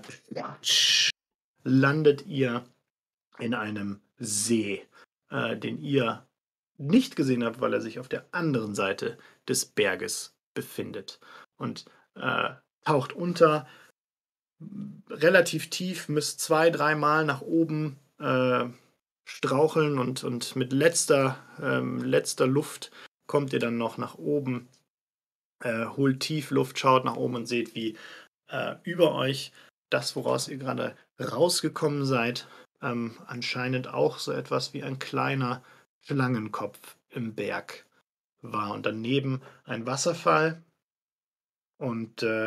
landet ihr in einem See, äh, den ihr nicht gesehen habt, weil er sich auf der anderen Seite des Berges befindet. Und äh, taucht unter, relativ tief, müsst zwei, dreimal nach oben äh, straucheln und, und mit letzter, ähm, letzter Luft kommt ihr dann noch nach oben, äh, holt tief Luft, schaut nach oben und seht, wie äh, über euch das, woraus ihr gerade rausgekommen seid, ähm, anscheinend auch so etwas wie ein kleiner Schlangenkopf im Berg war. Und daneben ein Wasserfall und äh,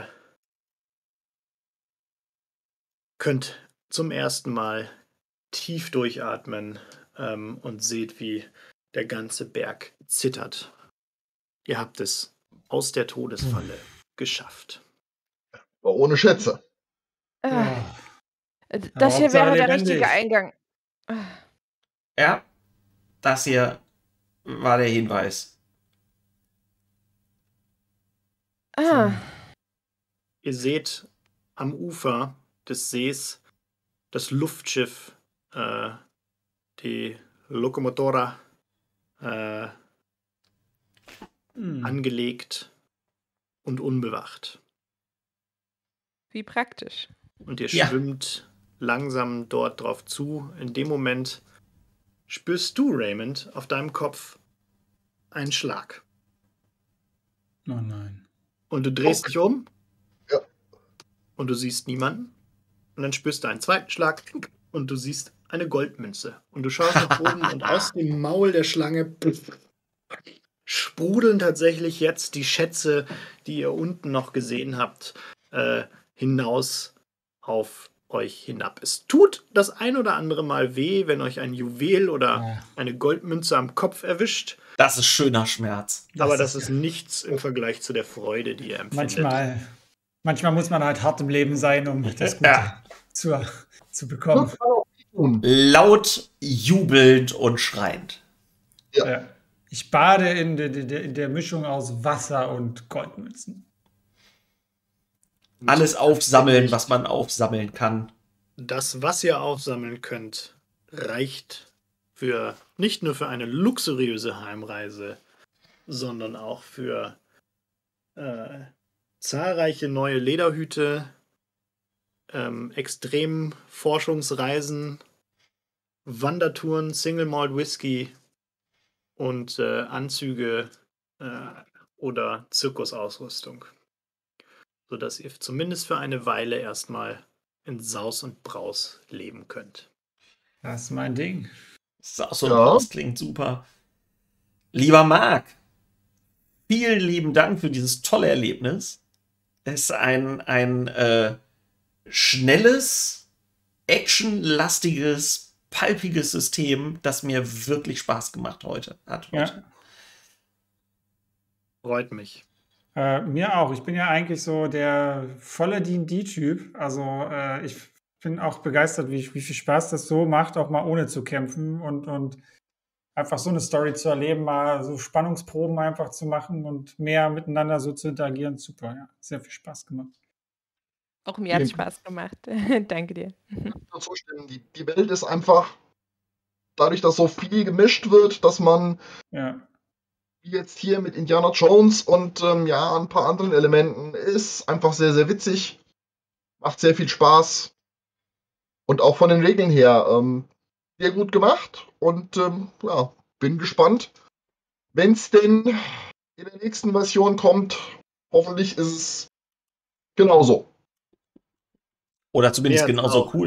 könnt zum ersten Mal tief durchatmen ähm, und seht, wie der ganze Berg zittert. Ihr habt es aus der Todesfalle hm. geschafft.
Aber ohne Schätze.
Äh,
Ja.
Das
Aber
hier wäre der
lebendig.
richtige Eingang.
Ja, das hier war der Hinweis.
Ah.
Ihr seht am Ufer des Sees das Luftschiff, äh, die Lokomotora, äh,
Hm.
angelegt und unbewacht.
Wie praktisch.
Und ihr
Ja.
schwimmt langsam dort drauf zu. In dem Moment spürst du, Raymond, auf deinem Kopf einen Schlag.
Oh nein.
Und du drehst
Okay.
dich um.
Ja.
Und du siehst niemanden. Und dann spürst du einen zweiten Schlag und du siehst eine Goldmünze. Und du schaust nach oben und aus dem Maul der Schlange sprudeln tatsächlich jetzt die Schätze, die ihr unten noch gesehen habt, äh, hinaus auf euch hinab. Es tut das ein oder andere Mal weh, wenn euch ein Juwel oder
Ja.
eine Goldmünze am Kopf erwischt.
Das ist schöner Schmerz.
Aber das ist nichts im Vergleich zu der Freude, die ihr empfindet.
Manchmal, manchmal muss man halt hart im Leben sein, um das Gute
Ja.
zu, zu bekommen.
Das kann auch nicht tun.
Laut, jubelnd und schreiend.
Ja.
Ja. Ich bade in der, der, in der Mischung aus Wasser und Goldmünzen.
Alles aufsammeln, was man aufsammeln kann.
Das, was ihr aufsammeln könnt, reicht für nicht nur für eine luxuriöse Heimreise, sondern auch für äh, zahlreiche neue Lederhüte, ähm, Extremforschungsreisen, Wandertouren, Single Malt Whisky und äh, Anzüge äh, oder Zirkusausrüstung, sodass ihr zumindest für eine Weile erstmal in Saus und Braus leben könnt.
Das ist mein Ding.
Saus und
Ja.
Braus klingt super. Lieber Marc, vielen lieben Dank für dieses tolle Erlebnis. Es ist ein, ein äh, schnelles, actionlastiges, palpiges System, das mir wirklich Spaß gemacht heute hat. Heute.
Ja.
Freut mich.
Äh, mir auch. Ich bin ja eigentlich so der volle D und D-Typ. Also äh, ich bin auch begeistert, wie, wie viel Spaß das so macht, auch mal ohne zu kämpfen und, und einfach so eine Story zu erleben, mal so Spannungsproben einfach zu machen und mehr miteinander so zu interagieren. Super, ja. Sehr viel Spaß gemacht.
Auch mir hat es
Ja.
Spaß gemacht. Danke dir.
Dazu stimmen. Die, die Welt ist einfach, dadurch, dass so viel gemischt wird, dass man
Ja.
wie jetzt hier mit Indiana Jones und ähm, ja, ein paar anderen Elementen ist einfach sehr, sehr witzig. Macht sehr viel Spaß. Und auch von den Regeln her ähm, sehr gut gemacht. Und ähm, ja, bin gespannt. Wenn es denn in der nächsten Version kommt, hoffentlich ist es genauso.
Oder zumindest
Ja,
genauso
auch.
cool noch.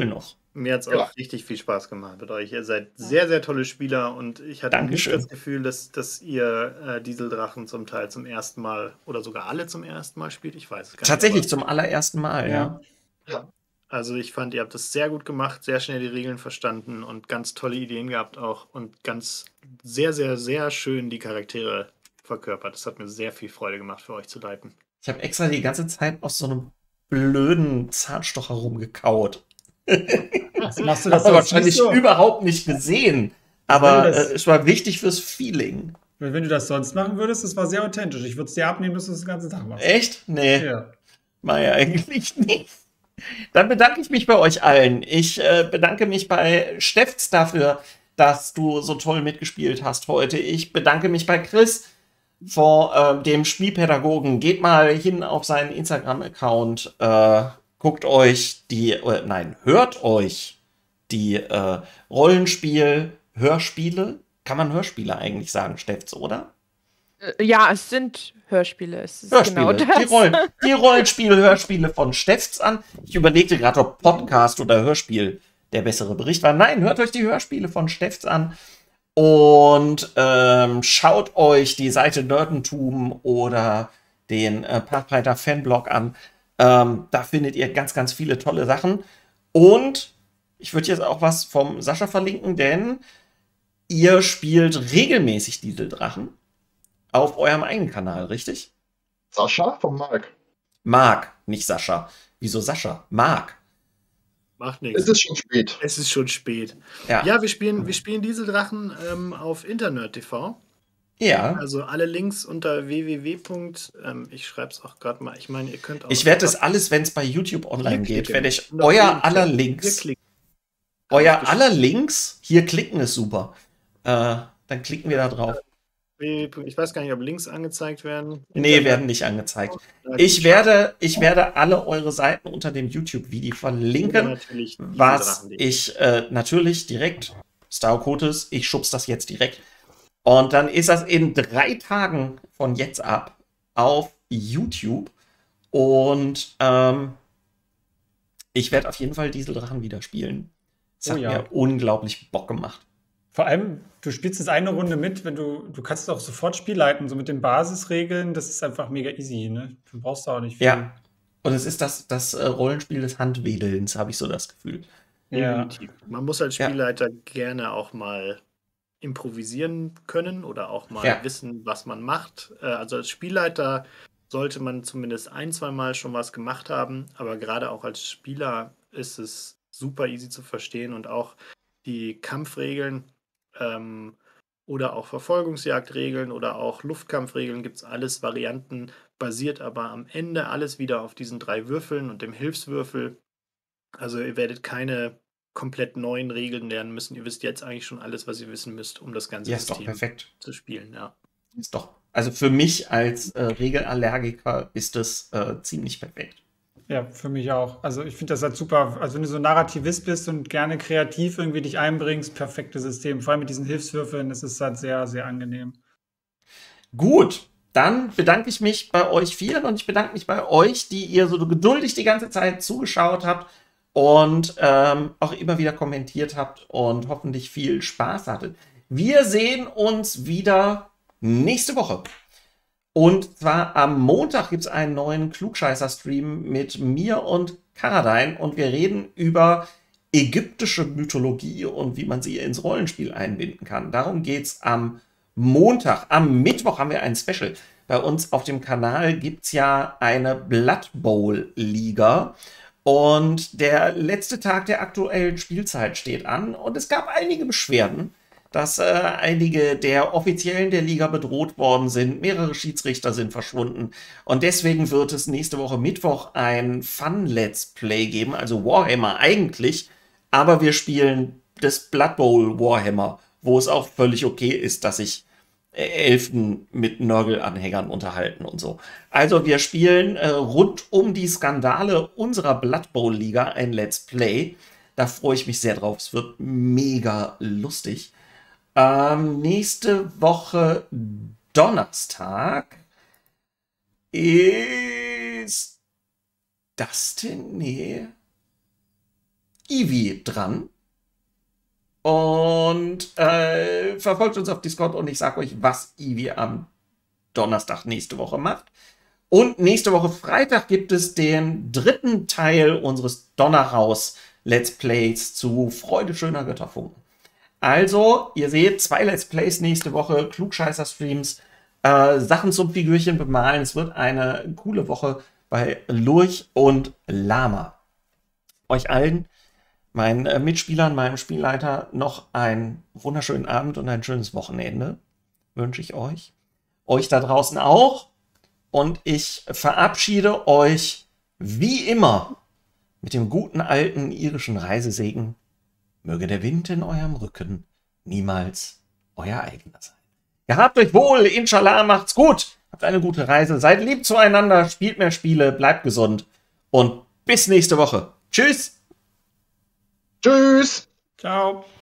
Mir hat es auch
Ja.
richtig viel Spaß gemacht mit euch. Ihr seid sehr, sehr tolle Spieler und ich hatte nicht
Dankeschön.
das Gefühl, dass, dass ihr äh, Dieseldrachen zum Teil zum ersten Mal oder sogar alle zum ersten Mal spielt. Ich weiß es gar
Tatsächlich
nicht.
zum allerersten Mal, ja.
Ja.
Also ich fand, ihr habt das sehr gut gemacht, sehr schnell die Regeln verstanden und ganz tolle Ideen gehabt auch und ganz sehr, sehr, sehr schön die Charaktere verkörpert. Das hat mir sehr viel Freude gemacht, für euch zu leiten.
Ich habe extra die ganze Zeit aus so einem blöden Zahnstocher rumgekaut.
Was machst du
Das
das
hast du
sonst
wahrscheinlich
nicht so?
überhaupt nicht gesehen.
Wenn
Aber
du das-
äh, es war wichtig fürs Feeling.
Weil wenn du das sonst machen würdest, das war sehr authentisch. Ich würde es dir abnehmen, dass du das den ganzen Tag machst.
Echt? Nee,
Ja.
war ja eigentlich nicht. Dann bedanke ich mich bei euch allen. Ich äh, bedanke mich bei Steffs dafür, dass du so toll mitgespielt hast heute. Ich bedanke mich bei Chris, vor äh, dem Spielpädagogen. Geht mal hin auf seinen Instagram-Account, äh, guckt euch die, äh, nein, hört euch die äh, Rollenspiel-Hörspiele. Kann man Hörspiele eigentlich sagen, Steffs, oder?
Äh, Ja, es sind Hörspiele. Es ist
Hörspiele.
genau das.
Die, Rollen, die Rollenspiel-Hörspiele von Steffs an. Ich überlegte gerade, ob Podcast oder Hörspiel der bessere Bericht war. Nein, hört euch die Hörspiele von Steffs an. Und ähm, schaut euch die Seite Nerdentum oder den äh, Pathfinder Fanblog an. Ähm, da findet ihr ganz, ganz viele tolle Sachen. Und ich würde jetzt auch was vom Sascha verlinken, denn ihr spielt regelmäßig Dieseldrachen auf eurem eigenen Kanal, richtig?
Sascha vom Mark.
Marc, nicht Sascha. Wieso Sascha? Marc.
Macht
Es
nichts.
ist schon spät.
Es ist schon spät.
Ja.
Ja, wir spielen, wir spielen Dieseldrachen ähm, auf Internet T V.
Ja.
Also alle Links unter www. Ähm, ich schreibe es auch gerade mal. Ich meine, ihr könnt auch.
Ich werde das alles, wenn es bei YouTube online
Hier
geht,
klicken.
werde ich
Und auf
euer
den
aller
Klick-
Links,
hier klicken.
euer
Hab ich
aller Links, hier klicken ist super. Äh, dann klicken wir da drauf.
Ich weiß gar nicht, ob Links angezeigt werden.
Nee,
Internet-
werden nicht angezeigt.
Da
Ich
gibt's
werde, ich werde alle eure Seiten unter dem YouTube-Video
oder
verlinken,
natürlich
was
Dieseldrachen punkt de.
ich äh, natürlich direkt, Star Kotis, ich schub's das jetzt direkt. Und dann ist das in drei Tagen von jetzt ab auf YouTube. Und ähm, ich werde auf jeden Fall Dieseldrachen wieder spielen. Es
Oh
hat
ja.
mir unglaublich Bock gemacht.
Vor allem, du spielst jetzt eine Runde mit, wenn du, du kannst auch sofort Spiel leiten, so mit den Basisregeln, das ist einfach mega easy, ne? Du brauchst da auch nicht viel.
Ja. Und es ist das, das äh, Rollenspiel des Handwedelns, habe ich so das Gefühl.
Ja.
Definitiv. Man muss als
Ja.
Spielleiter gerne auch mal improvisieren können oder auch mal
Ja.
wissen, was man macht. Äh, Also als Spielleiter sollte man zumindest ein, zwei Mal schon was gemacht haben, aber gerade auch als Spieler ist es super easy zu verstehen und auch die Kampfregeln ähm, oder auch Verfolgungsjagdregeln oder auch Luftkampfregeln gibt es alles Varianten, basiert aber am Ende alles wieder auf diesen drei Würfeln und dem Hilfswürfel. Also ihr werdet keine komplett neuen Regeln lernen müssen. Ihr wisst jetzt eigentlich schon alles, was ihr wissen müsst, um das ganze
Ja, ist doch
System
perfekt.
zu spielen. Ja.
Ist doch. Also für mich als äh, Regelallergiker ist das äh, ziemlich perfekt.
Ja, für mich auch. Also ich finde das halt super. Also wenn du so Narrativist bist und gerne kreativ irgendwie dich einbringst, perfektes System. Vor allem mit diesen Hilfswürfeln, das ist halt sehr, sehr angenehm.
Gut, dann bedanke ich mich bei euch vieren und ich bedanke mich bei euch, die ihr so geduldig die ganze Zeit zugeschaut habt und ähm, auch immer wieder kommentiert habt und hoffentlich viel Spaß hattet. Wir sehen uns wieder nächste Woche. Und zwar am Montag gibt es einen neuen Klugscheißer-Stream mit mir und Karadine und wir reden über ägyptische Mythologie und wie man sie ins Rollenspiel einbinden kann. Darum geht es am Montag. Am Mittwoch haben wir ein Special. Bei uns auf dem Kanal gibt es ja eine Blood Bowl-Liga. Und der letzte Tag der aktuellen Spielzeit steht an. Und es gab einige Beschwerden, dass äh, einige der Offiziellen der Liga bedroht worden sind. Mehrere Schiedsrichter sind verschwunden. Und deswegen wird es nächste Woche Mittwoch ein Fun-Let's Play geben. Also Warhammer eigentlich. Aber wir spielen das Blood Bowl Warhammer, wo es auch völlig okay ist, dass sich äh, Elfen mit Nörgel-Anhängern unterhalten und so. Also wir spielen äh, rund um die Skandale unserer Blood Bowl Liga ein Let's Play. Da freue ich mich sehr drauf. Es wird mega lustig. Ähm, nächste Woche Donnerstag ist das denn? Nee. Eevee dran. Und äh, verfolgt uns auf Discord und ich sage euch, was Eevee am Donnerstag nächste Woche macht. Und nächste Woche Freitag gibt es den dritten Teil unseres Donnerhaus Let's Plays zu Freude schöner Götterfunken. Also, ihr seht, zwei Let's Plays nächste Woche, Klugscheißer-Streams, äh, Sachen zum Figürchen bemalen. Es wird eine coole Woche bei Lurch und Lama. Euch allen, meinen äh, Mitspielern, meinem Spielleiter, noch einen wunderschönen Abend und ein schönes Wochenende wünsche ich euch. Euch da draußen auch. Und ich verabschiede euch wie immer mit dem guten alten irischen Reisesegen. Möge der Wind in eurem Rücken niemals euer eigener sein. Gehabt euch wohl, inshallah, macht's gut. Habt eine gute Reise, seid lieb zueinander, spielt mehr Spiele, bleibt gesund und bis nächste Woche. Tschüss.
Tschüss.
Ciao.